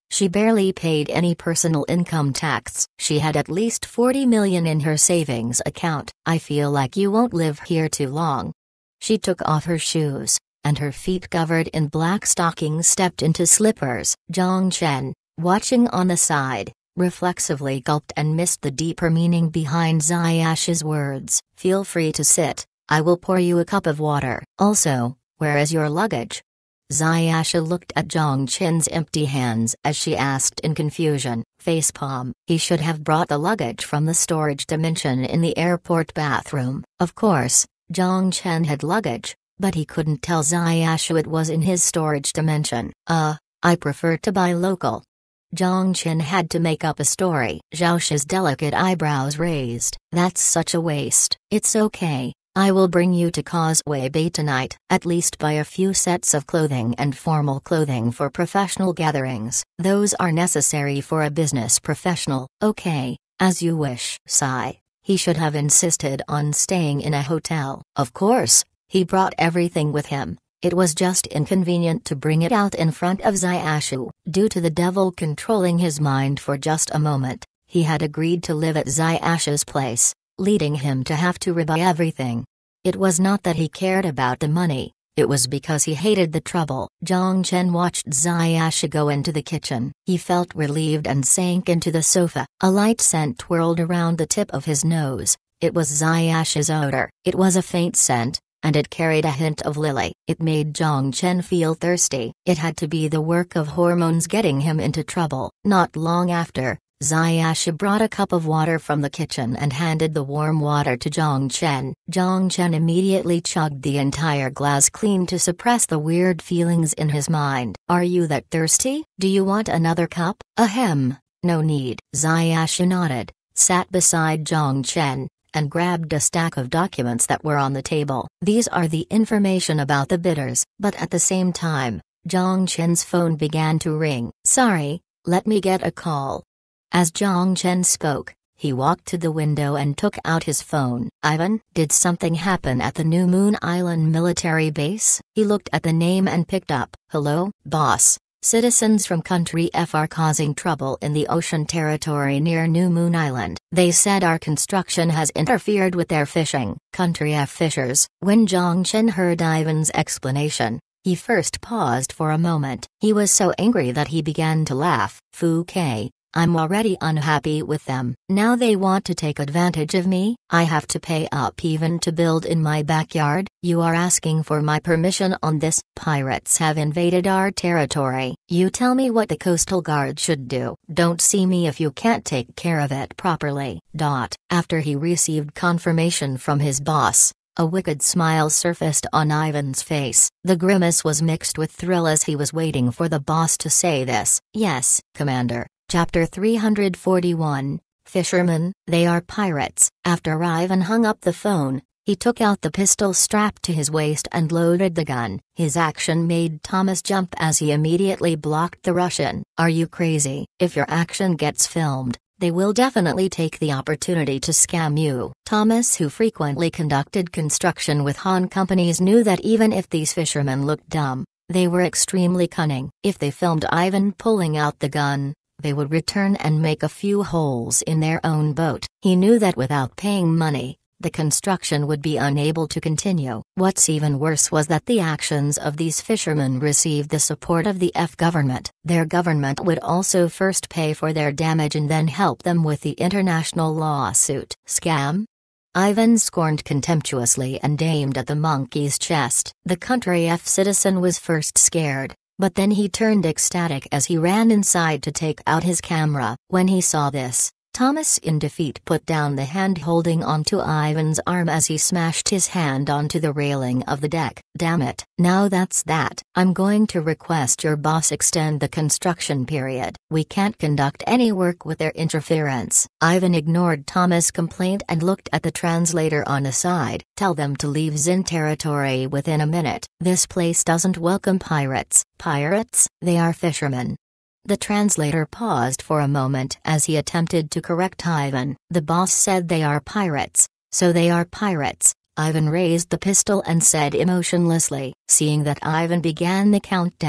She barely paid any personal income tax. She had at least forty million in her savings account. I feel like you won't live here too long. She took off her shoes, and her feet covered in black stockings stepped into slippers. Zhang Chen, watching on the side, reflexively gulped and missed the deeper meaning behind Ziyash's words. Feel free to sit, I will pour you a cup of water. Also, where is your luggage? Ziyasha looked at Zhang Chen's empty hands as she asked in confusion. Facepalm. He should have brought the luggage from the storage dimension in the airport bathroom. Of course, Zhang Chen had luggage, but he couldn't tell Ziyasha it was in his storage dimension. Uh, I prefer to buy local. Zhang Chen had to make up a story. Zhaosha's delicate eyebrows raised. That's such a waste. It's okay. I will bring you to Causeway Bay tonight. At least buy a few sets of clothing and formal clothing for professional gatherings. Those are necessary for a business professional. Okay, as you wish. Sigh. He should have insisted on staying in a hotel. Of course, he brought everything with him. It was just inconvenient to bring it out in front of Ziyashu. Due to the devil controlling his mind for just a moment, he had agreed to live at Ziyashu's place, leading him to have to rebuy everything. It was not that he cared about the money, it was because he hated the trouble. Zhang Chen watched Ziyasha go into the kitchen. He felt relieved and sank into the sofa. A light scent twirled around the tip of his nose. It was Ziyasha's odor. It was a faint scent, and it carried a hint of lily. It made Zhang Chen feel thirsty. It had to be the work of hormones getting him into trouble. Not long after, Ziyasha brought a cup of water from the kitchen and handed the warm water to Zhang Chen. Zhang Chen immediately chugged the entire glass clean to suppress the weird feelings in his mind. Are you that thirsty? Do you want another cup? Ahem, no need. Ziyasha nodded, sat beside Zhang Chen, and grabbed a stack of documents that were on the table. These are the information about the bidders. But at the same time, Zhang Chen's phone began to ring. Sorry, let me get a call. As Zhang Chen spoke, he walked to the window and took out his phone. Ivan, did something happen at the New Moon Island military base? He looked at the name and picked up. Hello, boss. Citizens from Country F are causing trouble in the ocean territory near New Moon Island. They said our construction has interfered with their fishing. Country F fishers. When Zhang Chen heard Ivan's explanation, he first paused for a moment. He was so angry that he began to laugh. Fu K. I'm already unhappy with them. Now they want to take advantage of me? I have to pay up even to build in my backyard? You are asking for my permission on this? Pirates have invaded our territory. You tell me what the Coastal Guard should do. Don't see me if you can't take care of it properly. Dot. After he received confirmation from his boss, a wicked smile surfaced on Ivan's face. The grimace was mixed with thrill as he was waiting for the boss to say this. Yes, Commander. Chapter three forty-one, Fishermen, they are pirates. After Ivan hung up the phone, he took out the pistol strapped to his waist and loaded the gun. His action made Thomas jump as he immediately blocked the Russian. Are you crazy? If your action gets filmed, they will definitely take the opportunity to scam you. Thomas, who frequently conducted construction with Han companies, knew that even if these fishermen looked dumb, they were extremely cunning. If they filmed Ivan pulling out the gun, they would return and make a few holes in their own boat. He knew that without paying money, the construction would be unable to continue. What's even worse was that the actions of these fishermen received the support of the F government. Their government would also first pay for their damage and then help them with the international lawsuit. Scam? Ivan scorned contemptuously and aimed at the monkey's chest. The Country F citizen was first scared, but then he turned ecstatic as he ran inside to take out his camera. When he saw this, Thomas in defeat put down the hand holding onto Ivan's arm as he smashed his hand onto the railing of the deck. Damn it. Now that's that. I'm going to request your boss extend the construction period. We can't conduct any work with their interference. Ivan ignored Thomas' complaint and looked at the translator on the side. Tell them to leave Zin territory within a minute. This place doesn't welcome pirates. Pirates? They are fishermen. The translator paused for a moment as he attempted to correct Ivan. The boss said they are pirates, so they are pirates. Ivan raised the pistol and said emotionlessly. Seeing that Ivan began the countdown,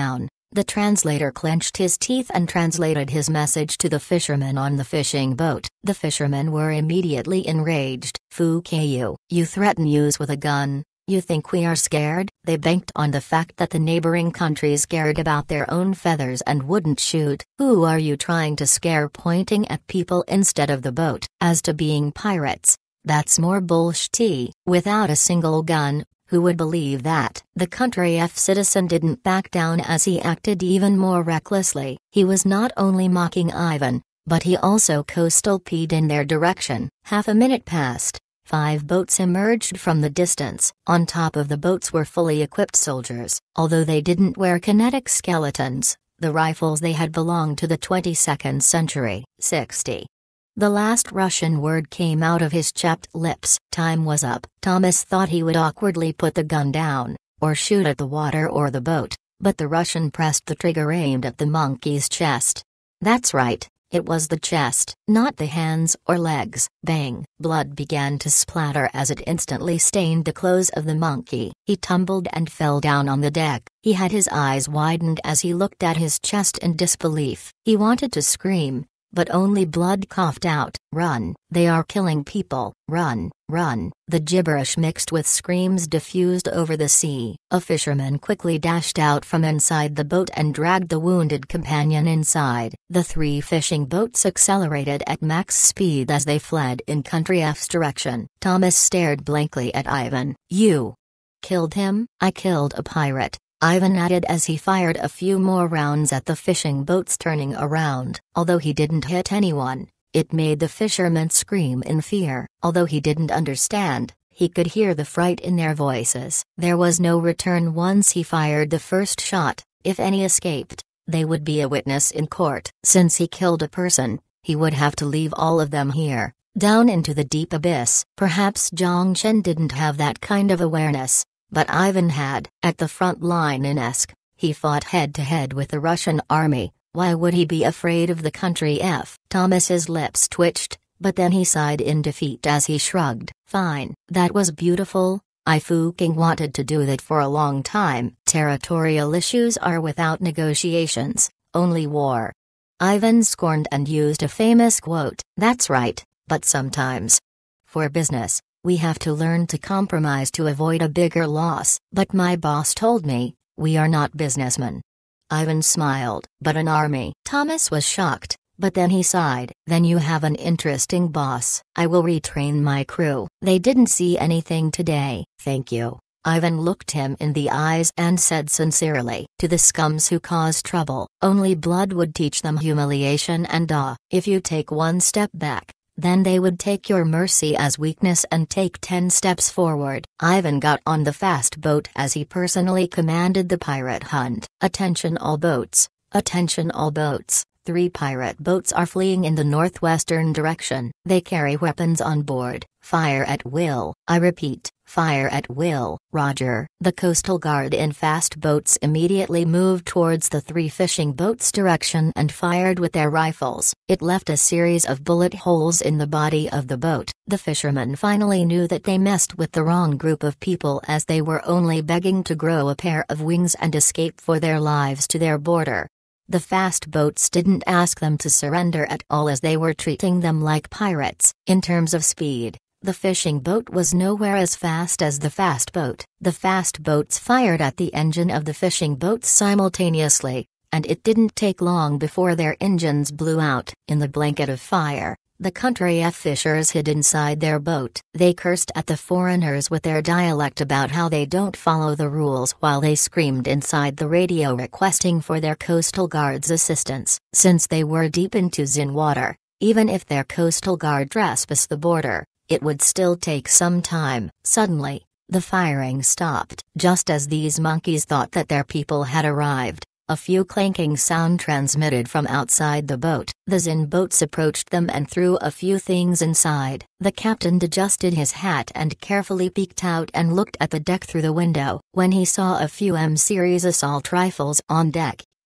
The translator clenched his teeth and translated his message to the fishermen on the fishing boat. The fishermen were immediately enraged. "Fu Ku, you threaten us with a gun? You think we are scared?" They banked on the fact that the neighboring countries cared about their own feathers and wouldn't shoot. "Who are you trying to scare?" pointing at people instead of the boat. "As to being pirates, that's more bullshit. Without a single gun, who would believe that?" The country F citizen didn't back down as he acted even more recklessly. He was not only mocking Ivan, but he also coastal peed in their direction. Half a minute passed. Five boats emerged from the distance. On top of the boats were fully equipped soldiers. Although they didn't wear kinetic skeletons, the rifles they had belonged to the twenty-second century. sixty. The last Russian word came out of his chapped lips. Time was up. Thomas thought he would awkwardly put the gun down, or shoot at the water or the boat, but the Russian pressed the trigger aimed at the monkey's chest. That's right. It was the chest, not the hands or legs. Bang! Blood began to splatter as it instantly stained the clothes of the monkey. He tumbled and fell down on the deck. He had his eyes widened as he looked at his chest in disbelief. He wanted to scream, but only blood coughed out. "Run! They are killing people! Run! Run!" The gibberish mixed with screams diffused over the sea. A fisherman quickly dashed out from inside the boat and dragged the wounded companion inside. The three fishing boats accelerated at max speed as they fled in Country F's direction. Thomas stared blankly at Ivan. "You killed him?" "I killed a pirate," Ivan added as he fired a few more rounds at the fishing boats turning around. Although he didn't hit anyone, it made the fishermen scream in fear. Although he didn't understand, he could hear the fright in their voices. There was no return once he fired the first shot. If any escaped, they would be a witness in court. Since he killed a person, he would have to leave all of them here, down into the deep abyss. Perhaps Zhang Chen didn't have that kind of awareness, but Ivan had. At the front line in Esk, he fought head-to-head with the Russian army. Why would he be afraid of the Country F? Thomas's lips twitched, but then he sighed in defeat as he shrugged. "Fine. That was beautiful. I fucking wanted to do that for a long time." Territorial issues are without negotiations, only war. Ivan scorned and used a famous quote. "That's right, but sometimes, for business, we have to learn to compromise to avoid a bigger loss." "But my boss told me, we are not businessmen." Ivan smiled. "But an army." Thomas was shocked, but then he sighed. "Then you have an interesting boss." "I will retrain my crew. They didn't see anything today, thank you." Ivan looked him in the eyes and said sincerely, "To the scums who cause trouble, only blood would teach them humiliation and awe. If you take one step back, then they would take your mercy as weakness and take ten steps forward." Ivan got on the fast boat as he personally commanded the pirate hunt. "Attention all boats, attention all boats. Three pirate boats are fleeing in the northwestern direction. They carry weapons on board. Fire at will." "I repeat, fire at will." "Roger." The Coastal Guard in fast boats immediately moved towards the three fishing boats' direction and fired with their rifles. It left a series of bullet holes in the body of the boat. The fishermen finally knew that they messed with the wrong group of people, as they were only begging to grow a pair of wings and escape for their lives to their border. The fast boats didn't ask them to surrender at all, as they were treating them like pirates. In terms of speed, the fishing boat was nowhere as fast as the fast boat. The fast boats fired at the engine of the fishing boats simultaneously, and it didn't take long before their engines blew out. In the blanket of fire, the Country F fishers hid inside their boat. They cursed at the foreigners with their dialect about how they don't follow the rules, while they screamed inside the radio requesting for their Coastal Guard's assistance. Since they were deep into Xin water, even if their Coastal Guard trespassed the border, it would still take some time. Suddenly, the firing stopped. Just as these monkeys thought that their people had arrived, a few clanking sound transmitted from outside the boat. The Xin boats approached them and threw a few things inside. The captain adjusted his hat and carefully peeked out and looked at the deck through the window. When he saw a few M-series assault rifles on deck,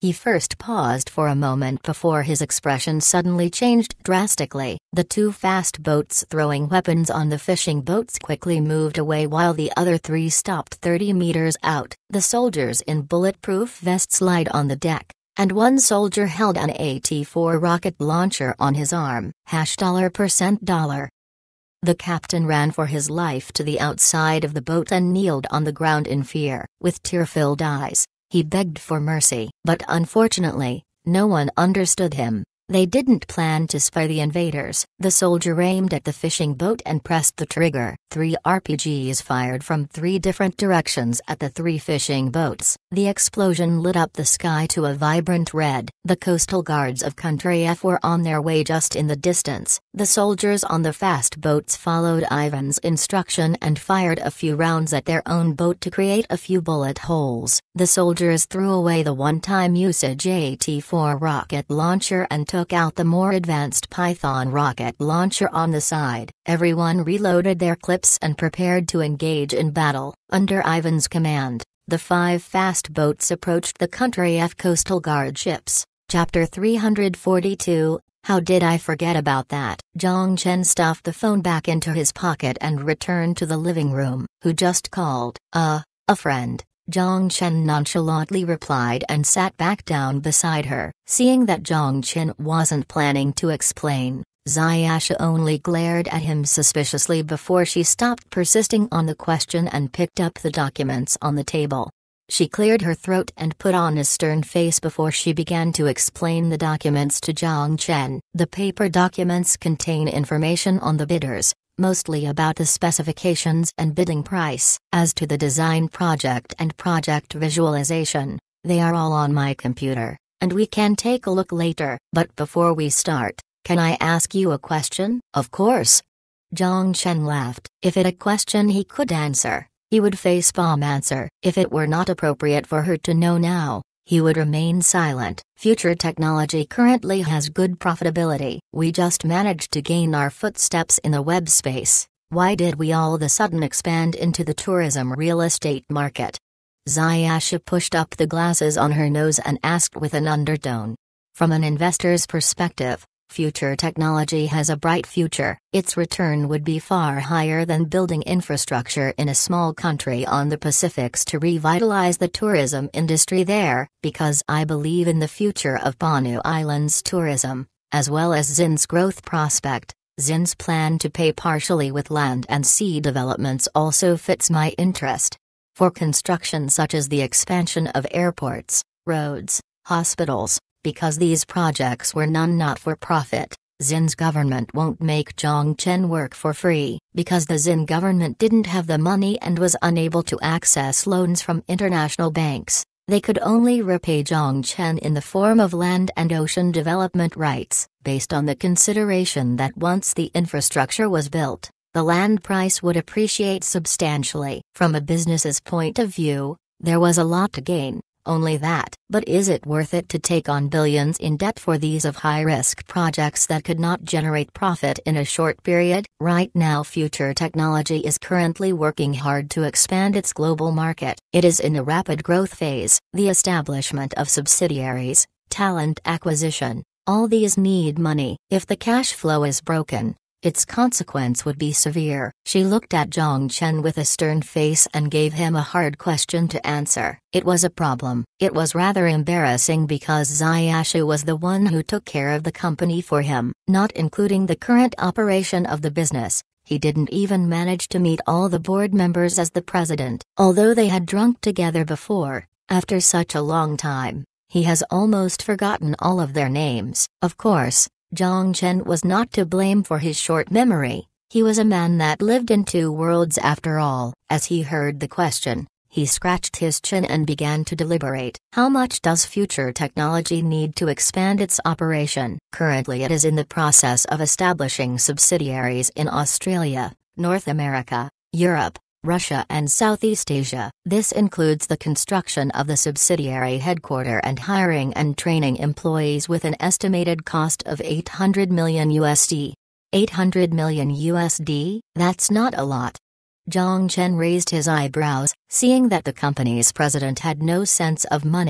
He first paused for a moment before his expression suddenly changed drastically. The two fast boats throwing weapons on the fishing boats quickly moved away while the other three stopped thirty meters out. The soldiers in bulletproof vests lied on the deck, and one soldier held an A T four rocket launcher on his arm. Hash dollar percent dollar. The captain ran for his life to the outside of the boat and kneeled on the ground in fear. With tear-filled eyes, he begged for mercy. But unfortunately, no one understood him. They didn't plan to spy the invaders. The soldier aimed at the fishing boat and pressed the trigger. Three R P Gs fired from three different directions at the three fishing boats. The explosion lit up the sky to a vibrant red. The coastal guards of Country F were on their way just in the distance. The soldiers on the fast boats followed Ivan's instruction and fired a few rounds at their own boat to create a few bullet holes. The soldiers threw away the one-time usage A T four rocket launcher and took out the more advanced Python rocket launcher on the side. Everyone reloaded their clips and prepared to engage in battle. Under Ivan's command, the five fast boats approached the Country F Coastal Guard ships. Chapter three hundred forty-two, How Did I Forget About That? Zhang Chen stuffed the phone back into his pocket and returned to the living room. Who just called? Uh, a friend. Zhang Chen nonchalantly replied and sat back down beside her. Seeing that Zhang Chen wasn't planning to explain, Zayasha only glared at him suspiciously before she stopped persisting on the question and picked up the documents on the table. She cleared her throat and put on a stern face before she began to explain the documents to Zhang Chen. The paper documents contain information on the bidders, mostly about the specifications and bidding price. As to the design project and project visualization, they are all on my computer, and we can take a look later. But before we start, can I ask you a question? Of course. Zhang Chen laughed. If it a question he could answer, he would face-palm answer. If it were not appropriate for her to know now, he would remain silent. Future technology currently has good profitability. We just managed to gain our footsteps in the web space. Why did we all of a sudden expand into the tourism real estate market? Zayasha pushed up the glasses on her nose and asked with an undertone. From an investor's perspective, future technology has a bright future. Its return would be far higher than building infrastructure in a small country on the Pacifics to revitalize the tourism industry there. Because I believe in the future of Banu Island's tourism, as well as Zin's growth prospect, Zin's plan to pay partially with land and sea developments also fits my interest. For construction such as the expansion of airports, roads, hospitals, because these projects were none not for profit, Zin's government won't make Zhang Chen work for free. Because the Zin government didn't have the money and was unable to access loans from international banks, they could only repay Zhang Chen in the form of land and ocean development rights, based on the consideration that once the infrastructure was built, the land price would appreciate substantially. From a business's point of view, there was a lot to gain. Only that. But is it worth it to take on billions in debt for these of high-risk projects that could not generate profit in a short period? Right now Future Technology is currently working hard to expand its global market. It is in a rapid growth phase. The establishment of subsidiaries, talent acquisition, all these need money. If the cash flow is broken, its consequence would be severe. She looked at Zhang Chen with a stern face and gave him a hard question to answer. It was a problem. It was rather embarrassing because Zayasha was the one who took care of the company for him, not including the current operation of the business. He didn't even manage to meet all the board members as the president. Although they had drunk together before, after such a long time, he has almost forgotten all of their names. Of course, Zhang Chen was not to blame for his short memory. He was a man that lived in two worlds after all. As he heard the question, he scratched his chin and began to deliberate. How much does Future Technology need to expand its operation? Currently it is in the process of establishing subsidiaries in Australia, North America, Europe, Russia and Southeast Asia. This includes the construction of the subsidiary headquarters and hiring and training employees with an estimated cost of eight hundred million U S D. eight hundred million U S D? That's not a lot. Zhang Chen raised his eyebrows, seeing that the company's president had no sense of money.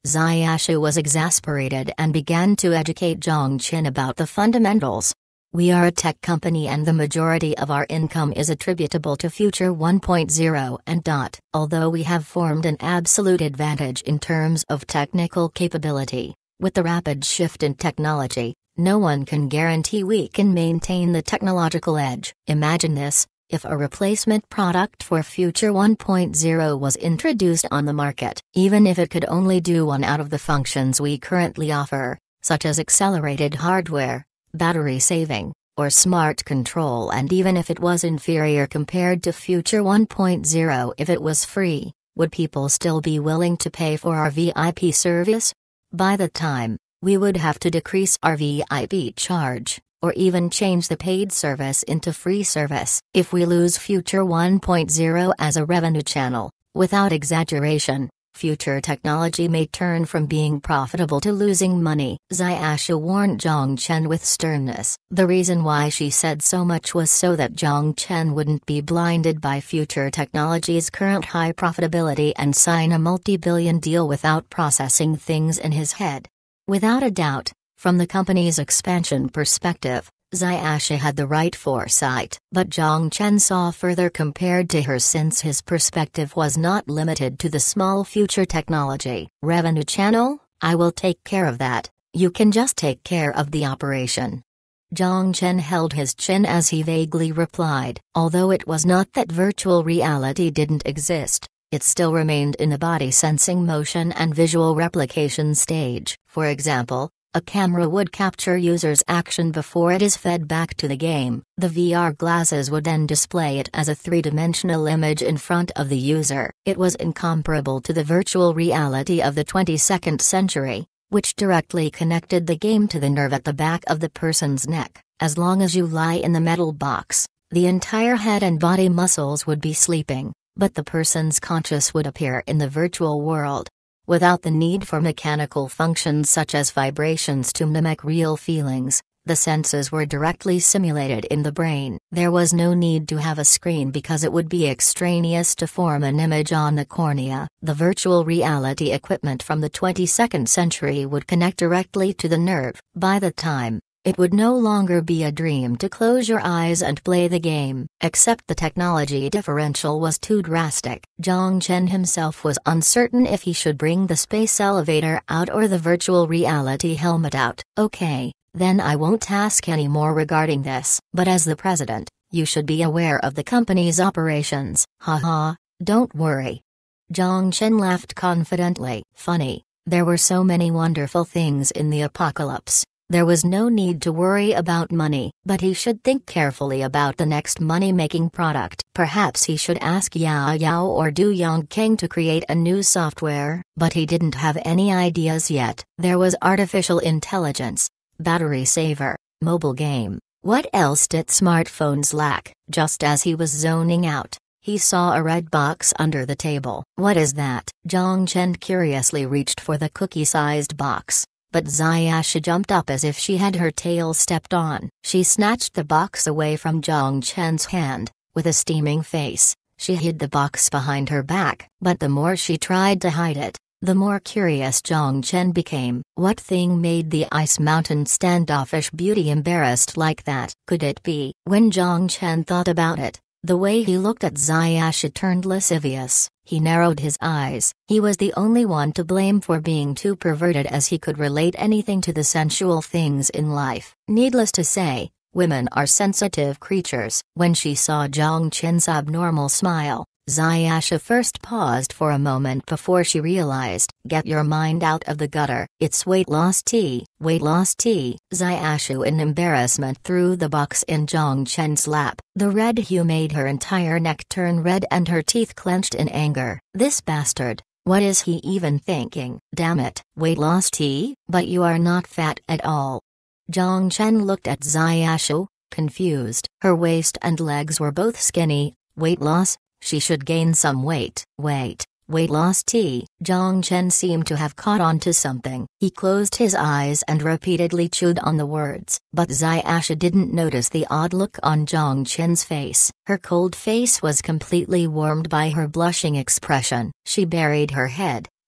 Zayashu was exasperated and began to educate Zhang Chen about the fundamentals. We are a tech company and the majority of our income is attributable to Future one point oh and dot. Although we have formed an absolute advantage in terms of technical capability, with the rapid shift in technology, no one can guarantee we can maintain the technological edge. Imagine this, if a replacement product for Future one point oh was introduced on the market, even if it could only do one out of the functions we currently offer, such as accelerated hardware, battery saving, or smart control, and even if it was inferior compared to Future one point oh if it was free, would people still be willing to pay for our V I P service? By the time, we would have to decrease our V I P charge, or even change the paid service into free service. If we lose Future one point oh as a revenue channel, without exaggeration, Future Technology may turn from being profitable to losing money. Zayashu warned Zhang Chen with sternness. The reason why she said so much was so that Zhang Chen wouldn't be blinded by Future Technology's current high profitability and sign a multi-billion deal without processing things in his head. Without a doubt, from the company's expansion perspective, Zayashu had the right foresight. But Zhang Chen saw further compared to her, since his perspective was not limited to the small Future Technology revenue channel. I will take care of that, you can just take care of the operation. Zhang Chen held his chin as he vaguely replied. Although it was not that virtual reality didn't exist, it still remained in the body sensing motion and visual replication stage. For example, a camera would capture users' action before it is fed back to the game. The V R glasses would then display it as a three-dimensional image in front of the user. It was incomparable to the virtual reality of the twenty-second century, which directly connected the game to the nerve at the back of the person's neck. As long as you lie in the metal box, the entire head and body muscles would be sleeping, but the person's conscious would appear in the virtual world. Without the need for mechanical functions such as vibrations to mimic real feelings, the senses were directly simulated in the brain. There was no need to have a screen because it would be extraneous to form an image on the cornea. The virtual reality equipment from the twenty-second century would connect directly to the nerve. By the time, it would no longer be a dream to close your eyes and play the game. Except the technology differential was too drastic. Zhang Chen himself was uncertain if he should bring the space elevator out or the virtual reality helmet out. Okay, then I won't ask any more regarding this. But as the president, you should be aware of the company's operations. Haha, don't worry. Zhang Chen laughed confidently. Funny, there were so many wonderful things in the apocalypse. There was no need to worry about money, but he should think carefully about the next money-making product. Perhaps he should ask Yao Yao or Du Yongking to create a new software, but he didn't have any ideas yet. There was artificial intelligence, battery saver, mobile game. What else did smartphones lack? Just as he was zoning out, he saw a red box under the table. What is that? Zhang Chen curiously reached for the cookie-sized box. But Zayashu jumped up as if she had her tail stepped on. She snatched the box away from Zhang Chen's hand. With a steaming face, she hid the box behind her back. But the more she tried to hide it, the more curious Zhang Chen became. What thing made the Ice Mountain standoffish beauty embarrassed like that? Could it be? When Zhang Chen thought about it, the way he looked at Zayashu turned lascivious. He narrowed his eyes. He was the only one to blame for being too perverted, as he could relate anything to the sensual things in life. Needless to say, women are sensitive creatures. When she saw Zhang Chen's abnormal smile, Zayashu first paused for a moment before she realized, get your mind out of the gutter. It's weight loss tea. Weight loss tea. Zayashu in embarrassment threw the box in Zhang Chen's lap. The red hue made her entire neck turn red and her teeth clenched in anger. This bastard, what is he even thinking? Damn it. Weight loss tea? But you are not fat at all. Zhang Chen looked at Zayashu, confused. Her waist and legs were both skinny. Weight loss? She should gain some weight. Wait, weight loss tea. Zhang Chen seemed to have caught on to something. He closed his eyes and repeatedly chewed on the words. But Zayashu didn't notice the odd look on Zhang Chen's face. Her cold face was completely warmed by her blushing expression. She buried her head,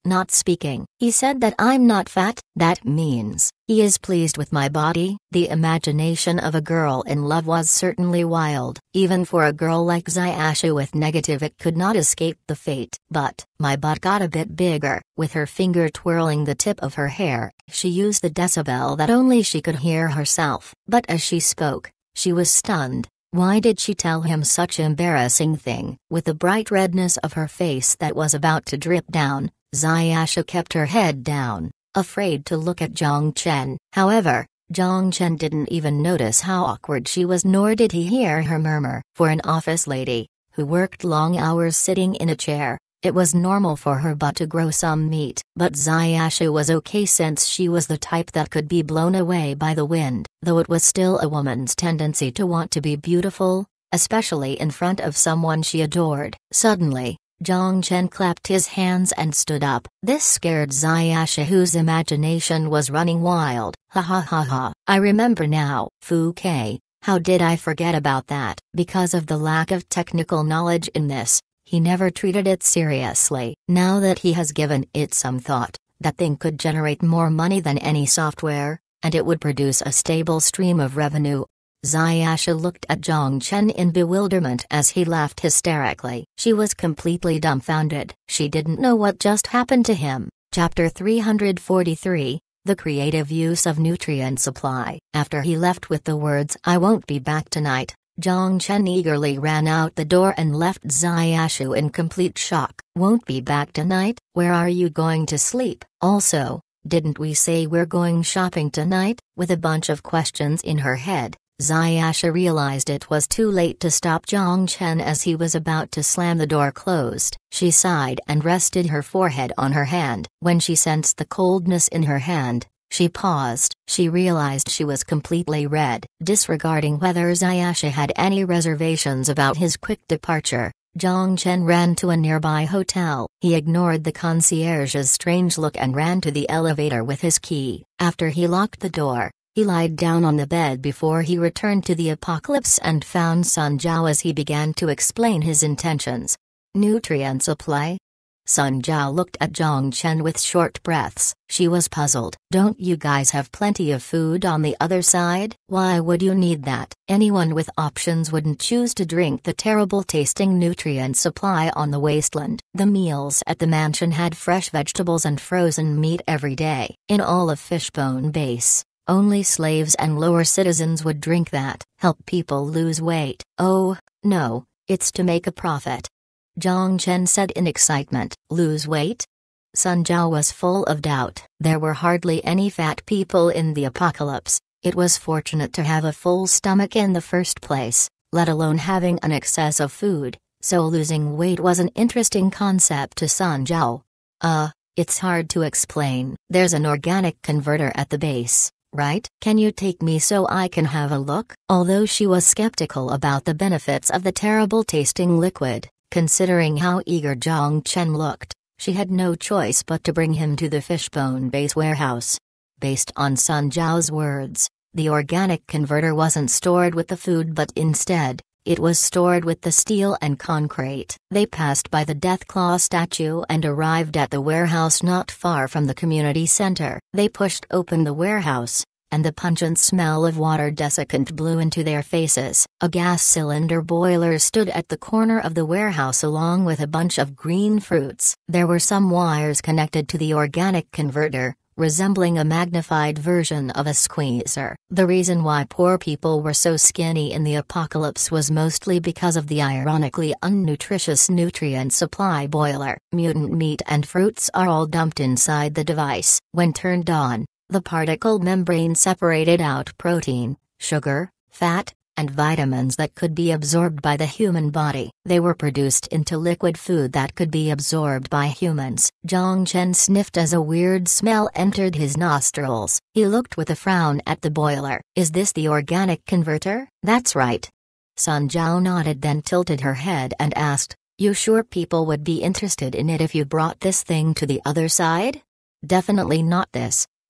not speaking. He said that I'm not fat. That means he is pleased with my body. The imagination of a girl in love was certainly wild. Even for a girl like Zayasha with negative, it could not escape the fate. But my butt got a bit bigger. With her finger twirling the tip of her hair, she used the decibel that only she could hear herself. But as she spoke, she was stunned. Why did she tell him such embarrassing thing? With the bright redness of her face that was about to drip down, Zayasha kept her head down, afraid to look at Zhang Chen. However, Zhang Chen didn't even notice how awkward she was, nor did he hear her murmur. For an office lady, who worked long hours sitting in a chair, it was normal for her butt to grow some meat. But Zayasha was okay since she was the type that could be blown away by the wind, though it was still a woman's tendency to want to be beautiful, especially in front of someone she adored. Suddenly, Zhang Chen clapped his hands and stood up. This scared Zayasha, whose imagination was running wild. Ha ha ha ha. I remember now. Fu Ke, how did I forget about that? Because of the lack of technical knowledge in this, he never treated it seriously. Now that he has given it some thought, that thing could generate more money than any software, and it would produce a stable stream of revenue. Zayasha looked at Zhang Chen in bewilderment as he laughed hysterically. She was completely dumbfounded. She didn't know what just happened to him. Chapter three hundred forty-three, The Creative Use of Nutrient Supply. After he left with the words, "I won't be back tonight," Zhang Chen eagerly ran out the door and left Zayasha in complete shock. "Won't be back tonight? Where are you going to sleep? Also, didn't we say we're going shopping tonight?" With a bunch of questions in her head, Zayasha realized it was too late to stop Zhang Chen as he was about to slam the door closed. She sighed and rested her forehead on her hand. When she sensed the coldness in her hand, she paused. She realized she was completely red. Disregarding whether Zayasha had any reservations about his quick departure, Zhang Chen ran to a nearby hotel. He ignored the concierge's strange look and ran to the elevator with his key. After he locked the door, he lied down on the bed before he returned to the Apocalypse and found Sun Zhao as he began to explain his intentions. Nutrient supply? Sun Zhao looked at Zhang Chen with short breaths. She was puzzled. Don't you guys have plenty of food on the other side? Why would you need that? Anyone with options wouldn't choose to drink the terrible tasting nutrient supply on the wasteland. The meals at the mansion had fresh vegetables and frozen meat every day. In all of Fishbone Base, only slaves and lower citizens would drink that. Help people lose weight. Oh, no, it's to make a profit. Zhang Chen said in excitement. Lose weight? Sun Zhao was full of doubt. There were hardly any fat people in the Apocalypse. It was fortunate to have a full stomach in the first place, let alone having an excess of food, so losing weight was an interesting concept to Sun Zhao. Uh, it's hard to explain. There's an organic converter at the base, right? Can you take me so I can have a look? Although she was skeptical about the benefits of the terrible tasting liquid, considering how eager Zhang Chen looked, she had no choice but to bring him to the Fishbone Base warehouse. Based on Sun Zhao's words, the organic converter wasn't stored with the food but instead, it was stored with the steel and concrete. They passed by the Deathclaw statue and arrived at the warehouse not far from the community center. They pushed open the warehouse, and the pungent smell of water desiccant blew into their faces. A gas cylinder boiler stood at the corner of the warehouse along with a bunch of green fruits. There were some wires connected to the organic converter, resembling a magnified version of a squeezer. The reason why poor people were so skinny in the Apocalypse was mostly because of the ironically unnutritious nutrient supply boiler. Mutant meat and fruits are all dumped inside the device. When turned on, the particle membrane separated out protein, sugar, fat, and vitamins that could be absorbed by the human body. They were produced into liquid food that could be absorbed by humans. Zhang Chen sniffed as a weird smell entered his nostrils. He looked with a frown at the boiler. Is this the organic converter? That's right. Sun Zhao nodded, then tilted her head and asked, You sure people would be interested in it if you brought this thing to the other side? Definitely not this,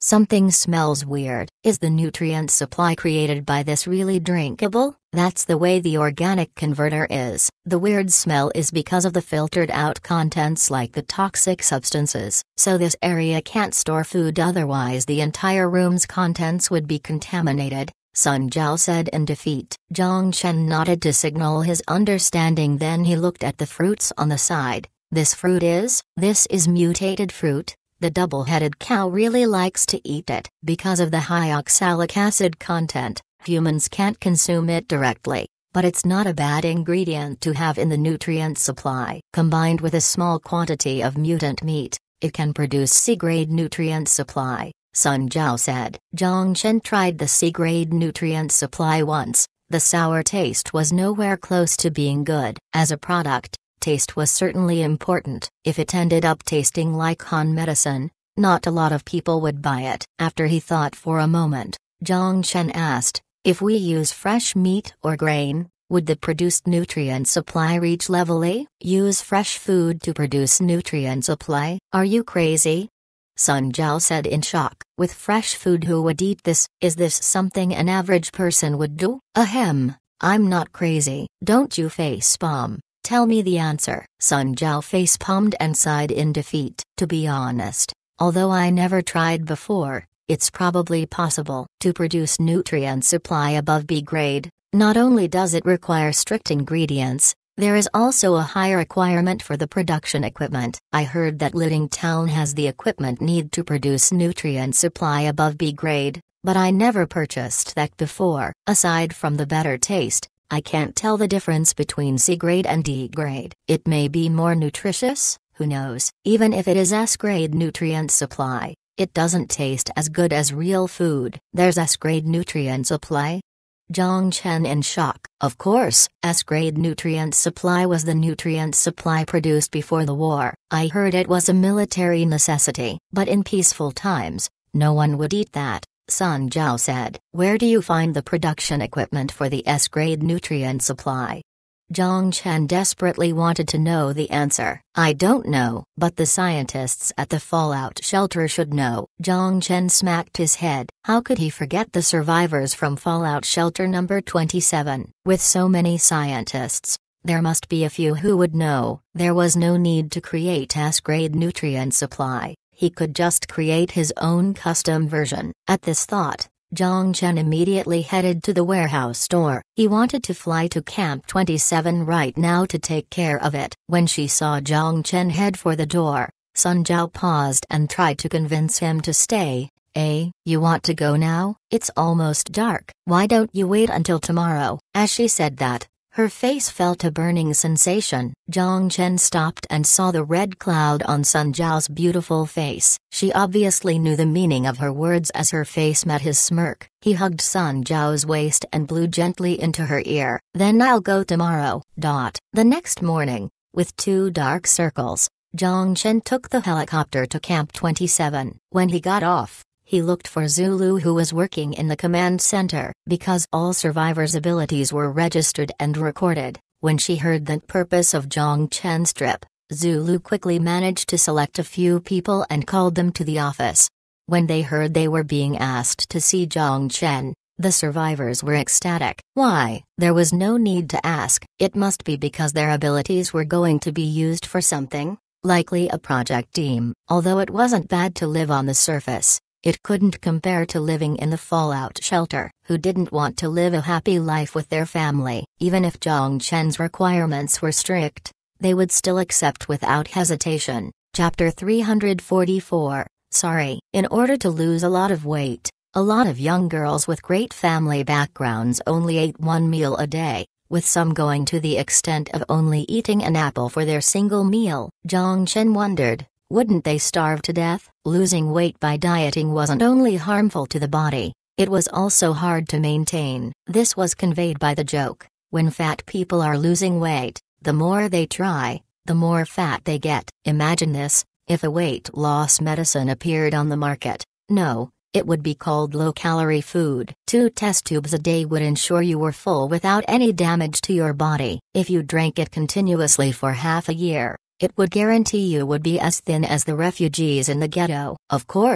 Something smells weird. Is the nutrient supply created by this really drinkable? That's the way the organic converter is. The weird smell is because of the filtered out contents like the toxic substances. So this area can't store food, otherwise the entire room's contents would be contaminated, Sun Jiao said in defeat. Zhang Chen nodded to signal his understanding, then he looked at the fruits on the side. This fruit is? This is mutated fruit. The double-headed cow really likes to eat it. Because of the high oxalic acid content, humans can't consume it directly, but it's not a bad ingredient to have in the nutrient supply. Combined with a small quantity of mutant meat, it can produce C-grade nutrient supply, Sun Jiao said. Zhang Chen tried the C-grade nutrient supply once. The sour taste was nowhere close to being good. As a product, taste was certainly important. If it ended up tasting like Han medicine, not a lot of people would buy it. After he thought for a moment, Zhang Chen asked, if we use fresh meat or grain, would the produced nutrient supply reach level A? Use fresh food to produce nutrient supply? Are you crazy? Sun Jiao said in shock. With fresh food, who would eat this? Is this something an average person would do? Ahem, I'm not crazy. Don't you facepalm. Tell me the answer. Sun Jiao facepalmed and sighed in defeat. To be honest, although I never tried before, it's probably possible to produce nutrient supply above B grade. Not only does it require strict ingredients, there is also a high requirement for the production equipment. I heard that Liding Town has the equipment needed to produce nutrient supply above B grade, but I never purchased that before. Aside from the better taste, I can't tell the difference between C grade and D grade. It may be more nutritious, who knows? Even if it is S grade nutrient supply, it doesn't taste as good as real food. There's S grade nutrient supply? Zhang Chen in shock. Of course, S grade nutrient supply was the nutrient supply produced before the war. I heard it was a military necessity. But in peaceful times, no one would eat that, Sun Jiao said. Where do you find the production equipment for the S grade nutrient supply? Zhang Chen desperately wanted to know the answer. I don't know, but the scientists at the fallout shelter should know. Zhang Chen smacked his head. How could he forget the survivors from fallout shelter number twenty-seven? With so many scientists, there must be a few who would know. There was no need to create S-grade nutrient supply. He could just create his own custom version. At this thought, Zhang Chen immediately headed to the warehouse door. He wanted to fly to Camp twenty-seven right now to take care of it. When she saw Zhang Chen head for the door, Sun Jiao paused and tried to convince him to stay. Eh, you want to go now? It's almost dark. Why don't you wait until tomorrow? As she said that, her face felt a burning sensation. Zhang Chen stopped and saw the red cloud on Sun Jiao's beautiful face. She obviously knew the meaning of her words as her face met his smirk. He hugged Sun Jiao's waist and blew gently into her ear. Then I'll go tomorrow. Dot. The next morning, with two dark circles, Zhang Chen took the helicopter to Camp twenty-seven. When he got off, he looked for Zulu, who was working in the command center. Because all survivors' abilities were registered and recorded, when she heard the purpose of Zhang Chen's trip, Zulu quickly managed to select a few people and called them to the office. When they heard they were being asked to see Zhang Chen, the survivors were ecstatic. Why? There was no need to ask. It must be because their abilities were going to be used for something, likely a project team. Although it wasn't bad to live on the surface, it couldn't compare to living in the fallout shelter. Who didn't want to live a happy life with their family? Even if Zhang Chen's requirements were strict, they would still accept without hesitation. Chapter three hundred forty-four. Sorry. In order to lose a lot of weight, a lot of young girls with great family backgrounds only ate one meal a day, with some going to the extent of only eating an apple for their single meal. Zhang Chen wondered, wouldn't they starve to death? Losing weight by dieting wasn't only harmful to the body, it was also hard to maintain. This was conveyed by the joke: when fat people are losing weight, the more they try, the more fat they get. Imagine this, if a weight loss medicine appeared on the market. No, it would be called low-calorie food. Two test tubes a day would ensure you were full without any damage to your body. If you drank it continuously for half a year, it would guarantee you would be as thin as the refugees in the ghetto. Of course,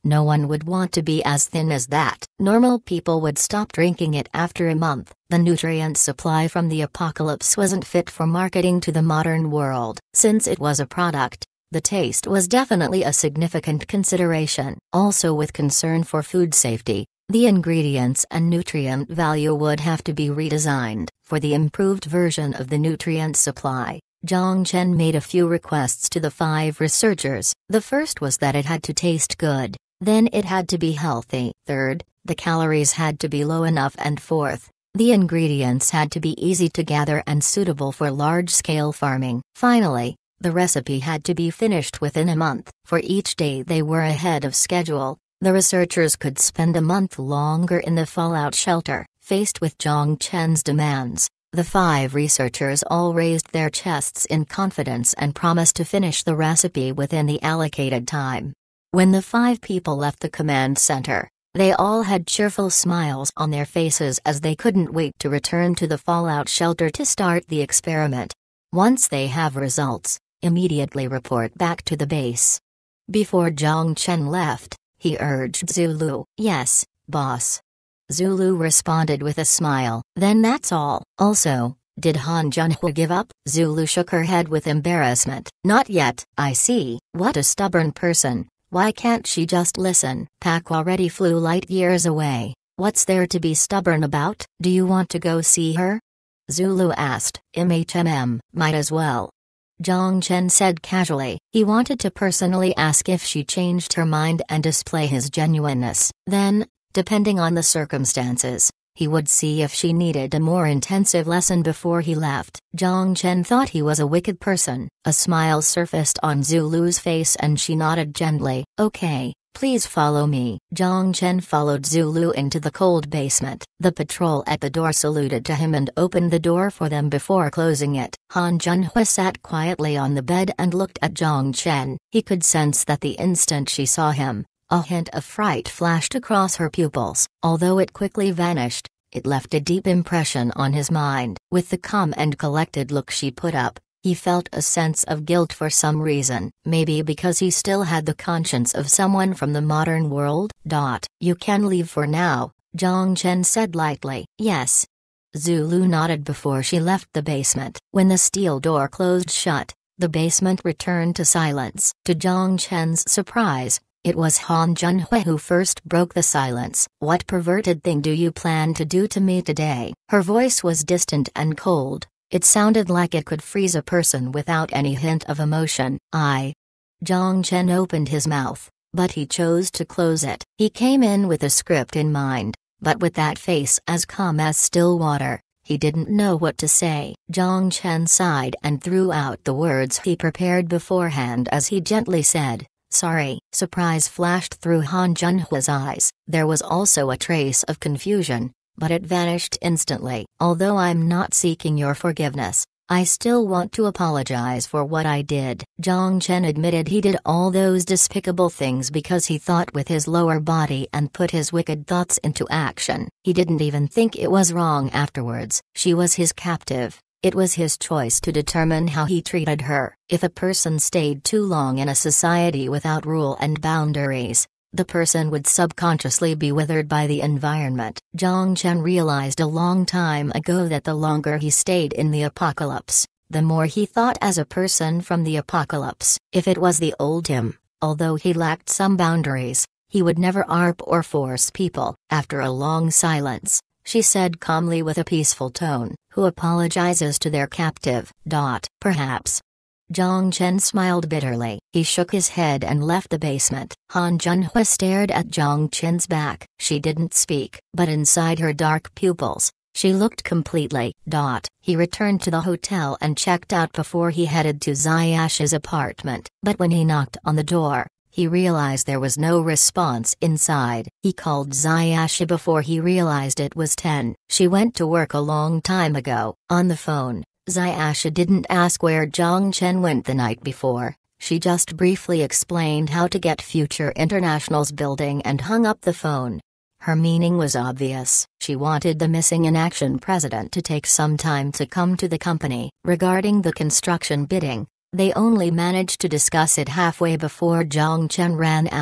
No one would want to be as thin as that. Normal people would stop drinking it after a month. The nutrient supply from the apocalypse wasn't fit for marketing to the modern world. Since it was a product, the taste was definitely a significant consideration. Also, with concern for food safety, the ingredients and nutrient value would have to be redesigned. For the improved version of the nutrient supply, Zhang Chen made a few requests to the five researchers. The first was that it had to taste good, then it had to be healthy. Third, the calories had to be low enough, and fourth, the ingredients had to be easy to gather and suitable for large-scale farming. Finally, the recipe had to be finished within a month. For each day they were ahead of schedule, the researchers could spend a month longer in the fallout shelter. Faced with Zhang Chen's demands, the five researchers all raised their chests in confidence and promised to finish the recipe within the allocated time. When the five people left the command center, they all had cheerful smiles on their faces as they couldn't wait to return to the fallout shelter to start the experiment. Once they have results, immediately report back to the base. Before Zhang Chen left, he urged Zulu. Yes, boss. Zulu responded with a smile. Then that's all. Also, did Han Junhui give up? Zulu shook her head with embarrassment. Not yet. I see. What a stubborn person. Why can't she just listen? Pak already flew light years away. What's there to be stubborn about? Do you want to go see her? Zulu asked. Hmm, might as well. Zhang Chen said casually. He wanted to personally ask if she changed her mind and display his genuineness. Then, depending on the circumstances, he would see if she needed a more intensive lesson before he left. Zhang Chen thought he was a wicked person. A smile surfaced on Zulu's face and she nodded gently. Okay, please follow me. Zhang Chen followed Zulu into the cold basement. The patrol at the door saluted to him and opened the door for them before closing it. Han Junhui sat quietly on the bed and looked at Zhang Chen. He could sense that the instant she saw him, a hint of fright flashed across her pupils. Although it quickly vanished, it left a deep impression on his mind. With the calm and collected look she put up, he felt a sense of guilt for some reason. Maybe because he still had the conscience of someone from the modern world. Dot. You can leave for now, Zhang Chen said lightly. Yes. Zulu nodded before she left the basement. When the steel door closed shut, the basement returned to silence. To Zhang Chen's surprise, it was Han Junhui who first broke the silence. What perverted thing do you plan to do to me today? Her voice was distant and cold. It sounded like it could freeze a person without any hint of emotion. I. Zhang Chen opened his mouth, but he chose to close it. He came in with a script in mind, but with that face as calm as still water, he didn't know what to say. Zhang Chen sighed and threw out the words he prepared beforehand as he gently said, sorry. Surprise flashed through Han Junhui's eyes. There was also a trace of confusion, but it vanished instantly. Although I'm not seeking your forgiveness, I still want to apologize for what I did. Zhang Chen admitted he did all those despicable things because he thought with his lower body and put his wicked thoughts into action. He didn't even think it was wrong afterwards. She was his captive. It was his choice to determine how he treated her. If a person stayed too long in a society without rule and boundaries, the person would subconsciously be withered by the environment. Zhang Chen realized a long time ago that the longer he stayed in the apocalypse, the more he thought as a person from the apocalypse. If it was the old him, although he lacked some boundaries, he would never arp or force people. After a long silence, she said calmly with a peaceful tone, who apologizes to their captive? Dot. Perhaps. Zhang Chen smiled bitterly. He shook his head and left the basement. Han Junhui stared at Zhang Chen's back. She didn't speak, but inside her dark pupils, she looked completely. Dot. He returned to the hotel and checked out before he headed to Zayash's apartment. But when he knocked on the door, he realized there was no response inside. He called Zayashi before he realized it was ten. She went to work a long time ago. On the phone, Zayashi didn't ask where Zhang Chen went the night before. She just briefly explained how to get Future International's building and hung up the phone. Her meaning was obvious. She wanted the missing in action president to take some time to come to the company. Regarding the construction bidding, they only managed to discuss it halfway before Zhang Chen ran out.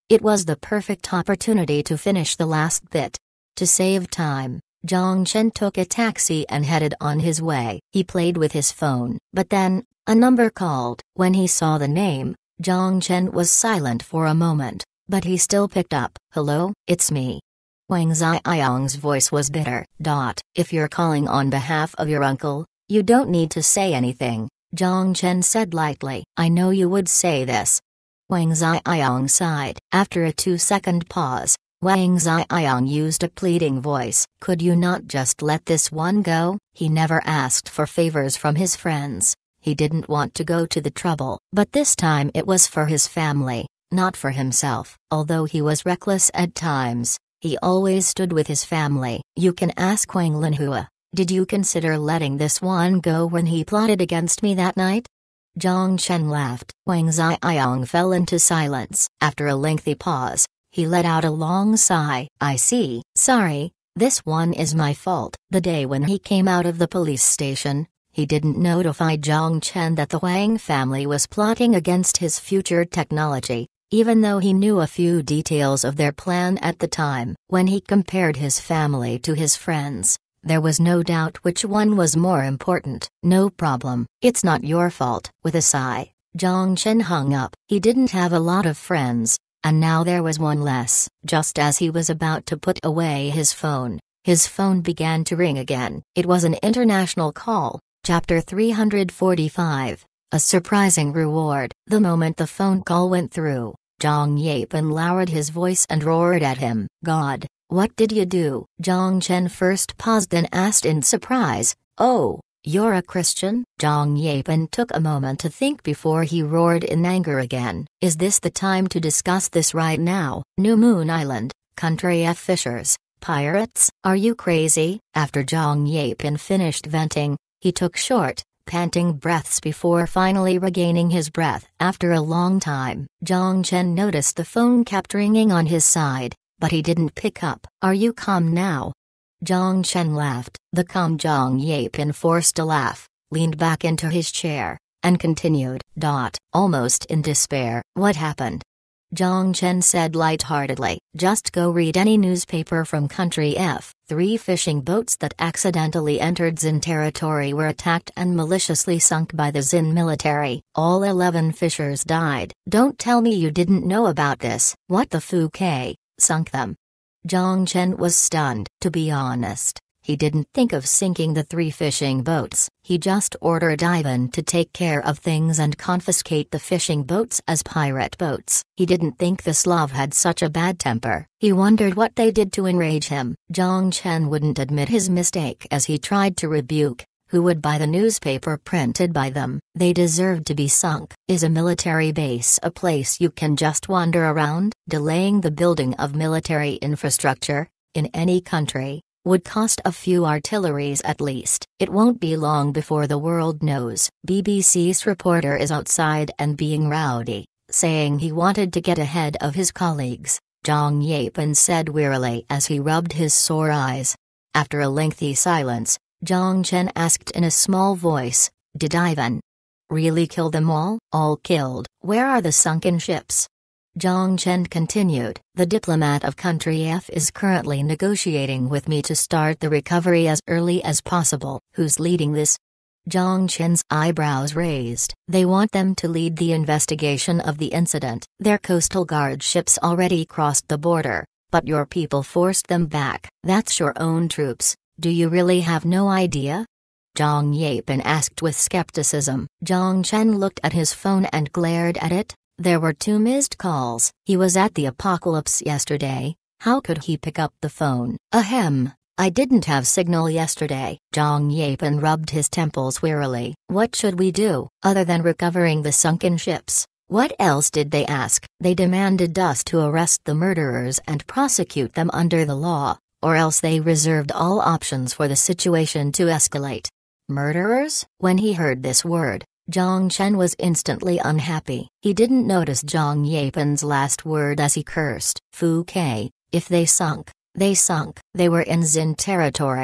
It was the perfect opportunity to finish the last bit. To save time, Zhang Chen took a taxi and headed on his way. He played with his phone, but then, a number called. When he saw the name, Zhang Chen was silent for a moment, but he still picked up. "Hello, it's me." Wang Xiaoyang's voice was bitter. Dot. "If you're calling on behalf of your uncle, you don't need to say anything," Zhang Chen said lightly. "I know you would say this." Wang Xiaoyang sighed. After a two-second pause, Wang Xiaoyang used a pleading voice. "Could you not just let this one go?" He never asked for favors from his friends. He didn't want to go to the trouble, but this time it was for his family, not for himself. Although he was reckless at times, he always stood with his family. "You can ask Wang Linhua. Did you consider letting this one go when he plotted against me that night?" Zhang Chen laughed. Wang Xiaoyang fell into silence. After a lengthy pause, he let out a long sigh. "I see. Sorry, this one is my fault." The day when he came out of the police station, he didn't notify Zhang Chen that the Wang family was plotting against his future technology, even though he knew a few details of their plan at the time. When he compared his family to his friends, there was no doubt which one was more important. "No problem, it's not your fault." With a sigh, Zhang Chen hung up. He didn't have a lot of friends, and now there was one less. Just as he was about to put away his phone, his phone began to ring again. It was an international call. Chapter three hundred forty-five, A Surprising Reward. The moment the phone call went through, Zhang Yapen lowered his voice and roared at him. "God, what did you do?" Zhang Chen first paused, then asked in surprise, "Oh, you're a Christian?" Zhang Yapen took a moment to think before he roared in anger again. "Is this the time to discuss this right now? New Moon Island, Country F fishers, pirates? Are you crazy?" After Zhang Yapen finished venting, he took short, panting breaths before finally regaining his breath. After a long time, Zhang Chen noticed the phone kept ringing on his side, but he didn't pick up. "Are you calm now?" Zhang Chen laughed. The calm Zhang Yapen forced a laugh, leaned back into his chair, and continued. Dot. Almost in despair. "What happened?" Zhang Chen said lightheartedly. "Just go read any newspaper from Country F. Three fishing boats that accidentally entered Xin territory were attacked and maliciously sunk by the Xin military. All eleven fishers died." "Don't tell me you didn't know about this." "What the fuck? Sunk them?" Zhang Chen was stunned. To be honest, he didn't think of sinking the three fishing boats. He just ordered Ivan to take care of things and confiscate the fishing boats as pirate boats. He didn't think the Slav had such a bad temper. He wondered what they did to enrage him. Zhang Chen wouldn't admit his mistake as he tried to rebuke. Who would buy the newspaper printed by them? They deserved to be sunk. Is a military base a place you can just wander around? Delaying the building of military infrastructure, in any country, would cost a few artilleries at least. It won't be long before the world knows. B B C's reporter is outside and being rowdy, saying he wanted to get ahead of his colleagues, Zhang Yapen said wearily as he rubbed his sore eyes. After a lengthy silence, Zhang Chen asked in a small voice, "Did Ivan really kill them all?" "All killed." "Where are the sunken ships?" Zhang Chen continued. "The diplomat of Country F is currently negotiating with me to start the recovery as early as possible." "Who's leading this?" Zhang Chen's eyebrows raised. "They want them to lead the investigation of the incident. Their coastal guard ships already crossed the border, but your people forced them back." "That's your own troops. Do you really have no idea?" Zhang Yapen asked with skepticism. Zhang Chen looked at his phone and glared at it. There were two missed calls. He was at the Apocalypse yesterday. How could he pick up the phone? Ahem, I didn't have signal yesterday. Zhang Yapen rubbed his temples wearily. "What should we do, other than recovering the sunken ships?" "What else did they ask?" "They demanded us to arrest the murderers and prosecute them under the law, or else they reserved all options for the situation to escalate." "Murderers?" When he heard this word, Zhang Chen was instantly unhappy. He didn't notice Zhang Yapen's last word as he cursed. "Fu K, if they sunk, they sunk." They were in Xin territory,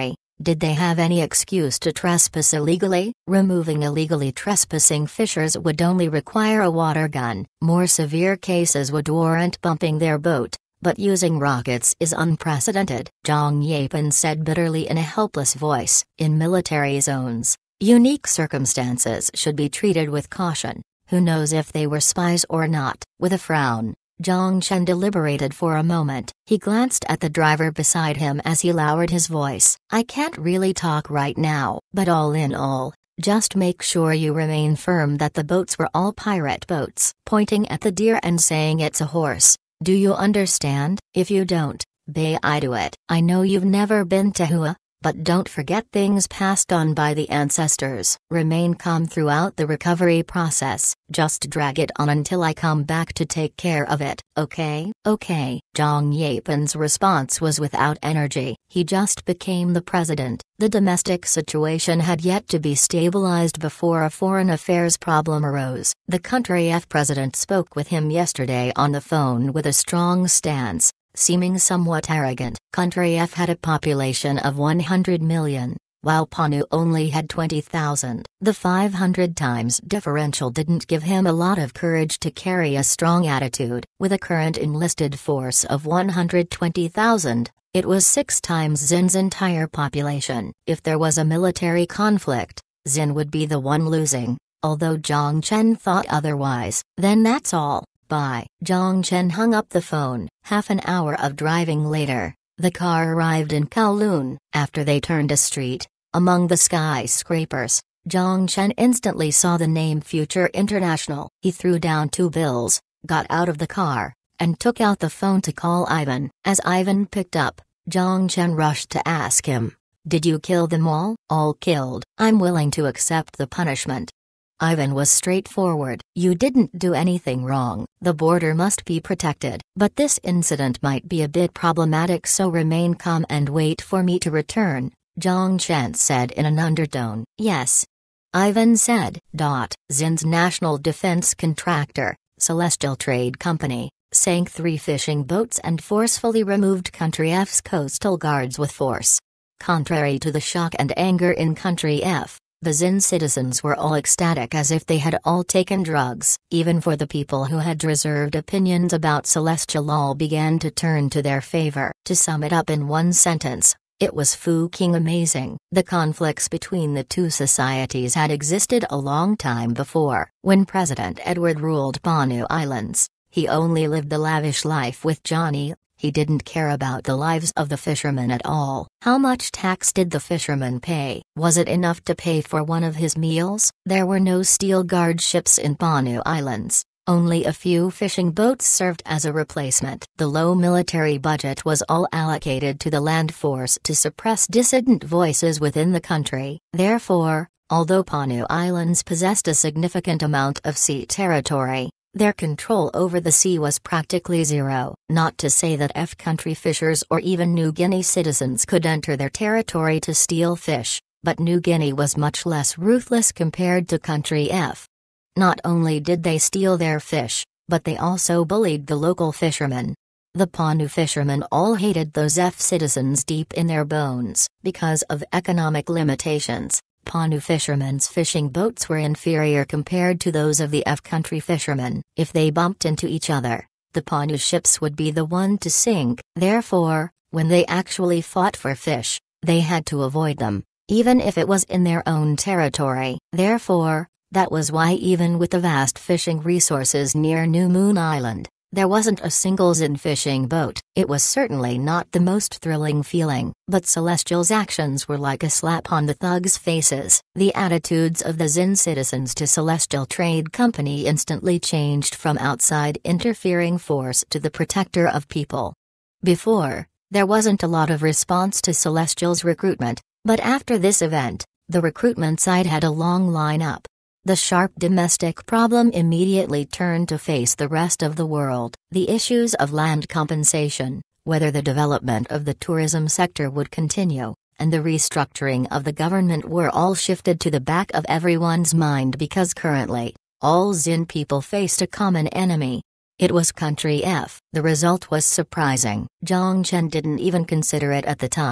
Did they have any excuse to trespass illegally? Removing illegally trespassing fishers would only require a water gun. More severe cases would warrant bumping their boat, but using rockets is unprecedented, Zhang Yapen said bitterly in a helpless voice. In military zones, unique circumstances should be treated with caution. Who knows if they were spies or not? With a frown, Zhang Chen deliberated for a moment. He glanced at the driver beside him as he lowered his voice. I can't really talk right now, but all in all, just make sure you remain firm that the boats were all pirate boats. Pointing at the deer and saying it's a horse. Do you understand? If you don't, bay I do it. I know you've never been to Hua, but don't forget things passed on by the ancestors. Remain calm throughout the recovery process. Just drag it on until I come back to take care of it, okay? Okay. Zhang Yapen's response was without energy. He just became the president. The domestic situation had yet to be stabilized before a foreign affairs problem arose. The country F president spoke with him yesterday on the phone with a strong stance, seeming somewhat arrogant. Country F had a population of one hundred million, while Panu only had twenty thousand. The five hundred times differential didn't give him a lot of courage to carry a strong attitude. With a current enlisted force of one hundred twenty thousand, it was six times Xin's entire population. If there was a military conflict, Xin would be the one losing, although Zhang Chen thought otherwise. Then that's all. Bye. Zhang Chen hung up the phone. Half an hour of driving later, the car arrived in Kowloon. After they turned a street, among the skyscrapers, Zhang Chen instantly saw the name Future International. He threw down two bills, got out of the car, and took out the phone to call Ivan. As Ivan picked up, Zhang Chen rushed to ask him, "Did you kill them all?" "All killed. I'm willing to accept the punishment." Ivan was straightforward. "You didn't do anything wrong. The border must be protected. But this incident might be a bit problematic, so remain calm and wait for me to return," Zhang Chen said in an undertone. "Yes," Ivan said. Xin's national defense contractor, Celestial Trade Company, sank three fishing boats and forcefully removed Country F's coastal guards with force. Contrary to the shock and anger in Country F, the Xin citizens were all ecstatic, as if they had all taken drugs. Even for the people who had reserved opinions about Celestial, all began to turn to their favor. To sum it up in one sentence, it was fucking amazing. The conflicts between the two societies had existed a long time before. When President Edward ruled Panu Islands, he only lived a lavish life with Johnny. He didn't care about the lives of the fishermen at all. How much tax did the fishermen pay? Was it enough to pay for one of his meals? There were no steel guard ships in Panu Islands. Only a few fishing boats served as a replacement. The low military budget was all allocated to the land force to suppress dissident voices within the country. Therefore, although Panu Islands possessed a significant amount of sea territory, their control over the sea was practically zero. Not to say that F country fishers or even New Guinea citizens could enter their territory to steal fish, but New Guinea was much less ruthless compared to Country F. Not only did they steal their fish, but they also bullied the local fishermen. The Panu fishermen all hated those F citizens deep in their bones. Because of economic limitations, Panu fishermen's fishing boats were inferior compared to those of the F country fishermen. If they bumped into each other, the Panu ships would be the one to sink. Therefore, when they actually fought for fish, they had to avoid them, even if it was in their own territory. Therefore, that was why even with the vast fishing resources near New Moon Island, there wasn't a single Xin fishing boat. It was certainly not the most thrilling feeling, but Celestial's actions were like a slap on the thugs' faces. The attitudes of the Xin citizens to Celestial Trade Company instantly changed from outside interfering force to the protector of people. Before, there wasn't a lot of response to Celestial's recruitment, but after this event, the recruitment side had a long line-up. The sharp domestic problem immediately turned to face the rest of the world. The issues of land compensation, whether the development of the tourism sector would continue, and the restructuring of the government were all shifted to the back of everyone's mind because currently, all Xin people faced a common enemy. It was Country F. The result was surprising. Zhang Chen didn't even consider it at the time.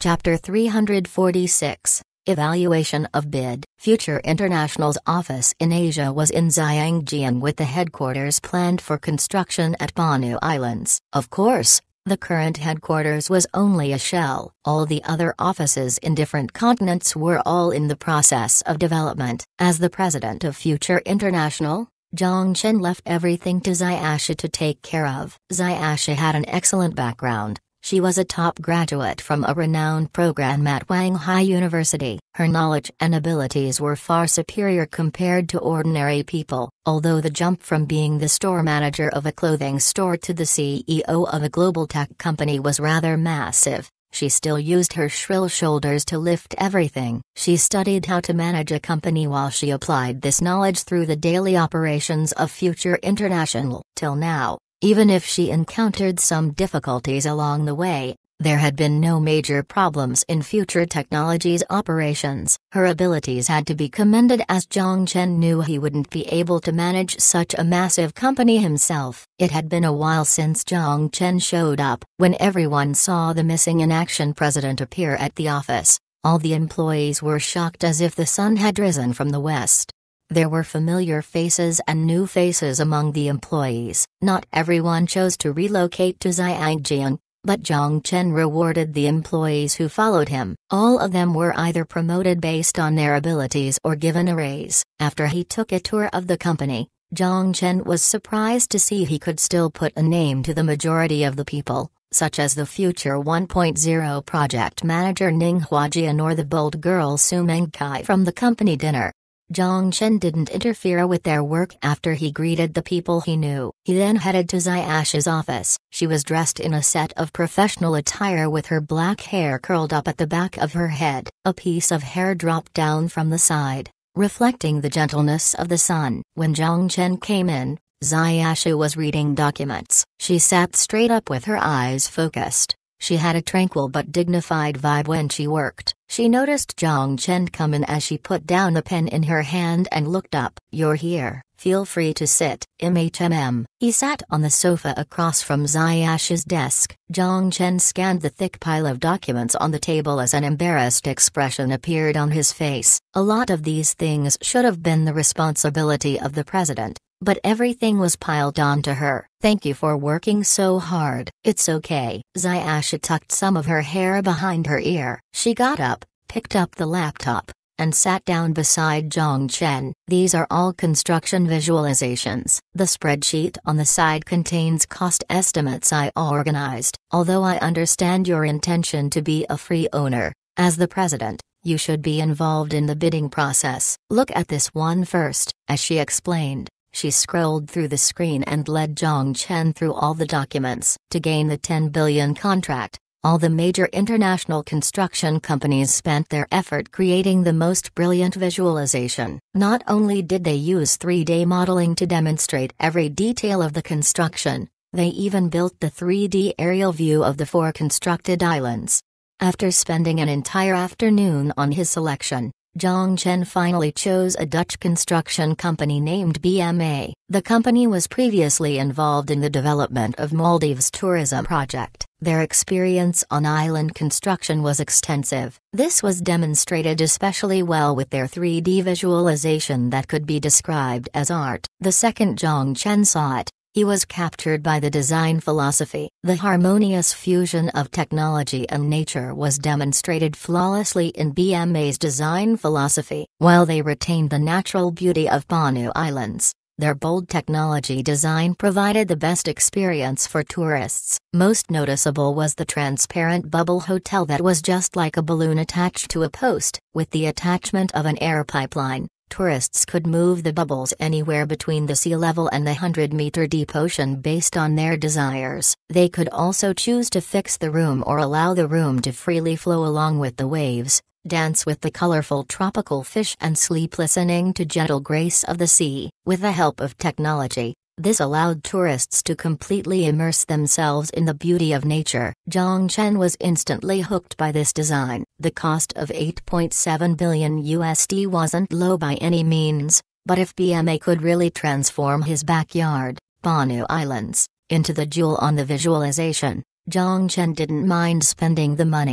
Chapter three hundred forty-six. Evaluation of bid. Future International's office in Asia was in Zhangjiang with the headquarters planned for construction at Banu Islands. Of course, the current headquarters was only a shell. All the other offices in different continents were all in the process of development. As the president of Future International, Zhang Chen left everything to Xiaxue to take care of. Xiaxue had an excellent background. She was a top graduate from a renowned program at Wanghai University. Her knowledge and abilities were far superior compared to ordinary people. Although the jump from being the store manager of a clothing store to the C E O of a global tech company was rather massive, she still used her shrill shoulders to lift everything. She studied how to manage a company while she applied this knowledge through the daily operations of Future International. Till now, even if she encountered some difficulties along the way, there had been no major problems in Future Technologies' operations. Her abilities had to be commended, as Zhang Chen knew he wouldn't be able to manage such a massive company himself. It had been a while since Zhang Chen showed up. When everyone saw the missing in action president appear at the office, all the employees were shocked as if the sun had risen from the west. There were familiar faces and new faces among the employees. Not everyone chose to relocate to Zhangjiang, but Zhang Chen rewarded the employees who followed him. All of them were either promoted based on their abilities or given a raise. After he took a tour of the company, Zhang Chen was surprised to see he could still put a name to the majority of the people, such as the Future one point oh project manager Ning Huajian or the bold girl Su Mengkai from the company dinner. Zhang Chen didn't interfere with their work after he greeted the people he knew. He then headed to Xiaxue's office. She was dressed in a set of professional attire with her black hair curled up at the back of her head. A piece of hair dropped down from the side, reflecting the gentleness of the sun. When Zhang Chen came in, Xiaxue was reading documents. She sat straight up with her eyes focused. She had a tranquil but dignified vibe when she worked. She noticed Zhang Chen come in as she put down the pen in her hand and looked up. "You're here, feel free to sit." "Hmm." He sat on the sofa across from Xiaxue's desk. Zhang Chen scanned the thick pile of documents on the table as an embarrassed expression appeared on his face. A lot of these things should have been the responsibility of the president, but everything was piled onto her. "Thank you for working so hard." "It's okay." Xiaxue tucked some of her hair behind her ear. She got up, picked up the laptop, and sat down beside Zhang Chen. "These are all construction visualizations. The spreadsheet on the side contains cost estimates I organized. Although I understand your intention to be a free owner, as the president, you should be involved in the bidding process. Look at this one first." As she explained, she scrolled through the screen and led Zhang Chen through all the documents. To gain the ten billion contract, all the major international construction companies spent their effort creating the most brilliant visualization. Not only did they use three D modeling to demonstrate every detail of the construction, they even built the three D aerial view of the four constructed islands. After spending an entire afternoon on his selection, Zhang Chen finally chose a Dutch construction company named B M A. The company was previously involved in the development of Maldives tourism project. Their experience on island construction was extensive. This was demonstrated especially well with their three D visualization that could be described as art. The second Zhang Chen saw it, he was captured by the design philosophy. The harmonious fusion of technology and nature was demonstrated flawlessly in B M A's design philosophy. While they retained the natural beauty of Banu Islands, their bold technology design provided the best experience for tourists. Most noticeable was the transparent bubble hotel that was just like a balloon attached to a post. With the attachment of an air pipeline, tourists could move the bubbles anywhere between the sea level and the one hundred meter deep ocean based on their desires. They could also choose to fix the room or allow the room to freely flow along with the waves, dance with the colorful tropical fish and sleep listening to gentle grace of the sea. With the help of technology, this allowed tourists to completely immerse themselves in the beauty of nature. Zhang Chen was instantly hooked by this design. The cost of eight point seven billion U S D wasn't low by any means, but if B M A could really transform his backyard, Banu Islands, into the jewel on the visualization, Zhang Chen didn't mind spending the money.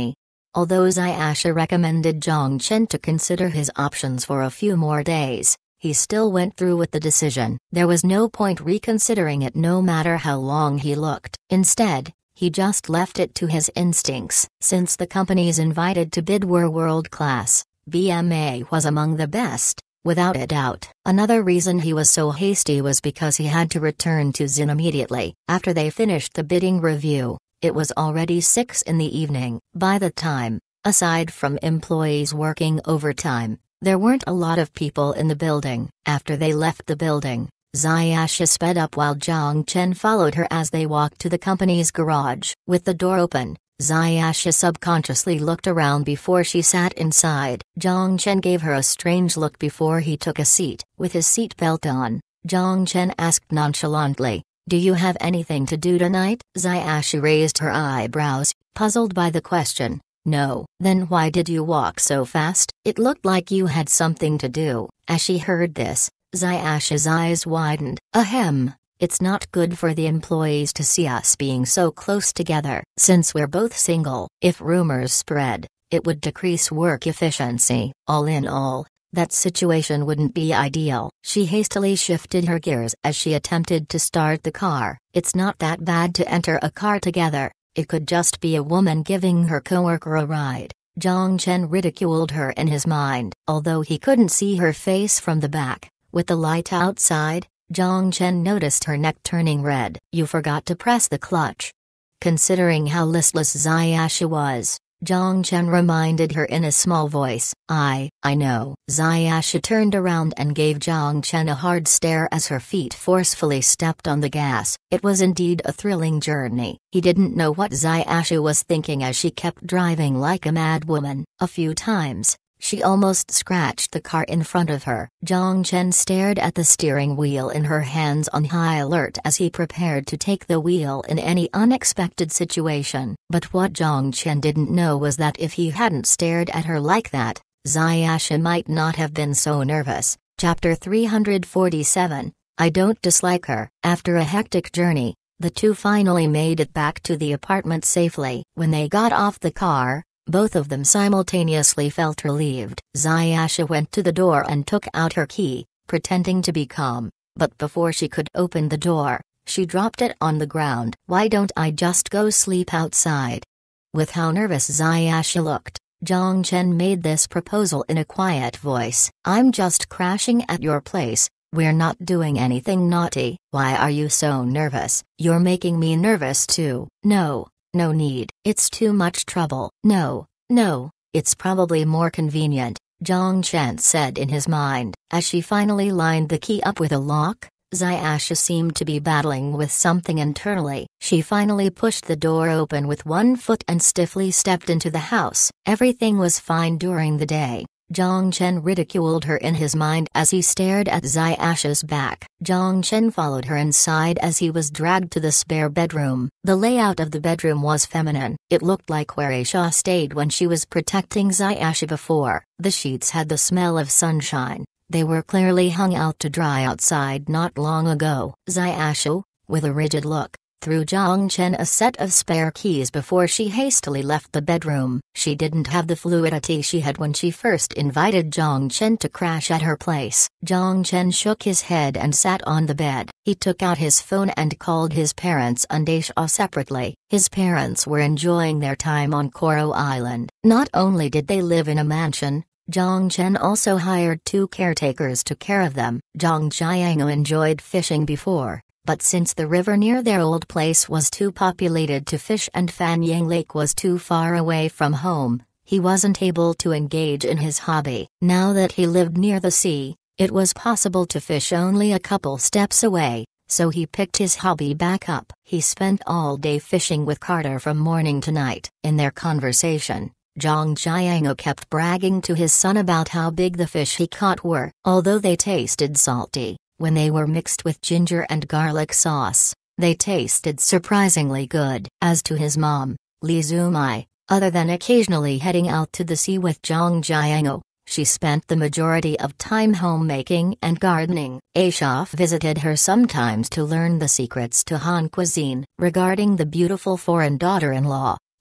Although Zayasha recommended Zhang Chen to consider his options for a few more days, he still went through with the decision. There was no point reconsidering it no matter how long he looked. Instead, he just left it to his instincts. Since the companies invited to bid were world-class, B M A was among the best, without a doubt. Another reason he was so hasty was because he had to return to Xin immediately. After they finished the bidding review, it was already six in the evening. By the time, aside from employees working overtime, there weren't a lot of people in the building. After they left the building, Zayasha sped up while Zhang Chen followed her as they walked to the company's garage. With the door open, Zayasha subconsciously looked around before she sat inside. Zhang Chen gave her a strange look before he took a seat. With his seatbelt on, Zhang Chen asked nonchalantly, "Do you have anything to do tonight?" Zayasha raised her eyebrows, puzzled by the question. "No." "Then why did you walk so fast? It looked like you had something to do." As she heard this, Zayasha's eyes widened. "Ahem. It's not good for the employees to see us being so close together. Since we're both single, if rumors spread, it would decrease work efficiency. All in all, that situation wouldn't be ideal." She hastily shifted her gears as she attempted to start the car. "It's not that bad to enter a car together. It could just be a woman giving her coworker a ride." Zhang Chen ridiculed her in his mind. Although he couldn't see her face from the back, with the light outside, Zhang Chen noticed her neck turning red. "You forgot to press the clutch." Considering how listless Zayasha was, Zhang Chen reminded her in a small voice. I, I know." Zayasha turned around and gave Zhang Chen a hard stare as her feet forcefully stepped on the gas. It was indeed a thrilling journey. He didn't know what Zayasha was thinking as she kept driving like a madwoman. A few times, she almost scratched the car in front of her. Zhang Chen stared at the steering wheel in her hands on high alert as he prepared to take the wheel in any unexpected situation. But what Zhang Chen didn't know was that if he hadn't stared at her like that, Zayasha might not have been so nervous. Chapter three hundred forty-seven, I don't dislike her. After a hectic journey, the two finally made it back to the apartment safely. When they got off the car, both of them simultaneously felt relieved. Zayasha went to the door and took out her key, pretending to be calm, but before she could open the door, she dropped it on the ground. "Why don't I just go sleep outside?" With how nervous Zayasha looked, Zhang Chen made this proposal in a quiet voice. "I'm just crashing at your place. We're not doing anything naughty." "Why are you so nervous?" "You're making me nervous too." "No. No need. It's too much trouble." "No, no, it's probably more convenient," Zhang Chen said in his mind. As she finally lined the key up with a lock, Zayasha seemed to be battling with something internally. She finally pushed the door open with one foot and stiffly stepped into the house. Everything was fine during the day. Zhang Chen ridiculed her in his mind as he stared at Zayasha's back. Zhang Chen followed her inside as he was dragged to the spare bedroom. The layout of the bedroom was feminine. It looked like where Aisha stayed when she was protecting Zayasha before. The sheets had the smell of sunshine. They were clearly hung out to dry outside not long ago. Zayasha, with a rigid look, threw Zhang Chen a set of spare keys before she hastily left the bedroom. She didn't have the fluidity she had when she first invited Zhang Chen to crash at her place. Zhang Chen shook his head and sat on the bed. He took out his phone and called his parents and Aisha separately. His parents were enjoying their time on Coral Island. Not only did they live in a mansion, Zhang Chen also hired two caretakers to care of them. Zhang Jiangu enjoyed fishing before, but since the river near their old place was too populated to fish and Fanyang Lake was too far away from home, he wasn't able to engage in his hobby. Now that he lived near the sea, it was possible to fish only a couple steps away, so he picked his hobby back up. He spent all day fishing with Carter from morning to night. In their conversation, Zhang Jiangu kept bragging to his son about how big the fish he caught were. Although they tasted salty, when they were mixed with ginger and garlic sauce, they tasted surprisingly good. As to his mom, Li Zumai, other than occasionally heading out to the sea with Zhang Jiangu, she spent the majority of time homemaking and gardening. Aisha visited her sometimes to learn the secrets to Han cuisine. Regarding the beautiful foreign daughter-in-law,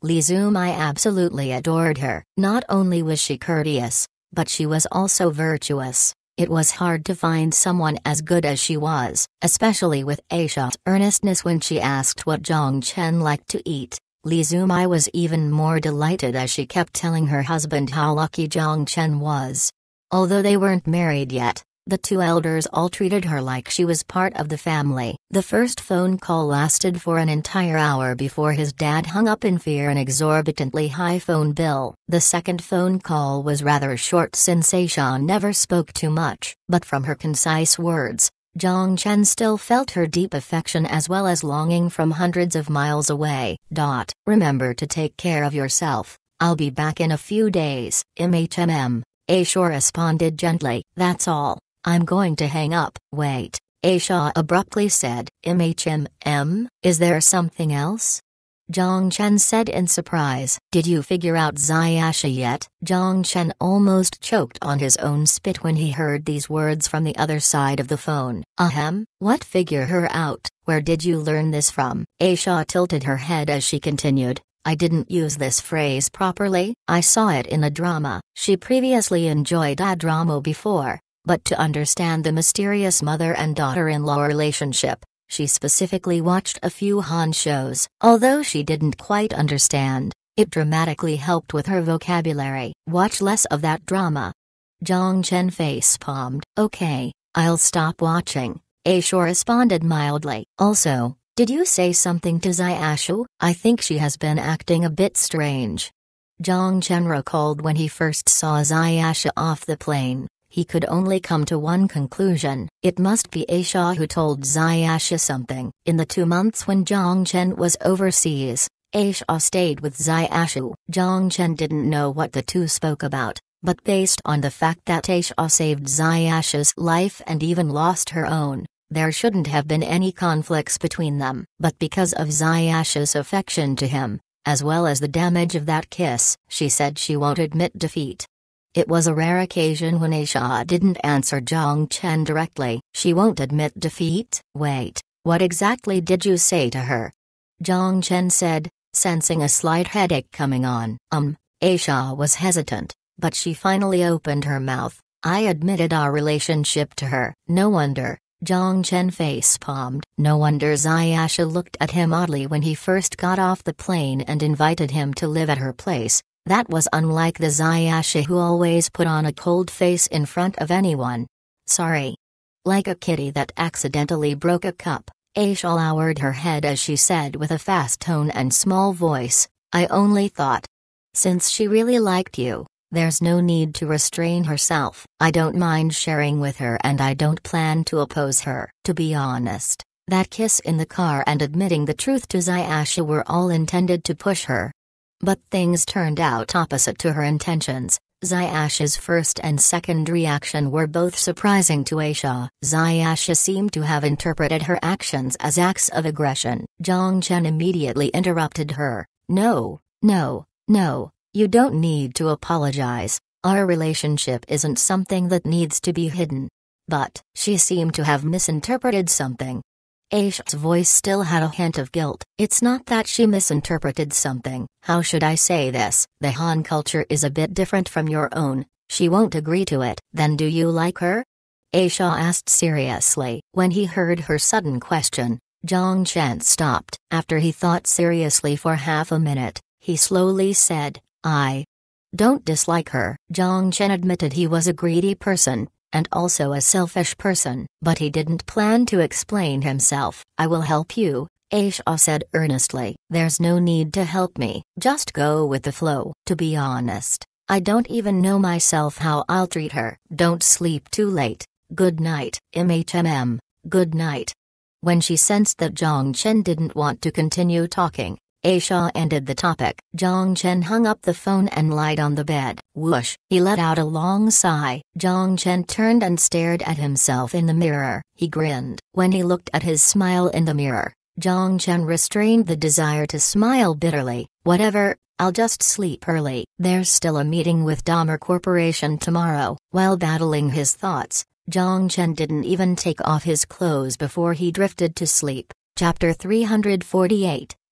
Lee Zumai absolutely adored her. Not only was she courteous, but she was also virtuous. It was hard to find someone as good as she was, especially with Aisha's earnestness when she asked what Zhang Chen liked to eat. Lee Zumai was even more delighted as she kept telling her husband how lucky Zhang Chen was. Although they weren't married yet, the two elders all treated her like she was part of the family. The first phone call lasted for an entire hour before his dad hung up in fear an exorbitantly high phone bill. The second phone call was rather short since Aisha never spoke too much, but from her concise words, Zhang Chen still felt her deep affection as well as longing from hundreds of miles away. Dot. Remember to take care of yourself. I'll be back in a few days. M H M M. Aisha responded gently. That's all. I'm going to hang up. Wait, Aisha abruptly said. M H M M, is there something else? Zhang Chen said in surprise. Did you figure out Zayasha yet? Zhang Chen almost choked on his own spit when he heard these words from the other side of the phone. Ahem, what figure her out? Where did you learn this from? Aisha tilted her head as she continued. I didn't use this phrase properly. I saw it in a drama. She previously enjoyed a drama before. But to understand the mysterious mother and daughter-in-law relationship, she specifically watched a few Han shows. Although she didn't quite understand, it dramatically helped with her vocabulary. Watch less of that drama. Zhang Chen face-palmed. Okay, I'll stop watching. Aisha responded mildly. Also, did you say something to Zayashu? I think she has been acting a bit strange. Zhang Chen recalled when he first saw Zayasha off the plane. He could only come to one conclusion. It must be Aisha who told Zayasha something. In the two months when Zhang Chen was overseas, Aisha stayed with Zayasha. Zhang Chen didn't know what the two spoke about, but based on the fact that Aisha saved Zayasha's life and even lost her own, there shouldn't have been any conflicts between them. But because of Zayasha's affection to him, as well as the damage of that kiss, she said she won't admit defeat. It was a rare occasion when Aisha didn't answer Zhang Chen directly. She won't admit defeat? Wait, what exactly did you say to her? Zhang Chen said, sensing a slight headache coming on. Um, Aisha was hesitant, but she finally opened her mouth. I admitted our relationship to her. No wonder. Zhang Chen face-palmed. No wonder Zayasha looked at him oddly when he first got off the plane and invited him to live at her place. That was unlike the Zayasha who always put on a cold face in front of anyone. Sorry. Like a kitty that accidentally broke a cup, Aisha lowered her head as she said with a fast tone and small voice, I only thought. Since she really liked you, there's no need to restrain herself. I don't mind sharing with her and I don't plan to oppose her. To be honest, that kiss in the car and admitting the truth to Zayasha were all intended to push her. But things turned out opposite to her intentions. Zayasha's first and second reaction were both surprising to Aisha. Zayasha seemed to have interpreted her actions as acts of aggression. Zhang Chen immediately interrupted her. No, no, no, you don't need to apologize. Our relationship isn't something that needs to be hidden. But, she seemed to have misinterpreted something. Aisha's voice still had a hint of guilt. It's not that she misinterpreted something. How should I say this? The Han culture is a bit different from your own. She won't agree to it. Then do you like her? Aisha asked seriously. When he heard her sudden question, Zhang Chen stopped. After he thought seriously for half a minute, he slowly said, I don't dislike her. Zhang Chen admitted he was a greedy person, and also a selfish person, but he didn't plan to explain himself. I will help you, Aisha said earnestly. There's no need to help me, just go with the flow. To be honest, I don't even know myself how I'll treat her. Don't sleep too late. Good night. M H M M, good night. When she sensed that Zhang Chen didn't want to continue talking, Aisha ended the topic. Zhang Chen hung up the phone and lied on the bed. Whoosh! He let out a long sigh. Zhang Chen turned and stared at himself in the mirror. He grinned. When he looked at his smile in the mirror, Zhang Chen restrained the desire to smile bitterly. Whatever, I'll just sleep early. There's still a meeting with Dahmer Corporation tomorrow. While battling his thoughts, Zhang Chen didn't even take off his clothes before he drifted to sleep. Chapter three hundred forty-eight.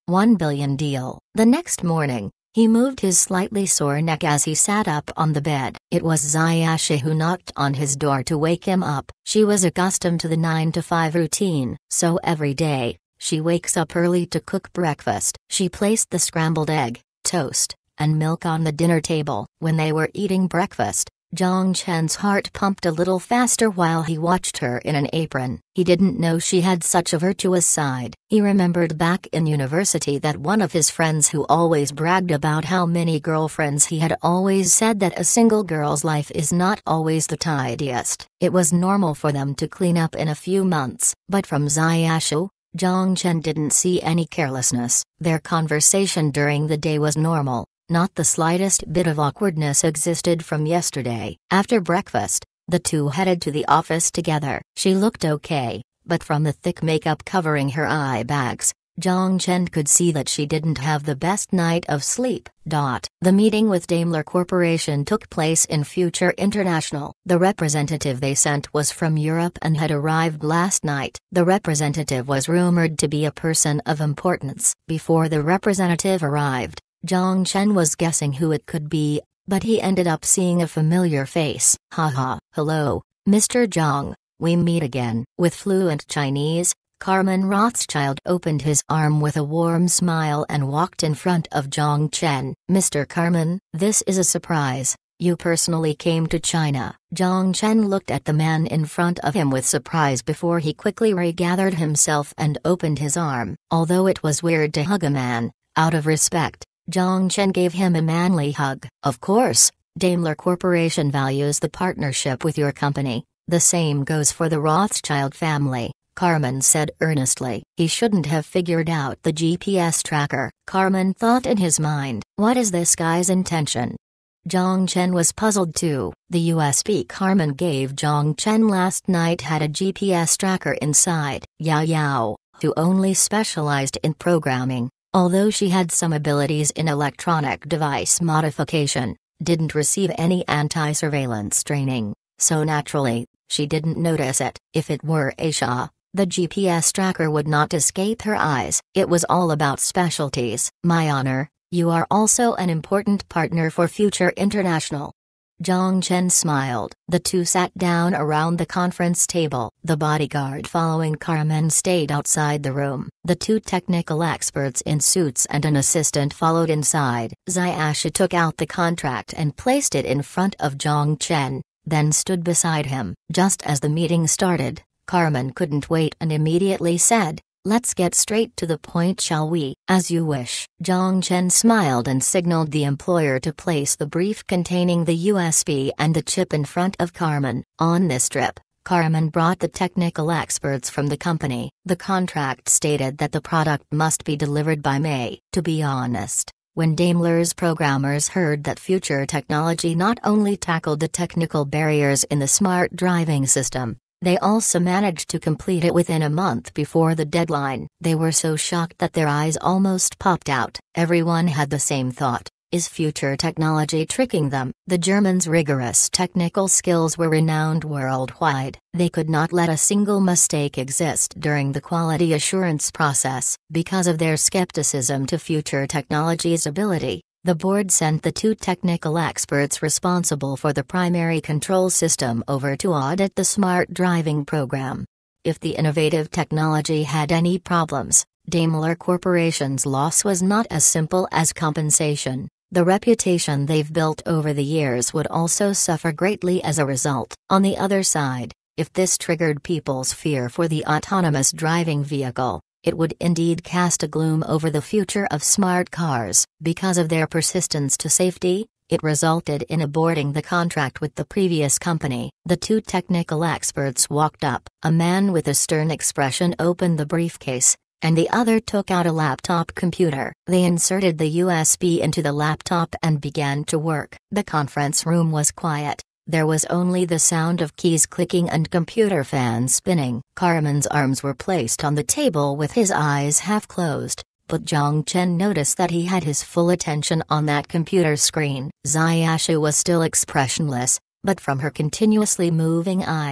one billion deal. The next morning, he moved his slightly sore neck as he sat up on the bed. It was Zayashi who knocked on his door to wake him up. She was accustomed to the nine to five routine, so every day, she wakes up early to cook breakfast. She placed the scrambled egg, toast, and milk on the dinner table. When they were eating breakfast, Zhang Chen's heart pumped a little faster while he watched her in an apron. He didn't know she had such a virtuous side. He remembered back in university that one of his friends who always bragged about how many girlfriends he had always said that a single girl's life is not always the tidiest. It was normal for them to clean up in a few months, but from Zayashu, Zhang Chen didn't see any carelessness. Their conversation during the day was normal. Not the slightest bit of awkwardness existed from yesterday. After breakfast, the two headed to the office together. She looked okay, but from the thick makeup covering her eye bags, Zhang Chen could see that she didn't have the best night of sleep. Dot. The meeting with Daimler Corporation took place in Future International. The representative they sent was from Europe and had arrived last night. The representative was rumored to be a person of importance. Before the representative arrived, Zhang Chen was guessing who it could be, but he ended up seeing a familiar face. Haha. Hello, Mister Zhang, we meet again. With fluent Chinese, Carmen Rothschild opened his arm with a warm smile and walked in front of Zhang Chen. Mister Carmen, this is a surprise. You personally came to China. Zhang Chen looked at the man in front of him with surprise before he quickly regathered himself and opened his arm. Although it was weird to hug a man, out of respect, Zhang Chen gave him a manly hug. Of course, Daimler Corporation values the partnership with your company. The same goes for the Rothschild family, Carmen said earnestly. He shouldn't have figured out the G P S tracker, Carmen thought in his mind. What is this guy's intention? Zhang Chen was puzzled too. The U S B Carmen gave Zhang Chen last night had a G P S tracker inside. Yao Yao, who only specialized in programming, although she had some abilities in electronic device modification, didn't receive any anti-surveillance training, so naturally, she didn't notice it. If it were Aisha, the G P S tracker would not escape her eyes. It was all about specialties. My honor, you are also an important partner for Future International. Zhang Chen smiled. The two sat down around the conference table. The bodyguard following Carmen stayed outside the room. The two technical experts in suits and an assistant followed inside. Zayashi took out the contract and placed it in front of Zhang Chen, then stood beside him. Just as the meeting started, Carmen couldn't wait and immediately said, "Let's get straight to the point, shall we?" "As you wish." Zhang Chen smiled and signaled the employer to place the brief containing the U S B and the chip in front of Carmen. On this trip, Carmen brought the technical experts from the company. The contract stated that the product must be delivered by May. To be honest, when Daimler's programmers heard that Future Technology not only tackled the technical barriers in the smart driving system, they also managed to complete it within a month before the deadline. They were so shocked that their eyes almost popped out. Everyone had the same thought. Is Future Technology tricking them? The Germans' rigorous technical skills were renowned worldwide. They could not let a single mistake exist during the quality assurance process. Because of their skepticism to Future Technology's ability, the board sent the two technical experts responsible for the primary control system over to audit the smart driving program. If the innovative technology had any problems, Daimler Corporation's loss was not as simple as compensation. The reputation they've built over the years would also suffer greatly as a result. On the other side, if this triggered people's fear for the autonomous driving vehicle, it would indeed cast a gloom over the future of smart cars. Because of their persistence to safety, it resulted in aborting the contract with the previous company. The two technical experts walked up. A man with a stern expression opened the briefcase, and the other took out a laptop computer. They inserted the U S B into the laptop and began to work. The conference room was quiet. There was only the sound of keys clicking and computer fans spinning. Carmen's arms were placed on the table with his eyes half closed, but Zhang Chen noticed that he had his full attention on that computer screen. Zayashi was still expressionless, but from her continuously moving eyes,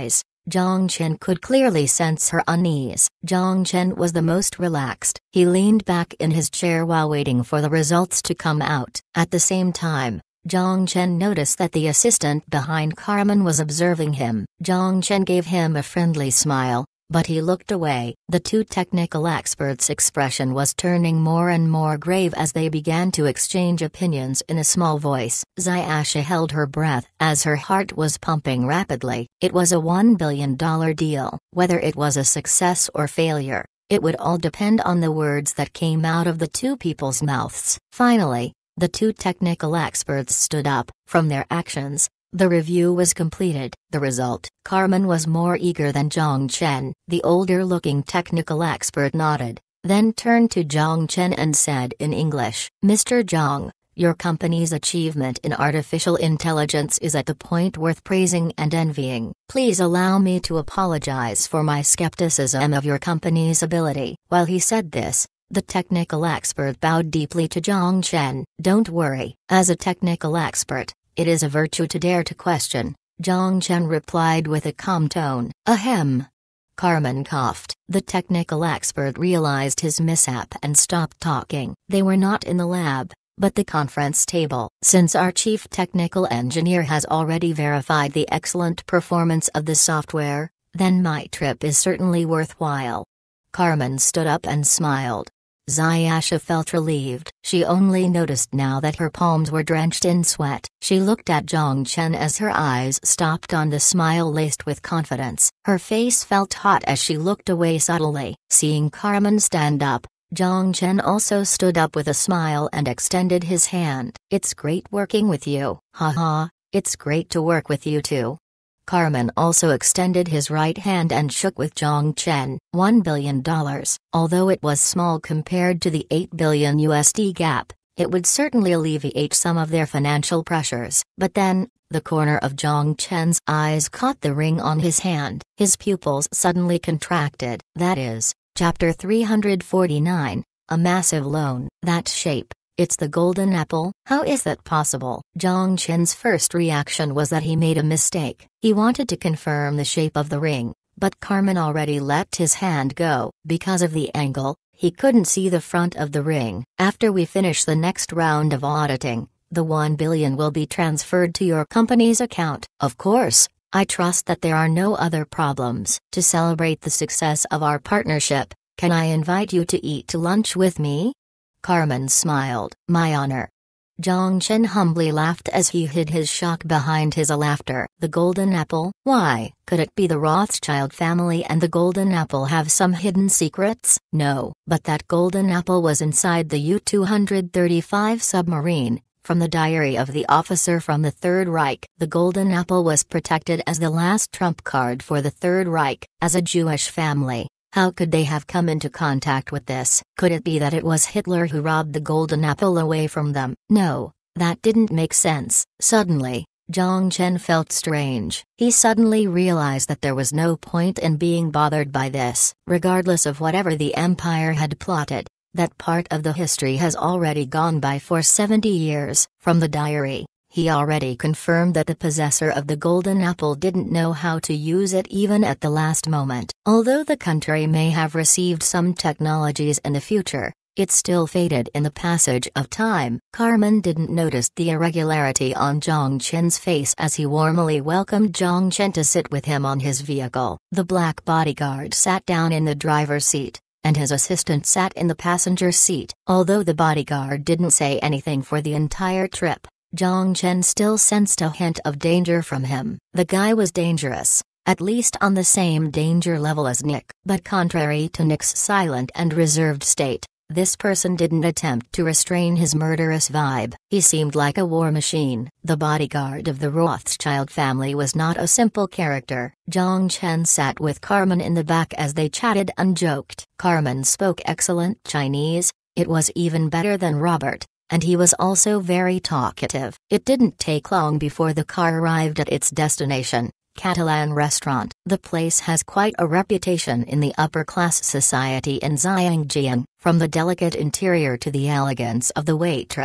Zhang Chen could clearly sense her unease. Zhang Chen was the most relaxed. He leaned back in his chair while waiting for the results to come out. At the same time, Zhang Chen noticed that the assistant behind Carmen was observing him. Zhang Chen gave him a friendly smile, but he looked away. The two technical experts' expression was turning more and more grave as they began to exchange opinions in a small voice. Zayasha held her breath as her heart was pumping rapidly. It was a one billion dollar deal. Whether it was a success or failure, it would all depend on the words that came out of the two people's mouths. Finally, the two technical experts stood up. From their actions, the review was completed. The result: Carmen was more eager than Zhang Chen. The older-looking technical expert nodded, then turned to Zhang Chen and said in English, "Mister Zhang, your company's achievement in artificial intelligence is at the point worth praising and envying. Please allow me to apologize for my skepticism of your company's ability." While he said this, the technical expert bowed deeply to Zhang Chen. "Don't worry, as a technical expert, it is a virtue to dare to question," Zhang Chen replied with a calm tone. "Ahem." Carmen coughed. The technical expert realized his mishap and stopped talking. They were not in the lab, but the conference table. "Since our chief technical engineer has already verified the excellent performance of the software, then my trip is certainly worthwhile." Carmen stood up and smiled. Zayasha felt relieved. She only noticed now that her palms were drenched in sweat. She looked at Zhang Chen as her eyes stopped on the smile laced with confidence. Her face felt hot as she looked away subtly. Seeing Carmen stand up, Zhang Chen also stood up with a smile and extended his hand. "It's great working with you." "Haha, it's great to work with you too." Carmen also extended his right hand and shook with Zhang Chen. One billion dollars. Although it was small compared to the eight billion U S D gap, it would certainly alleviate some of their financial pressures. But then, the corner of Zhang Chen's eyes caught the ring on his hand. His pupils suddenly contracted. That is, Chapter three hundred forty-nine, a massive loan. That shape. It's the golden apple? How is that possible? Zhang Chen's first reaction was that he made a mistake. He wanted to confirm the shape of the ring, but Carmen already let his hand go. Because of the angle, he couldn't see the front of the ring. "After we finish the next round of auditing, the one billion will be transferred to your company's account." "Of course, I trust that there are no other problems." "To celebrate the success of our partnership, can I invite you to eat lunch with me?" Carmen smiled. "My honor." Zhang Chen humbly laughed as he hid his shock behind his laughter. "The golden apple? Why, could it be the Rothschild family and the golden apple have some hidden secrets?" "No, but that golden apple was inside the U two thirty-five submarine, from the diary of the officer from the Third Reich. The golden apple was protected as the last trump card for the Third Reich. As a Jewish family, how could they have come into contact with this? Could it be that it was Hitler who robbed the golden apple away from them?" No, that didn't make sense. Suddenly, Zhang Chen felt strange. He suddenly realized that there was no point in being bothered by this. Regardless of whatever the Empire had plotted, that part of the history has already gone by for seventy years. From the diary, he already confirmed that the possessor of the golden apple didn't know how to use it even at the last moment. Although the country may have received some technologies in the future, it still faded in the passage of time. Carmen didn't notice the irregularity on Zhang Chen's face as he warmly welcomed Zhang Chen to sit with him on his vehicle. The black bodyguard sat down in the driver's seat, and his assistant sat in the passenger seat. Although the bodyguard didn't say anything for the entire trip, Zhang Chen still sensed a hint of danger from him. The guy was dangerous, at least on the same danger level as Nick. But contrary to Nick's silent and reserved state, this person didn't attempt to restrain his murderous vibe. He seemed like a war machine. The bodyguard of the Rothschild family was not a simple character. Zhang Chen sat with Carmen in the back as they chatted and joked. Carmen spoke excellent Chinese. It was even better than Robert, and he was also very talkative. It didn't take long before the car arrived at its destination, Catalan restaurant. The place has quite a reputation in the upper-class society in Xiangjiang, from the delicate interior to the elegance of the waitress.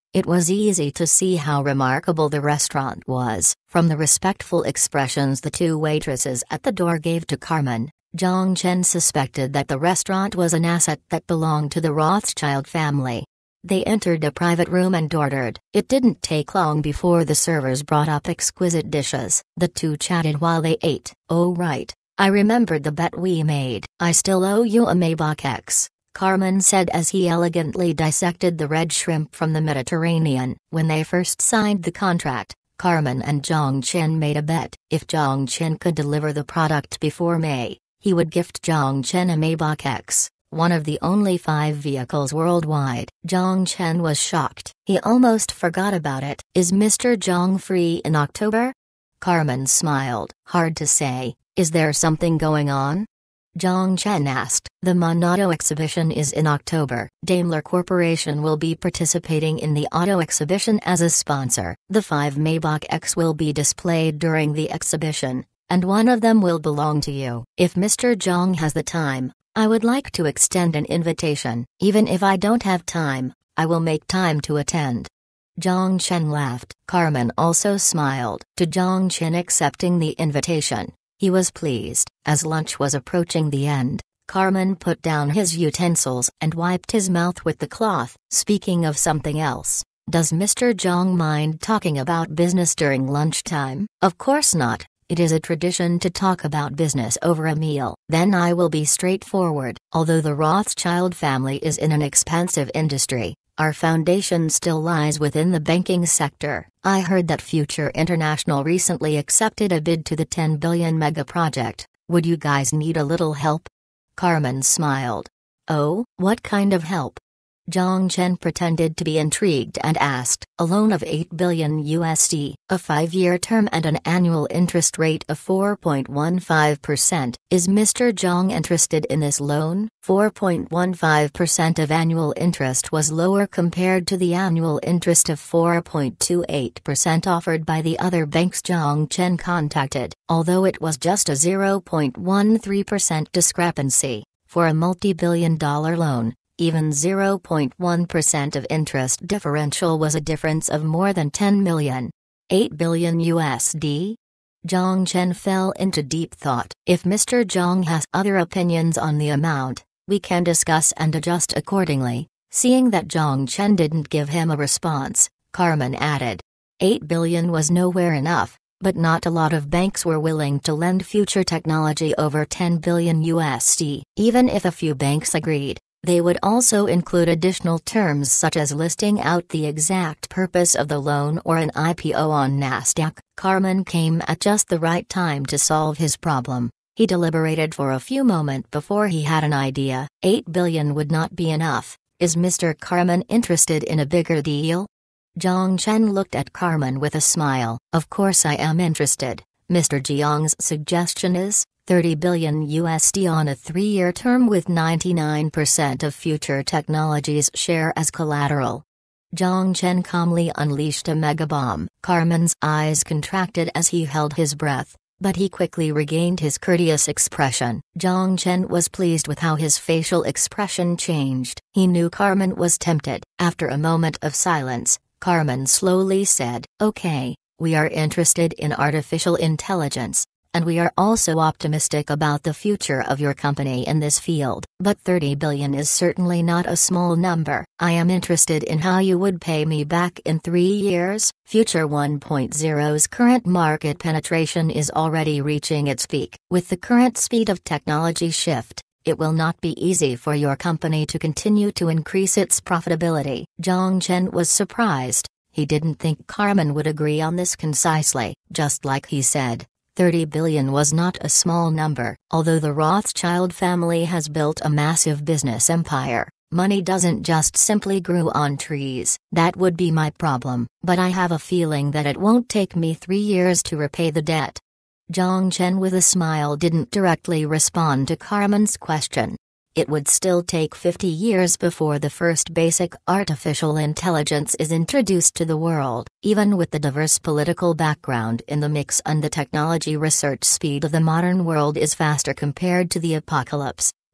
It was easy to see how remarkable the restaurant was, from the respectful expressions the two waitresses at the door gave to Carmen. Zhang Chen suspected that the restaurant was an asset that belonged to the Rothschild family. They entered a private room and ordered. It didn't take long before the servers brought up exquisite dishes. The two chatted while they ate. "Oh right. I remembered the bet we made. I still owe you a Maybach X," Carmen said as he elegantly dissected the red shrimp from the Mediterranean. When they first signed the contract, Carmen and Zhang Chen made a bet. If Zhang Chen could deliver the product before May, he would gift Zhang Chen a Maybach X, one of the only five vehicles worldwide. Zhang Chen was shocked. He almost forgot about it. "Is Mister Zhang free in October?" Carmen smiled. "Hard to say. Is there something going on?" Zhang Chen asked. "The Monauto exhibition is in October. Daimler Corporation will be participating in the auto exhibition as a sponsor. The five Maybach X will be displayed during the exhibition, and one of them will belong to you. If Mister Zhang has the time, I would like to extend an invitation. Even if I don't have time, I will make time to attend." Zhang Chen laughed. Carmen also smiled. To Zhang Chen accepting the invitation, he was pleased. As lunch was approaching the end, Carmen put down his utensils and wiped his mouth with the cloth. "Speaking of something else, does Mister Zhang mind talking about business during lunchtime?" "Of course not. It is a tradition to talk about business over a meal." "Then I will be straightforward. Although the Rothschild family is in an expansive industry, our foundation still lies within the banking sector. I heard that Future International recently accepted a bid to the ten billion mega project. Would you guys need a little help?" Carmen smiled. "Oh, what kind of help?" Zhang Chen pretended to be intrigued and asked. "A loan of eight billion U S D, a five-year term and an annual interest rate of four point one five percent. Is Mister Zhang interested in this loan?" four point one five percent of annual interest was lower compared to the annual interest of four point two eight percent offered by the other banks Zhang Chen contacted, although it was just a zero point one three percent discrepancy. For a multi-billion dollar loan, even zero point one percent of interest differential was a difference of more than ten million. eight billion U S D? Zhang Chen fell into deep thought. If Mister Zhang has other opinions on the amount, we can discuss and adjust accordingly. Seeing that Zhang Chen didn't give him a response, Carmen added. eight billion was nowhere enough, but not a lot of banks were willing to lend Future Technology over ten billion U S D. Even if a few banks agreed, they would also include additional terms such as listing out the exact purpose of the loan or an I P O on Nasdaq. Carmen came at just the right time to solve his problem. He deliberated for a few moments before he had an idea. eight billion would not be enough. Is Mister Carmen interested in a bigger deal? Zhang Chen looked at Carmen with a smile. Of course I am interested. Mister Jiang's suggestion is thirty billion U S D on a three-year term with ninety-nine percent of Future Technologies share as collateral. Zhang Chen calmly unleashed a megabomb. Carmen's eyes contracted as he held his breath, but he quickly regained his courteous expression. Zhang Chen was pleased with how his facial expression changed. He knew Carmen was tempted. After a moment of silence, Carmen slowly said, "Okay, we are interested in artificial intelligence, and we are also optimistic about the future of your company in this field. But thirty billion is certainly not a small number. I am interested in how you would pay me back in three years. Future one point oh's current market penetration is already reaching its peak. With the current speed of technology shift, it will not be easy for your company to continue to increase its profitability." Zhang Chen was surprised. He didn't think Carmen would agree on this concisely. Just like he said, thirty billion was not a small number. Although the Rothschild family has built a massive business empire, money doesn't just simply grow on trees. That would be my problem. But I have a feeling that it won't take me three years to repay the debt. Zhang Chen with a smile didn't directly respond to Carmen's question. It would still take fifty years before the first basic artificial intelligence is introduced to the world. Even with the diverse political background in the mix and the technology research speed of the modern world is faster compared to the apocalypse,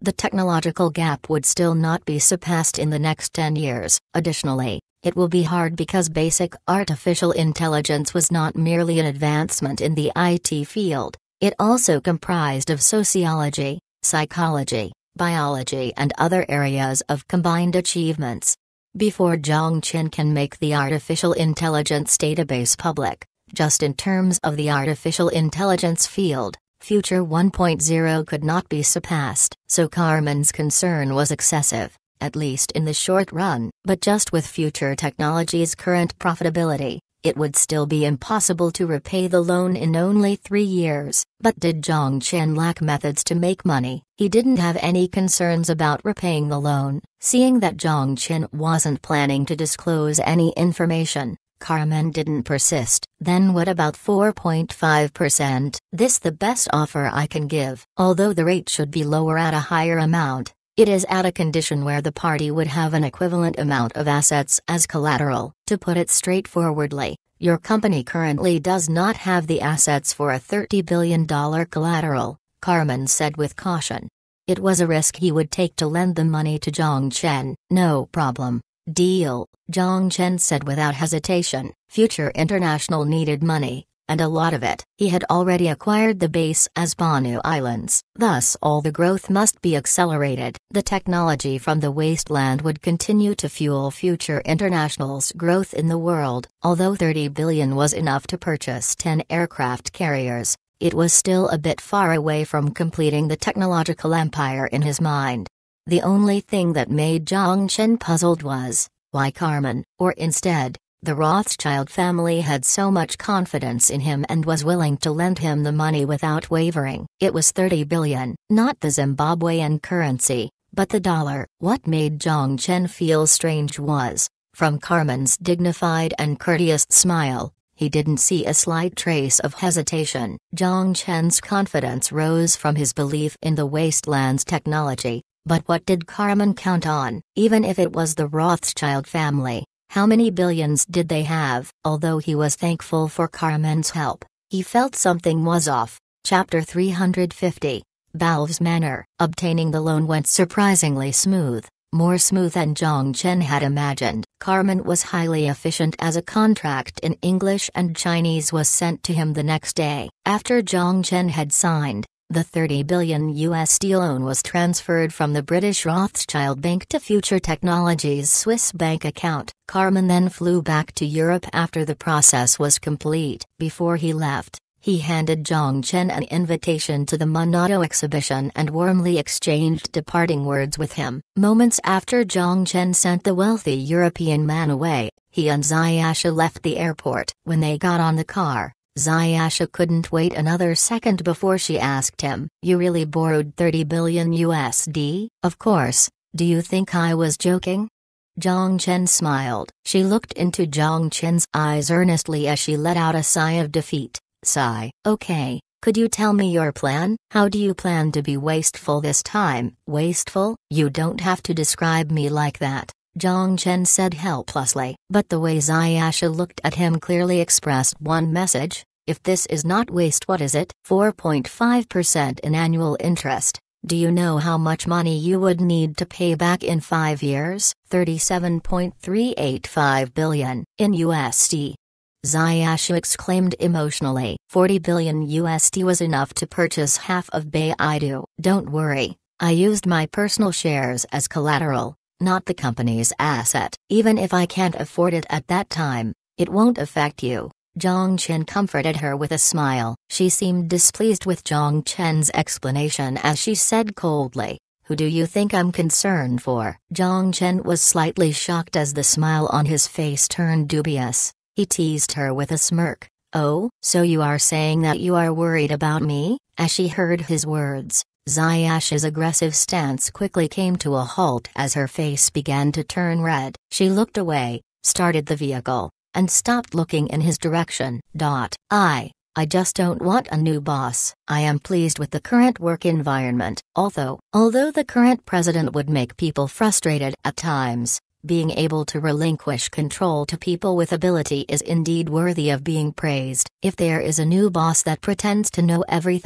the technological gap would still not be surpassed in the next ten years. Additionally, it will be hard because basic artificial intelligence was not merely an advancement in the I T field, it also comprised of sociology, psychology, biology and other areas of combined achievements. Before Zhang Chen can make the artificial intelligence database public, just in terms of the artificial intelligence field, Future one point oh could not be surpassed. So Carmen's concern was excessive, at least in the short run, but just with Future Technologies' current profitability, it would still be impossible to repay the loan in only three years. But did Zhang Chen lack methods to make money? He didn't have any concerns about repaying the loan. Seeing that Zhang Chen wasn't planning to disclose any information, Carmen didn't persist. Then what about four point five percent? This the best offer I can give. Although the rate should be lower at a higher amount, it is at a condition where the party would have an equivalent amount of assets as collateral. To put it straightforwardly, your company currently does not have the assets for a thirty billion dollars collateral, Carmen said with caution. It was a risk he would take to lend the money to Zhang Chen. No problem. Deal, Zhang Chen said without hesitation. Future International needed money, and a lot of it. He had already acquired the base as Banu Islands, thus all the growth must be accelerated. The technology from the wasteland would continue to fuel Future International's growth in the world. Although thirty billion dollars was enough to purchase ten aircraft carriers, it was still a bit far away from completing the technological empire in his mind. The only thing that made Zhang Chen puzzled was, why Carmen, or instead, the Rothschild family had so much confidence in him and was willing to lend him the money without wavering. It was thirty billion dollars, not the Zimbabwean currency, but the dollar. What made Zhang Chen feel strange was, from Carmen's dignified and courteous smile, he didn't see a slight trace of hesitation. Zhang Chen's confidence rose from his belief in the wasteland's technology. But what did Carmen count on? Even if it was the Rothschild family, how many billions did they have? Although he was thankful for Carmen's help, he felt something was off. Chapter three hundred fifty, Balv's Manor. Obtaining the loan went surprisingly smooth, more smooth than Zhang Chen had imagined. Carmen was highly efficient as a contract in English and Chinese was sent to him the next day. After Zhang Chen had signed, the thirty billion U S D loan was transferred from the British Rothschild Bank to Future Technologies' Swiss bank account. Carmen then flew back to Europe after the process was complete. Before he left, he handed Zhang Chen an invitation to the Monado exhibition and warmly exchanged departing words with him. Moments after Zhang Chen sent the wealthy European man away, he and Zayasha left the airport. When they got on the car, Zayasha couldn't wait another second before she asked him, "You really borrowed thirty billion U S D? Of course, do you think I was joking?" Zhang Chen smiled. She looked into Zhang Chen's eyes earnestly as she let out a sigh of defeat. Sigh. Okay, could you tell me your plan? How do you plan to be wasteful this time? Wasteful? You don't have to describe me like that, Zhang Chen said helplessly. But the way Zayasha looked at him clearly expressed one message: if this is not waste, what is it? four point five percent in annual interest. Do you know how much money you would need to pay back in five years? thirty-seven point three eight five billion in U S D. Zayasha exclaimed emotionally. forty billion U S D was enough to purchase half of Baidu. Don't worry, I used my personal shares as collateral, not the company's asset. Even if I can't afford it at that time, it won't affect you. Zhang Chen comforted her with a smile. She seemed displeased with Zhang Chen's explanation as she said coldly, "Who do you think I'm concerned for?" Zhang Chen was slightly shocked as the smile on his face turned dubious. He teased her with a smirk. "Oh, so you are saying that you are worried about me?" As she heard his words, Zayasha's aggressive stance quickly came to a halt as her face began to turn red. She looked away, started the vehicle, and stopped looking in his direction. Dot. I, I just don't want a new boss. I am pleased with the current work environment. Although, although the current president would make people frustrated at times, being able to relinquish control to people with ability is indeed worthy of being praised. If there is a new boss that pretends to know everything,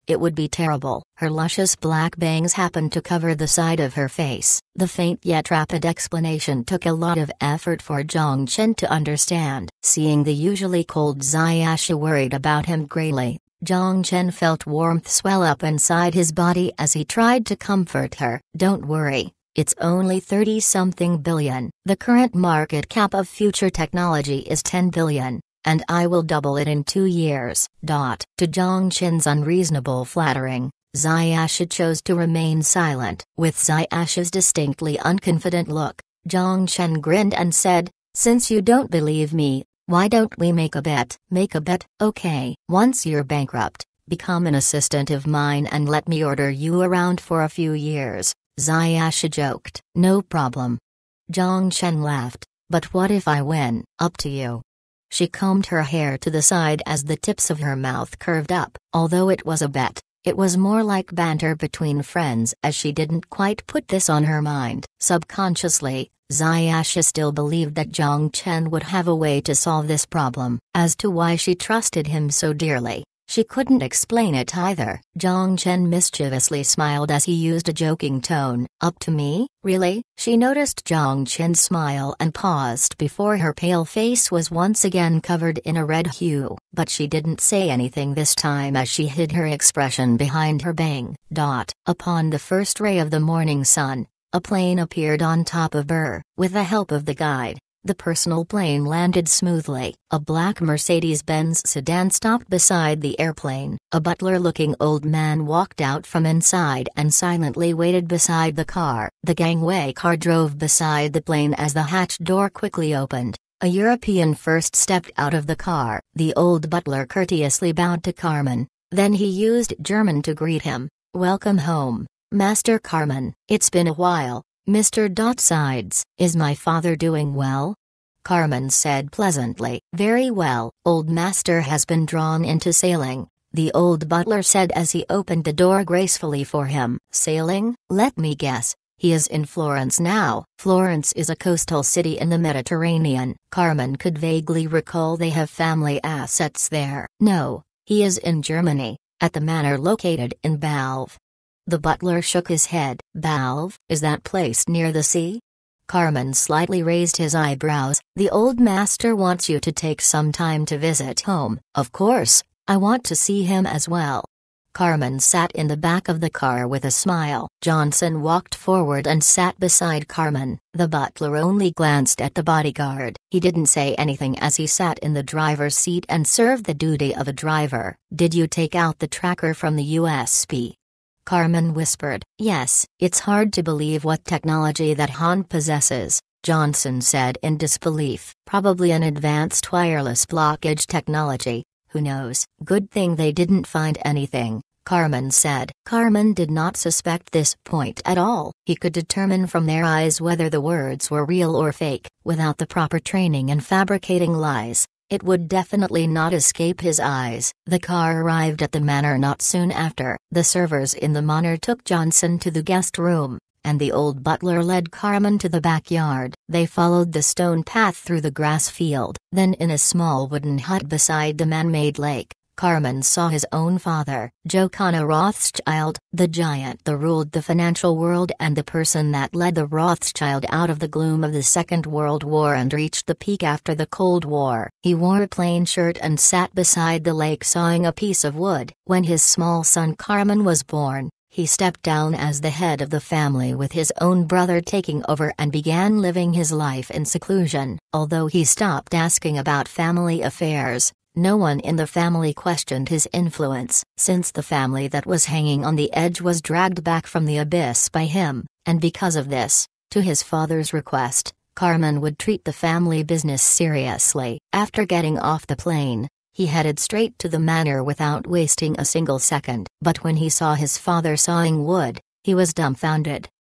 It would be terrible. Her luscious black bangs happened to cover the side of her face. The faint yet rapid explanation took a lot of effort for Zhang Chen to understand. Seeing the usually cold Ziyasha worried about him grayly, Zhang Chen felt warmth swell up inside his body as he tried to comfort her. Don't worry, it's only thirty-something billion. The current market cap of future technology is ten billion. And I will double it in two years. Dot. To Zhang Chen's unreasonable flattering, Ziyasha chose to remain silent. With Ziyasha's distinctly unconfident look, Zhang Chen grinned and said, "Since you don't believe me, why don't we make a bet?" "Make a bet? Okay. Once you're bankrupt, become an assistant of mine and let me order you around for a few years," Ziyasha joked. "No problem." Zhang Chen laughed. "But what if I win?" "Up to you." She combed her hair to the side as the tips of her mouth curved up. Although it was a bet, it was more like banter between friends as she didn't quite put this on her mind. Subconsciously, Ziyasha still believed that Zhang Chen would have a way to solve this problem. As to why she trusted him so dearly, she couldn't explain it either. Zhang Chen mischievously smiled as he used a joking tone. "Up to me, really?" She noticed Zhang Chen's smile and paused before her pale face was once again covered in a red hue. But she didn't say anything this time as she hid her expression behind her bang. Dot. Upon the first ray of the morning sun, a plane appeared on top of Burr. With the help of the guide, the personal plane landed smoothly. A black Mercedes-Benz sedan stopped beside the airplane. A butler-looking old man walked out from inside and silently waited beside the car. The gangway car drove beside the plane as the hatch door quickly opened. A European first stepped out of the car. The old butler courteously bowed to Carmen, then he used German to greet him. "Welcome home, Master Carmen. It's been a while, Mister Sides. Is my father doing well?" Carmen said pleasantly. "Very well. Old master has been drawn into sailing," the old butler said as he opened the door gracefully for him. "Sailing? Let me guess. He is in Florence now." Florence is a coastal city in the Mediterranean. Carmen could vaguely recall they have family assets there. "No, he is in Germany, at the manor located in Balve." The butler shook his head. "Balve? Is that place near the sea?" Carmen slightly raised his eyebrows. "The old master wants you to take some time to visit home." "Of course, I want to see him as well." Carmen sat in the back of the car with a smile. Johnson walked forward and sat beside Carmen. The butler only glanced at the bodyguard. He didn't say anything as he sat in the driver's seat and served the duty of a driver. "Did you take out the tracker from the U S B?" Carmen whispered. "Yes." "It's hard to believe what technology that Han possesses," Johnson said in disbelief. "Probably an advanced wireless blockage technology, who knows?" "Good thing they didn't find anything," Carmen said. Carmen did not suspect this point at all. He could determine from their eyes whether the words were real or fake. Without the proper training in fabricating lies, it would definitely not escape his eyes. The car arrived at the manor not soon after. The servers in the manor took Johnson to the guest room, and the old butler led Carmen to the backyard. They followed the stone path through the grass field. Then in a small wooden hut beside the man-made lake, Carmen saw his own father, Johanna Rothschild, the giant that ruled the financial world and the person that led the Rothschild out of the gloom of the Second World War and reached the peak after the Cold War. He wore a plain shirt and sat beside the lake sawing a piece of wood. When his small son Carmen was born, he stepped down as the head of the family with his own brother taking over and began living his life in seclusion. Although he stopped asking about family affairs, no one in the family questioned his influence, since the family that was hanging on the edge was dragged back from the abyss by him, and because of this, to his father's request, Carmen would treat the family business seriously. After getting off the plane, he headed straight to the manor without wasting a single second. But when he saw his father sawing wood, he was dumbfounded.